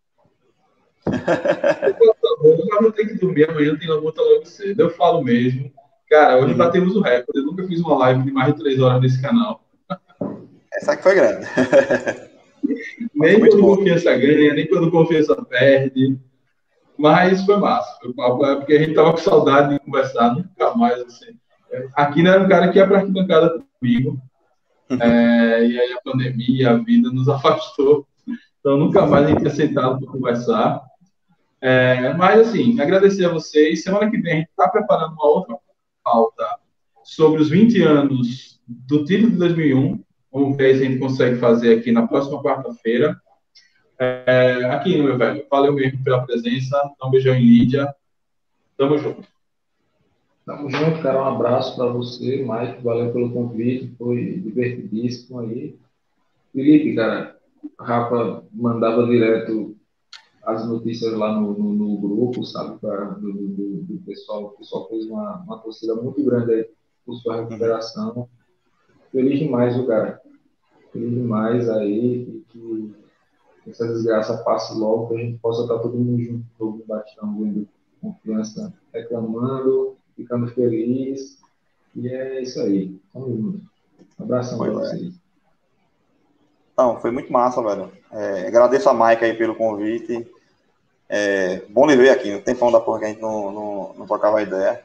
eu vou ter que dormir amanhã, tem luta logo cedo. Eu falo mesmo. Cara, hoje Uhum. batemos o recorde. Eu nunca fiz uma live de mais de três horas nesse canal. Essa aqui foi grande. Mas foi Nem muito quando boa. confiança ganha, nem quando confiança perde. Mas foi massa. Foi papo, é porque a gente tava com saudade de conversar, nunca mais. Assim. Aqui não era um cara que ia para arquibancada comigo. É, e aí a pandemia, a vida nos afastou. Então nunca mais a gente ia sentado para conversar. É, mas assim, agradecer a vocês. Semana que vem a gente está preparando uma outra pauta sobre os vinte anos do título de dois mil e um. Vamos ver se a gente consegue fazer aqui na próxima quarta-feira. É, aqui, meu velho, valeu mesmo pela presença. Um beijão em Lídia. Tamo junto. Tamo junto, cara. Um abraço para você, Mike. Valeu pelo convite. Foi divertidíssimo aí. Felipe, cara, Rafa mandava direto as notícias lá no, no, no grupo, sabe, pra, do, do, do pessoal. O pessoal fez uma, uma torcida muito grande aí por sua Uhum. recuperação. Feliz demais, o cara. Feliz demais aí, que, que essa desgraça passe logo, que a gente possa estar todo mundo junto, todo mundo bastão, vendo confiança, reclamando, ficando feliz. E é isso aí. Tamo junto. Um abração para Pois é. vocês. Não, foi muito massa, velho. É, agradeço a Mike aí pelo convite. É, bom lhe ver aqui, no tempão da porra que a gente não, não, não trocava ideia.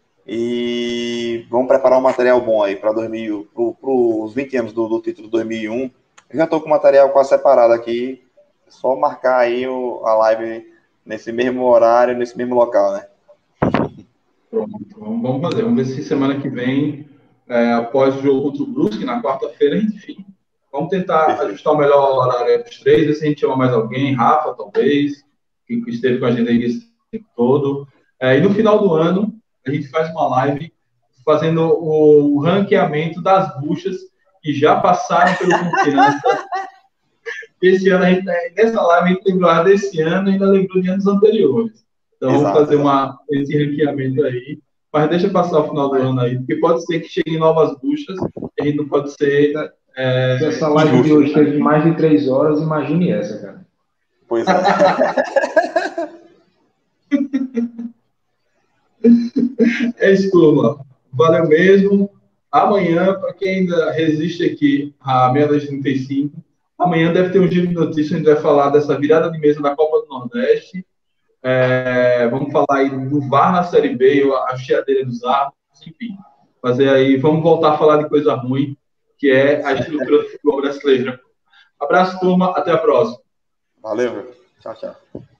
E vamos preparar um material bom aí para os vinte anos do, do título dois mil e um. Eu já estou com o material quase separado aqui. É só marcar aí o, a live nesse mesmo horário, nesse mesmo local, né? Pronto, vamos fazer. Vamos ver se semana que vem, é, após o jogo contra o Brusque, na quarta-feira, a gente fica. Vamos tentar Perfeito. ajustar o melhor horário dos três, ver se a gente chama mais alguém, Rafa, talvez, que esteve com a gente aí esse tempo todo. É, e no final do ano, a gente faz uma live fazendo o ranqueamento das buchas que já passaram pelo Confiança. Esse ano, a gente, nessa live, a gente lembrou desse ano e ainda lembrou de anos anteriores. Então, Exato, vamos fazer exato. uma, esse ranqueamento aí. Mas deixa passar o final do ano aí, porque pode ser que cheguem novas buchas e a gente não pode ser... É, Se essa live de hoje teve mais de três horas, imagine essa, cara. Pois é. É isso, turma. Valeu mesmo. Amanhã, para quem ainda resiste aqui à meia-noite e trinta e cinco, amanhã deve ter um giro de notícias, a gente vai falar dessa virada de mesa da Copa do Nordeste. É, vamos falar aí do V A R na Série B, a chiadeira dos árbitros, enfim. Fazer aí, vamos voltar a falar de coisa ruim, que é a estrutura do futebol brasileiro. Abraço, turma. Até a próxima. Valeu, meu. Tchau, tchau.